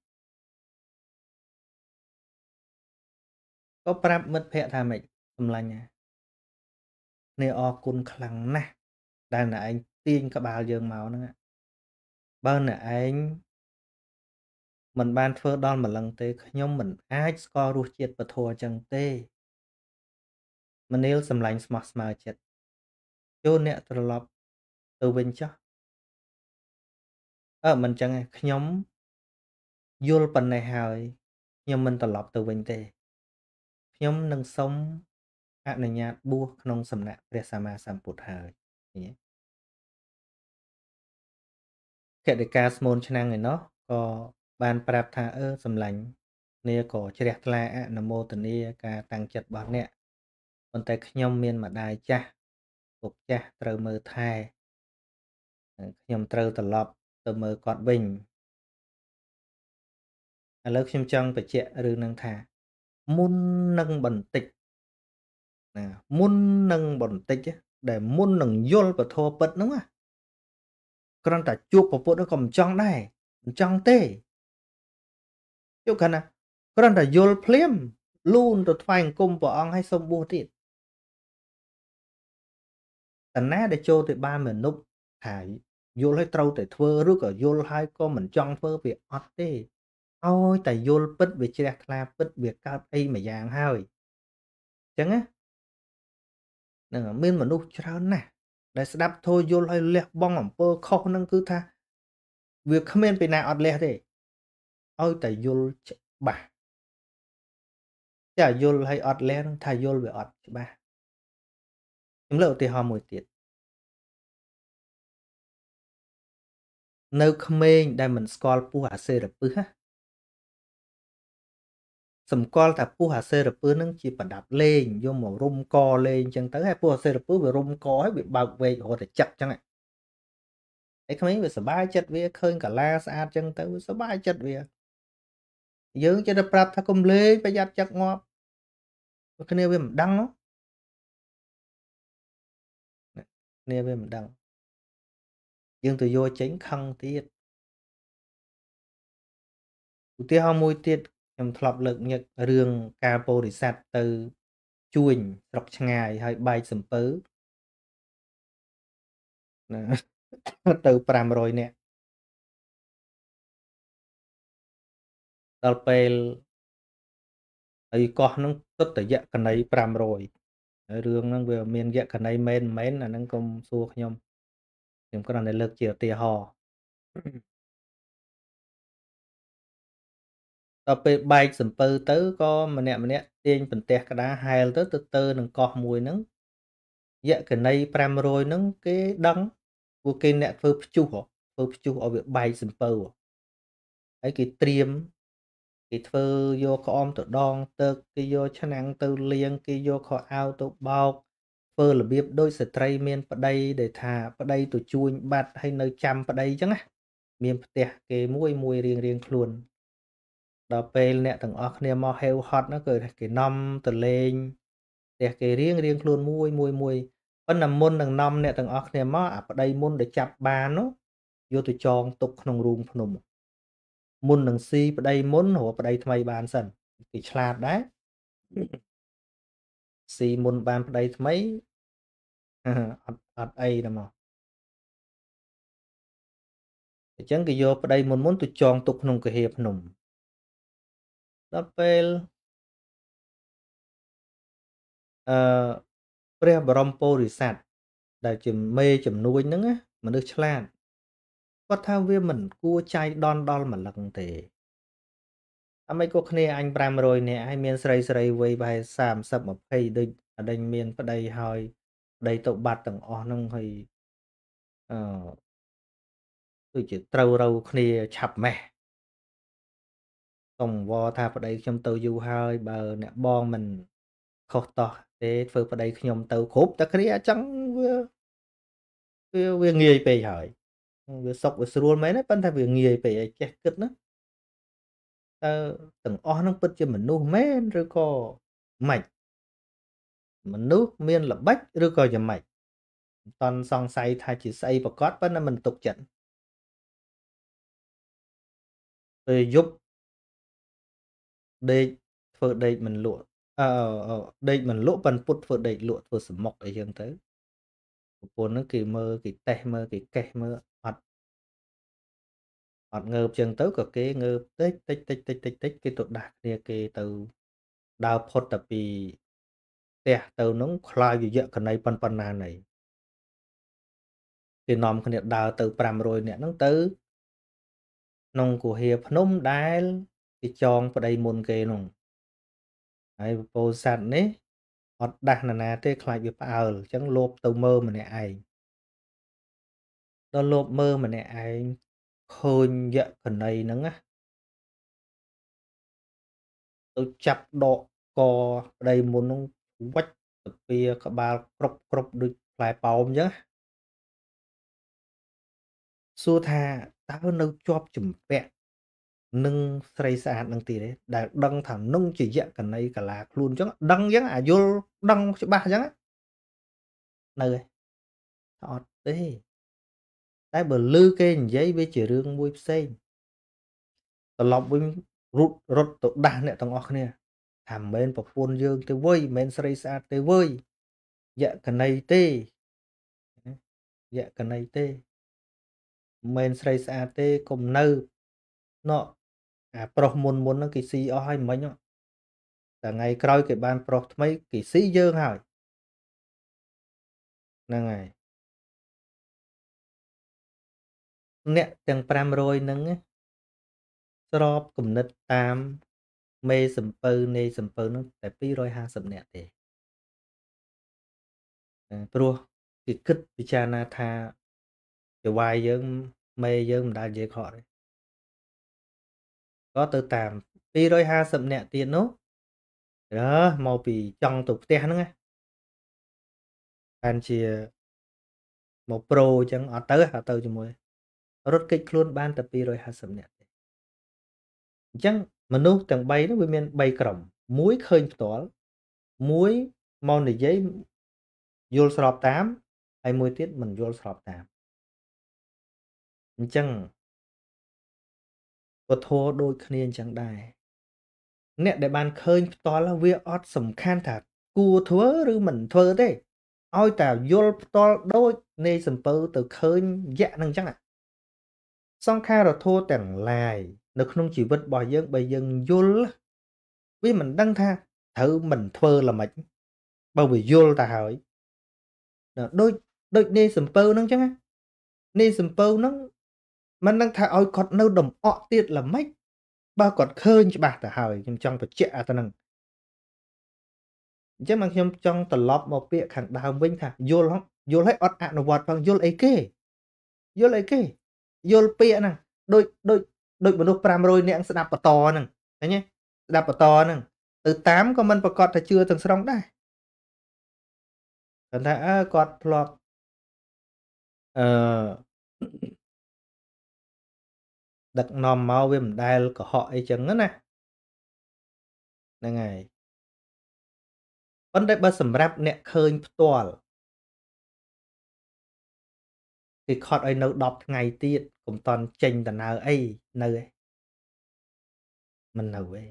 ក៏ប្រាប់មិត្តភ័ក្ដិថាម៉េចសម្លាញ់គ្នាអរគុណខ្លាំងណាស់ដែលអ្នកឯងទាញក្បាលយើងមកហ្នឹងបើអ្នកឯងមិនបានធ្វើដល់ម្លឹងទេខ្ញុំមិនអាចស្គាល់រសជាតិពធអញ្ចឹងទេមនាលសម្លាញ់ស្មោះស្មើចិត្តចូលអ្នកត្រឡប់ទៅវិញចុះមិនចឹងទេខ្ញុំយល់ប៉ុណ្ណេះហើយខ្ញុំមិនត្រឡប់ទៅវិញទេខ្ញុំនឹងសុំអនុញ្ញាតបួសក្នុងសំណាក់ព្រះសម្មាសម្ពុទ្ធហើយឃើញទេភក្តិកាស្មូនឆ្នាំងឯណោះក៏បានប្រាប់ថាសម្លាញ់គ្នាក៏ជ្រះថ្លាអនុមោទនាការតាំងចិត្តរបស់អ្នកប៉ុន្តែខ្ញុំមានម្ដាយចាស់ពុកចាស់ត្រូវមើលថែហើយខ្ញុំត្រូវត្រឡប់ទៅមើលគាត់វិញឥឡូវខ្ញុំចង់បញ្ជាក់រឿងហ្នឹងថាមុននឹងបន្តិចណាមុននឹងបន្តិចដែលមុននឹងយល់ពធពិតហ្នឹងណាគ្រាន់តែជួបពពុទ្ធក៏មិនចង់ដែរមិនចង់ទេជួបគាត់ណាគ្រាន់តែយល់ភ្លាមលូនទៅថ្វាយអង្គមព្រះអង្គឲ្យសុំបួសទៀតតាណាដែលចូលទៅបានមនុស្សថាយល់ឲ្យត្រូវតែធ្វើឬក៏យល់ហើយក៏មិនចង់ធ្វើវាអត់ទេឲ្យតែយល់ពិតវាជ្រះថ្លាពិតវាកើតអីមួយយ៉ាងហើយអញ្ចឹងណានឹងមានមនុស្សច្រើនណាស់ដែលស្ដាប់ធម៌យល់ឲ្យលះបង់អំពើខុសហ្នឹងគឺថាវាគ្មានពីណាអត់លះទេឲ្យតែយល់ច្បាស់តែយល់ឲ្យអត់លះហ្នឹងថាយល់វាអត់ច្បាស់ខ្ញុំលើកឧទាហរណ៍មួយទៀតនៅក្មេងដែលមិនស្គាល់ពស់អាសេរពឹសណាសម្គាល់ថាពស់អាសេរពឹសហ្នឹងជាប្រដាប់លេងយកមករុំកលេងអញ្ចឹងទៅហើយពស់អាសេរពឹសវារុំកហើយវាបើកវែករហូតតែចឹកអញ្ចឹងហើយក្មេងវាសប្បាយចិត្តវាឃើញកាឡាស្អាតអញ្ចឹងទៅវាសប្បាយចិត្តវាយើងចេះតែប្រាប់ថាកុំលេងប្រយ័ត្នចឹកងាប់គ្នាវាមិនដឹងគ្នាវាមិនដឹងយើងទៅយកចេញខឹងទៀតឧទាហរណ៍មួយទៀតខ្ញុំធ្លាប់លើកញឹករឿងការពោធិសត្វទៅជួញស្រុកឆ្ងាយហើយបែកសំពៅណាទៅ500នាក់ដល់ពេលហើយកោះហ្នឹងទុតតយៈកណី500ហើយរឿងហ្នឹងវាមានយៈកណីមែនមិនមែនអាហ្នឹងកុំសួរខ្ញុំគ្រាន់តែលើកជាឧទាហរណ៍ដល់ពេលបែកសំពៅទៅក៏ម្នាក់ទាញបន្ទះក្តារហែលទៅនឹងកោះមួយហ្នឹងយក្ខនី500ហ្នឹងគេដឹងពួកគេអ្នកធ្វើព្យុះឲ្យវាបែកសំពៅហើយគេត្រៀមគេធ្វើយកក្អមទៅដងទឹកគេយកឆ្នាំងទៅលាងគេយកខោអាវទៅបោកធ្វើរបៀបដូចស្ត្រីមានប្តីដែលថាប្តីទៅជួញបាត់ហើយនៅចាំប្តីអញ្ចឹងណាមានផ្ទះគេមួយរៀងខ្លួនដល់ពេលអ្នកទាំងអស់គ្នាមកហេវហត់ហ្នឹងគឺគេនាំទៅលេងផ្ទះគេរៀងខ្លួនមួយប៉ុន្តែមុននឹងនាំអ្នកទាំងអស់គ្នាមកអាប្តីមុនដែលចាប់បាននោះយកទៅចងទុកក្នុងរូងភ្នំមុននឹងស៊ីប្តីមុនរកប្តីថ្មីបានសិនគេឆ្លាតដែរស៊ីមុនបានប្តីថ្មីអត់អីទេមកអញ្ចឹងគេយកប្តីមុនទៅចងទុកក្នុងកាហាភ្នំដល់ពេលអឺព្រះបរមពោធិសត្វដែលជាមេជំនួញហ្នឹងណាមនុស្សឆ្លាតគាត់ថាវាមិនគួរចៃដន្យដល់ម្លឹងទេអាមិនក៏គ្នាអញ500នាក់ហើយមានស្រីវ័យប្រហែល30 20ដូចអដេញមានប្តីហើយប្តីទៅបាត់ទាំងអស់ហ្នឹងហើយអឺដូចជាត្រូវរូវគ្នាឆាប់ម៉េះសុំអង្វរថាប្តីខ្ញុំទៅយូរហើយបើអ្នកបងមិនខុសតោះទេធ្វើប្តីខ្ញុំទៅគ្រប់តែគ្នាអញ្ចឹងវាងាយពេកហើយវាសុកវាស្រួលមែនទេប៉ុន្តែវាងាយពេកឲ្យចេះគិតណាតើទាំងអស់ហ្នឹងពិតជាមនុស្សមែនឬក៏ម៉េចមនុស្សមានល្បិចឬក៏យ៉ាងម៉េចមិនតន់សង្ស័យថាជាស្អីប្រកបប៉ុន្តែមិនទុកចិត្តពេលយប់ដេកធ្វើដេកមិនលក់អឺដេកមិនលក់ប៉ុន្តែពុតធ្វើដេកលក់ធ្វើសមុកអីចឹងទៅប្រពន្ធហ្នឹងគេមើលគេតេះមើលគេកេះមើលអត់ងើបចឹងទៅក៏គេងើបតិចគេទៅដាស់គ្នាគេទៅដើរផុតតែពីផ្ទះទៅនោះខ្លាចរយៈកណីប៉ុណ្ណាណីគេនាំគ្នាដើរទៅ500នាក់ហ្នឹងទៅក្នុងគុហាភ្នំដែលគេចងប្តីមុនគេនោះហើយពពោធិសត្វនេះអត់ដាស់នរណាទេខ្លាចវាផ្អើលអញ្ចឹងលោបទៅមើលម្នាក់ឯងដល់លោបមើលម្នាក់ឯងឃើញយក្ខនីហ្នឹងណាទៅចាប់ដកកប្តីមុនហ្នឹងវិចទៅពីក្បាលគ្រប់ដូចផ្លែប៉ោមអញ្ចឹងសួរថាតើនៅជាប់ជំពាក់នឹងស្រីស្អាតនឹងទៀតទេដែលដឹងថានឹងជាយក្ខនីកាឡាខ្លួនអញ្ចឹងដឹងអញ្ចឹងអាយល់ដឹងច្បាស់អញ្ចឹងនៅឯថាអត់ទេតែបើឮគេនិយាយវាជារឿងមួយផ្សេងត្រឡប់វិញរត់ទៅដាស់អ្នកទាំងអស់គ្នាថាមិនមែនប្រពន្ធយើងទេវើយមិនមែនស្រីស្អាតទេវើយយក្ខនីទេយក្ខនីទេមិនមែនស្រីស្អាតទេកុំនៅណោះអាប្រុសមុនហ្នឹងគេស៊ីអស់ហើយមិញតែថ្ងៃក្រោយគេបានប្រុសថ្មីគេស៊ីយើងហើយហ្នឹងហើយអ្នកទាំង500ហ្នឹងស្របគំនិតតាមមេសំពៅនាយសំពៅហ្នឹងតែ250នាក់ទេព្រោះគេគិតពិចារណាថាចៅហ្វាយយើងមេយើងមិនដែលនិយាយខកទេក៏ទៅតាម250នាក់ទៀតនោះមកពីចង់ទៅផ្ទះហ្នឹងណាបានជាមកប្រូអញ្ចឹងអត់ទៅជាមួយរត់គេចខ្លួនបានតែ250នាក់ទេអញ្ចឹងមនុស្សទាំង3នោះវាមាន3ក្រុមមួយឃើញផ្ទាល់មួយមកនិយាយយល់ស្របតាមហើយមួយទៀតមិនយល់ស្របតាមអញ្ចឹងពធដូចគ្នាអញ្ចឹងដែរអ្នកដែលបានឃើញផ្ទាល់វាអត់សំខាន់ថាគួរធ្វើឬមិនធ្វើទេឲ្យតែយល់ផ្ទាល់ដូចនៃសំពៅទៅឃើញយក្ខនឹងអញ្ចឹងសង្ខារធัวទាំងឡាយនៅក្នុងជីវិតរបស់យើងបើយើងយល់វាមិនដឹងថាត្រូវមិនធ្វើល្មិចបើវាយល់ទៅហើយដូចនាយសំពៅហ្នឹងអញ្ចឹងនាយសំពៅហ្នឹងមិនដឹងថាឲ្យគាត់នៅដំអក់ទៀតល្មិចបើគាត់ឃើញច្បាស់ទៅហើយខ្ញុំចង់បញ្ជាក់អាទៅហ្នឹងអញ្ចឹងមកខ្ញុំចង់ត្រឡប់មកពាក្យខាងដើមវិញថាយល់ឲ្យអត់អនុវត្តផងយល់អីគេយល់ពាក្យហ្នឹងដូចមនុស្ស500នាក់ស្ដាប់បន្តហ្នឹងឃើញទេស្ដាប់បន្តហ្នឹងទៅតាមក៏មិនប្រកាសថាជឿទាំងស្រុងដែរគាត់ថាគាត់ធ្លាប់អឺដឹកនាំមកវាមិនដែលកុហកអីចឹងណាហ្នឹងហើយប៉ុន្តែបើសម្រាប់អ្នកឃើញផ្ទាល់គេខត់ឲ្យនៅ10ថ្ងៃទៀតកុំតន់ចេញដំណើរអីនៅឯមិននៅទេ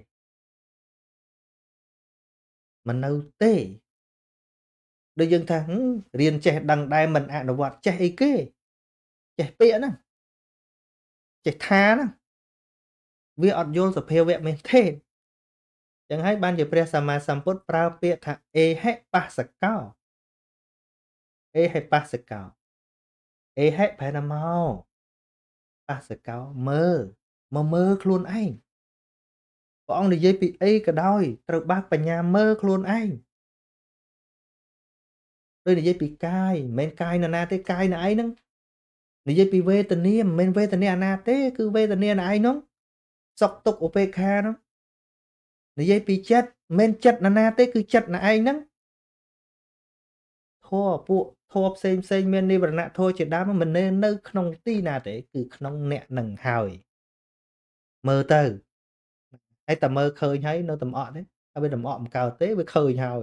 មិននៅទេដូចយើងថារៀនចេះដឹងដែរមិនអនុវត្តចេះអីគេចេះពាក្យហ្នឹងចេះថាហ្នឹងវាអត់យល់សភាវៈមែនទេចឹងហើយបានជាព្រះសម្មាសម្ពុទ្ធប្រើពាក្យថាអេហិបស្សកោអេហិបស្សកោអេហិប្រែថាមកបស្សកោមើលខ្លួនឯងព្រះអង្គនិយាយពីអីក៏ដោយត្រូវបើកបញ្ញាមើលខ្លួនឯងដូចនិយាយពីកាយមិនមែនកាយនរណាទេកាយណែឯងហ្នឹងនិយាយពីវេទនាមិនមែនវេទនាអាណាទេគឺវេទនាណែឯងហ្នឹងសុខទុក្ខឧបេក្ខាហ្នឹងនិយាយពីចិត្តមិនមែនចិត្តនរណាទេគឺចិត្តណែឯងហ្នឹងធម៌ពួកធម៌ផ្សេងមាននិវរណៈធម៌ជាដើមមិននៅក្នុងទីណាទេគឺក្នុងអ្នកនឹងហើយមើលទៅហើយតែមើលឃើញហើយនៅតំអក់ទេហើយវាតំអក់មិនកើតទេវាឃើញហើយ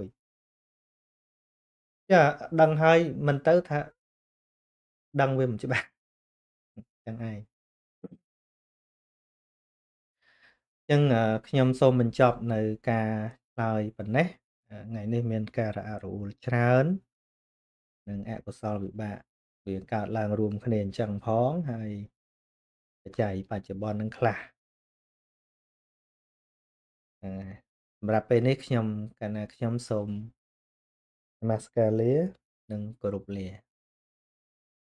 ចាដឹងហើយមិនទៅថាដឹងវាមិនច្បាស់ចឹងឯងចឹងខ្ញុំសូមបញ្ចប់នៅការឆ្លើយប៉ុណ្ណេះថ្ងៃនេះមានការរអាក់រអួលច្រើននិងអកុសលវិបាកវាកើតឡើងរួមគ្នាអញ្ចឹងផងហើយបច្ច័យបច្ចុប្បន្ននឹងខ្លះសម្រាប់ពេលនេះខ្ញុំកាលណាខ្ញុំសូមនមស្ការលានិងគោរពលា